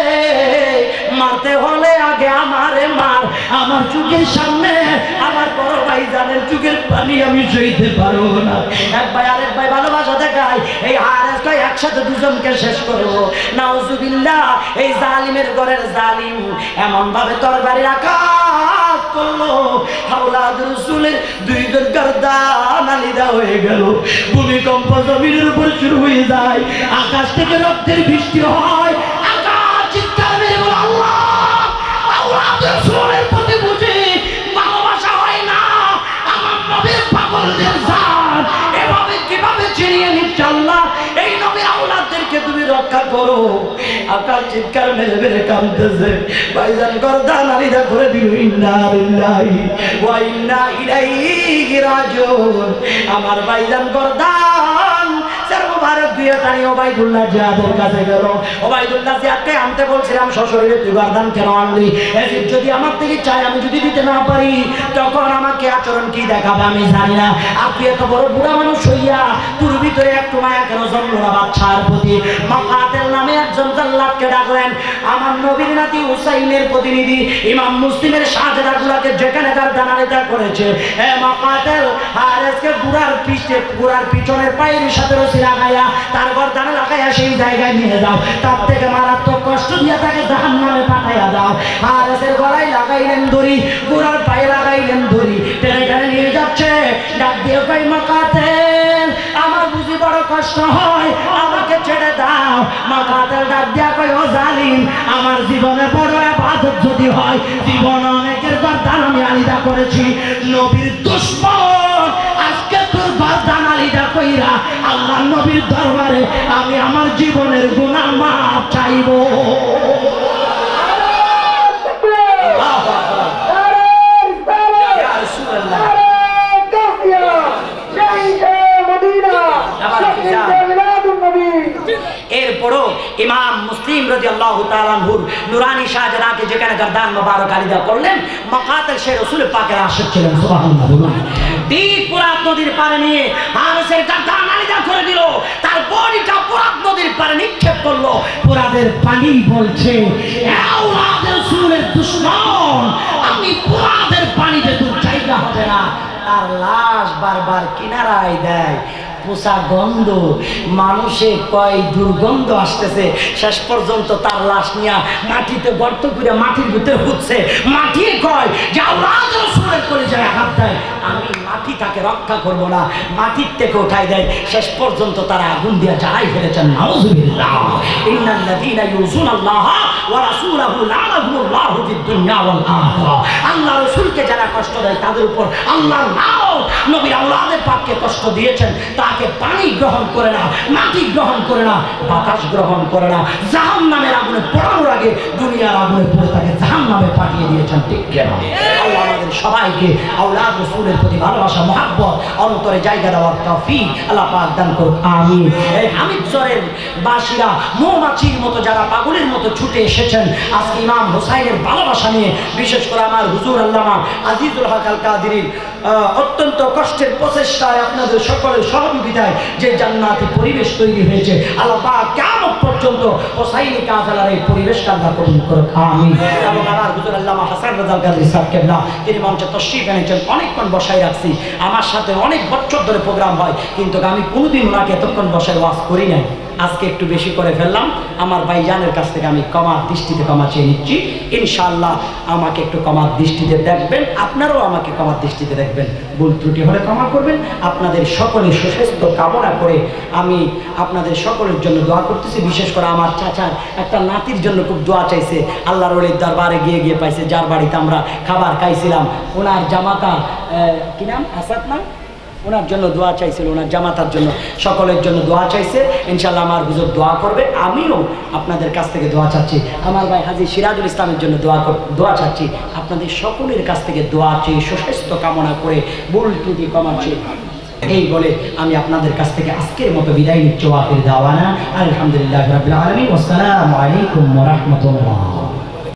মারতে হলে আগে আমারে মার, আমার চোখের সামনে আমার বড় ভাই জানের চোখের পানি আমি সইতে পারবো না। এক ভাই আরেক ভাই ভালোবাসা দেখায়, এই হারেস কয় একসাথে দুজনকে শেষ করবো। নাউজুবিল্লাহ, এই জালিমের ঘরের জালিম এমন ভাবে তরবারি আঘাত করলো, আওলাদ রাসূলের দুইজন গর্দান আলাদা হয়ে গেল। ভূমিকম্প জমিনের উপর শুরু হয়ে যায়, আকাশ থেকে রক্তের বৃষ্টি হয়। আকাশ চিৎকার মেরে বলে, আল্লাহ, আওলাদ রাসূলের প্রতি বুঝি ভালোবাসা হয় না? আমার নবীর পাগলদের জান এভাবে কিভাবে ছিনিয়ে নিচ্ছে? আল্লাহ, এই নবীর আওলাদদেরকে তুমি রক্ষা করো। আকাশ চিৎকার মেরে মেরে কাঁদতেছে। ভাইজান গর্দান আলাদা করে দিল। ইন্না লিল্লাহি ওয়া ইন্না ইলাইহি রাজিউন। আমার ভাইজান গর্দান স্যার মুবারক দিয়ে টানি ওবাইদুল্লাহ জিয়াদের কাছে গেল। ওবাইদুল্লাহ জিয়াদকে আনতে বলছিলাম, শ্বশুরে তুই গর্দান কেন আনলি? এজিদ যদি আমার থেকে চাই, আমি যদি দিতে না পারি তখন আমাকে আচরণ কি দেখাবে আমি জানি না। আপনি এত বড় বুড়া মানুষ হইয়া তোর ভিতরে একটু মায়া কেন জন্ম না বাচ্চার প্রতি? মাকাতেল নামে একজন জাল্লাদকে ডাকলেন। আমার নবীর নাতি হুসাইনের প্রতিনিধি ইমাম মুসলিমের শাহজাদাগুলাকে যেখানে তার দানারিতা করেছে, এ মাকাতেল হারেসকে বুড়ার পিঠে বুড়ার পিছনের পায়ের সাথে রশি লাগাইয়া তার গর্দানে লাগাইয়া সেই জায়গায় নিয়ে যাও, তার থেকে মারাত্মক কষ্ট দিয়ে তাকে জাহান্নামে পাঠাইয়া দাও। হারেসের গলায় লাগাইলেন দড়ি, বুড়ার পায়ে লাগাইলেন দড়ি, টেনে টেনে নিয়ে যাচ্ছে। ডাক দিয়ে কই, মাকাতেল আমার বুঝি বড় কষ্ট হয়, আমাকে ছেড়ে দাও। মাকাতেল ডাক দিয়া কই, ও জালিম, আমার জীবনে বড় ইবাদত যদি হয়, জীবন অনেকের গর্দান আমি আলাদা করেছি। নবীর দুশমন আজকে তোর গর্দান আলাদা কইরা আল্লাহ নবীর দরবারে আমি আমার জীবনের গুনাহ মাফ চাইবো। এরপরও ইমাম মুসলিম রাদিয়াল্লাহু তাআলা আনহু নুরানি শাহজাদাকে যেখানে গর্দান মোবারক আলাদা করলেন, মাকাতেল সে রাসূল পাকের আশিক ছিলেন। সুবহানাল্লাহ। ঠিক ফোরাত নদীর পারে নিয়ে হারেসের গর্দান আলাদা করে দিল, তার বডিটা ফোরাত নদীর পারে নিক্ষেপ করলো। ফোরাতের পানি বলছে, আওলাদ রাসূলের দুশমন, আমি ফোরাতের পানিতে তোর জায়গা হবে না। তার লাশ বারবার কিনারায় দেয়, পোষা গন্ধ, মানুষে কয় দুর্গন্ধ আসতেছে। শেষ পর্যন্ত তার লাশ নিয়ে মাটিতে গর্ত করে মাটির ভিতরে হচ্ছে। মাটি কয় যে আওলাদ রাসূলের কলিজায় আঘাত দেয়, আমি মাটি তাকে রক্ষা করবো না, মাটির থেকে উঠাই দেয়, শেষ পর্যন্ত তারা আগুন দিয়ে জ্বালাই ফেলেছেন। নাউযুবিল্লাহ। ইন্নাল্লাযীনা ইউযুনাল্লাহ ওয়া রাসূলাহু লা'নাহুমুল্লাহু ফিদ দুনিয়া ওয়াল আখিরাহ। আল্লাহ রাসূলকে যারা কষ্ট দেয় তাদের উপর আল্লাহর নাম নবীর আওলাদের পাককে কষ্ট দিয়েছেন। তাকে পানি গ্রহণ করে না, মাটি গ্রহণ করে না, বাতাস গ্রহণ করে না, জাহান্নামের আগুনে পোড়ানোর আগে দুনিয়ার আগুনে পড়ে তাকে জাহান্নামে পাঠিয়ে দিয়েছেন। ঠিক কেন? আল্লাহ আমাদের সবাইকে আওলাদ রাসূলের প্রতি ভালোবাসা মহব্বত অন্তরে জায়গা দেওয়ার তৌফিক আল্লাহ পাক দান করুন, আমিন। এই হামিদচরের বাসীরা মৌমাছির মতো যারা পাগলের মতো ছুটে এসেছেন আজকে ইমাম হোসাইনের ভালোবাসা নিয়ে, বিশেষ করে আমার হুজুর আল্লামা আজিজুল হক আল কাদেরীর অত্যন্ত কষ্টের প্রচেষ্টায় আপনাদের সকলের সহযোগিতায় যে জান্নাতি পরিবেশ তৈরি হয়েছে, আল্লাহ পাক কিয়ামত পর্যন্ত হোসাইনি কাফেলার এই পরিবেশটা আল্লাহ কবুল করুন, আমিন। এবং আমার হুজুর আল্লামা হাসান রাজা আল কাদেরী সাহেব কেবলা তিনি মঞ্চে তশরিফ এনেছেন, অনেকক্ষণ বসাই রাখছি। আমার সাথে অনেক বছর ধরে প্রোগ্রাম হয়, কিন্তু আমি কোনোদিন ওনাকে এতক্ষণ বসায় ওয়াজ করি নাই। আজকে একটু বেশি করে ফেললাম। আমার ভাইজানের কাছ থেকে আমি ক্ষমার দৃষ্টিতে ক্ষমা চেয়ে নিচ্ছি। ইনশাআল্লাহ আমাকে একটু ক্ষমার দৃষ্টিতে দেখবেন, আপনারাও আমাকে ক্ষমার দৃষ্টিতে দেখবেন। ভুল ত্রুটি হলে ক্ষমা করবেন। আপনাদের সকলের সুস্বাস্থ্য কামনা করে আমি আপনাদের সকলের জন্য দোয়া করতেছি। বিশেষ করে আমার চাচার একটা নাতির জন্য খুব দোয়া চাইছে, আল্লাহর ওলির দরবারে গিয়ে গিয়ে পাইছে, যার বাড়িতে আমরা খাবার খাইছিলাম। ওনার জামাতা কি নাম, আসাদ নাম, ওনার জন্য দোয়া চাইছিল, ওনার জামাতার জন্য, সকলের জন্য দোয়া চাইছে। ইনশাআল্লাহ আমার হুজুর দোয়া করবে, আমিও আপনাদের কাছ থেকে দোয়া চাচ্ছি। আমার ভাই হাজী সিরাজুল ইসলামের জন্য দোয়া দোয়া চাচ্ছি। আপনাদের সকলের কাছ থেকে দোয়া চেয়ে সুস্বাস্থ্য কামনা করে ভুল ত্রুটি ক্ষমা চেয়ে এই বলে আমি আপনাদের কাছ থেকে আজকের মতো বিদায় নিচ্ছি। ওয়া আখির দাওয়ানা আলহামদুলিল্লাহি রাব্বিল আলামিন। আসসালামু আলাইকুম ওয়া রাহমাতুল্লাহ।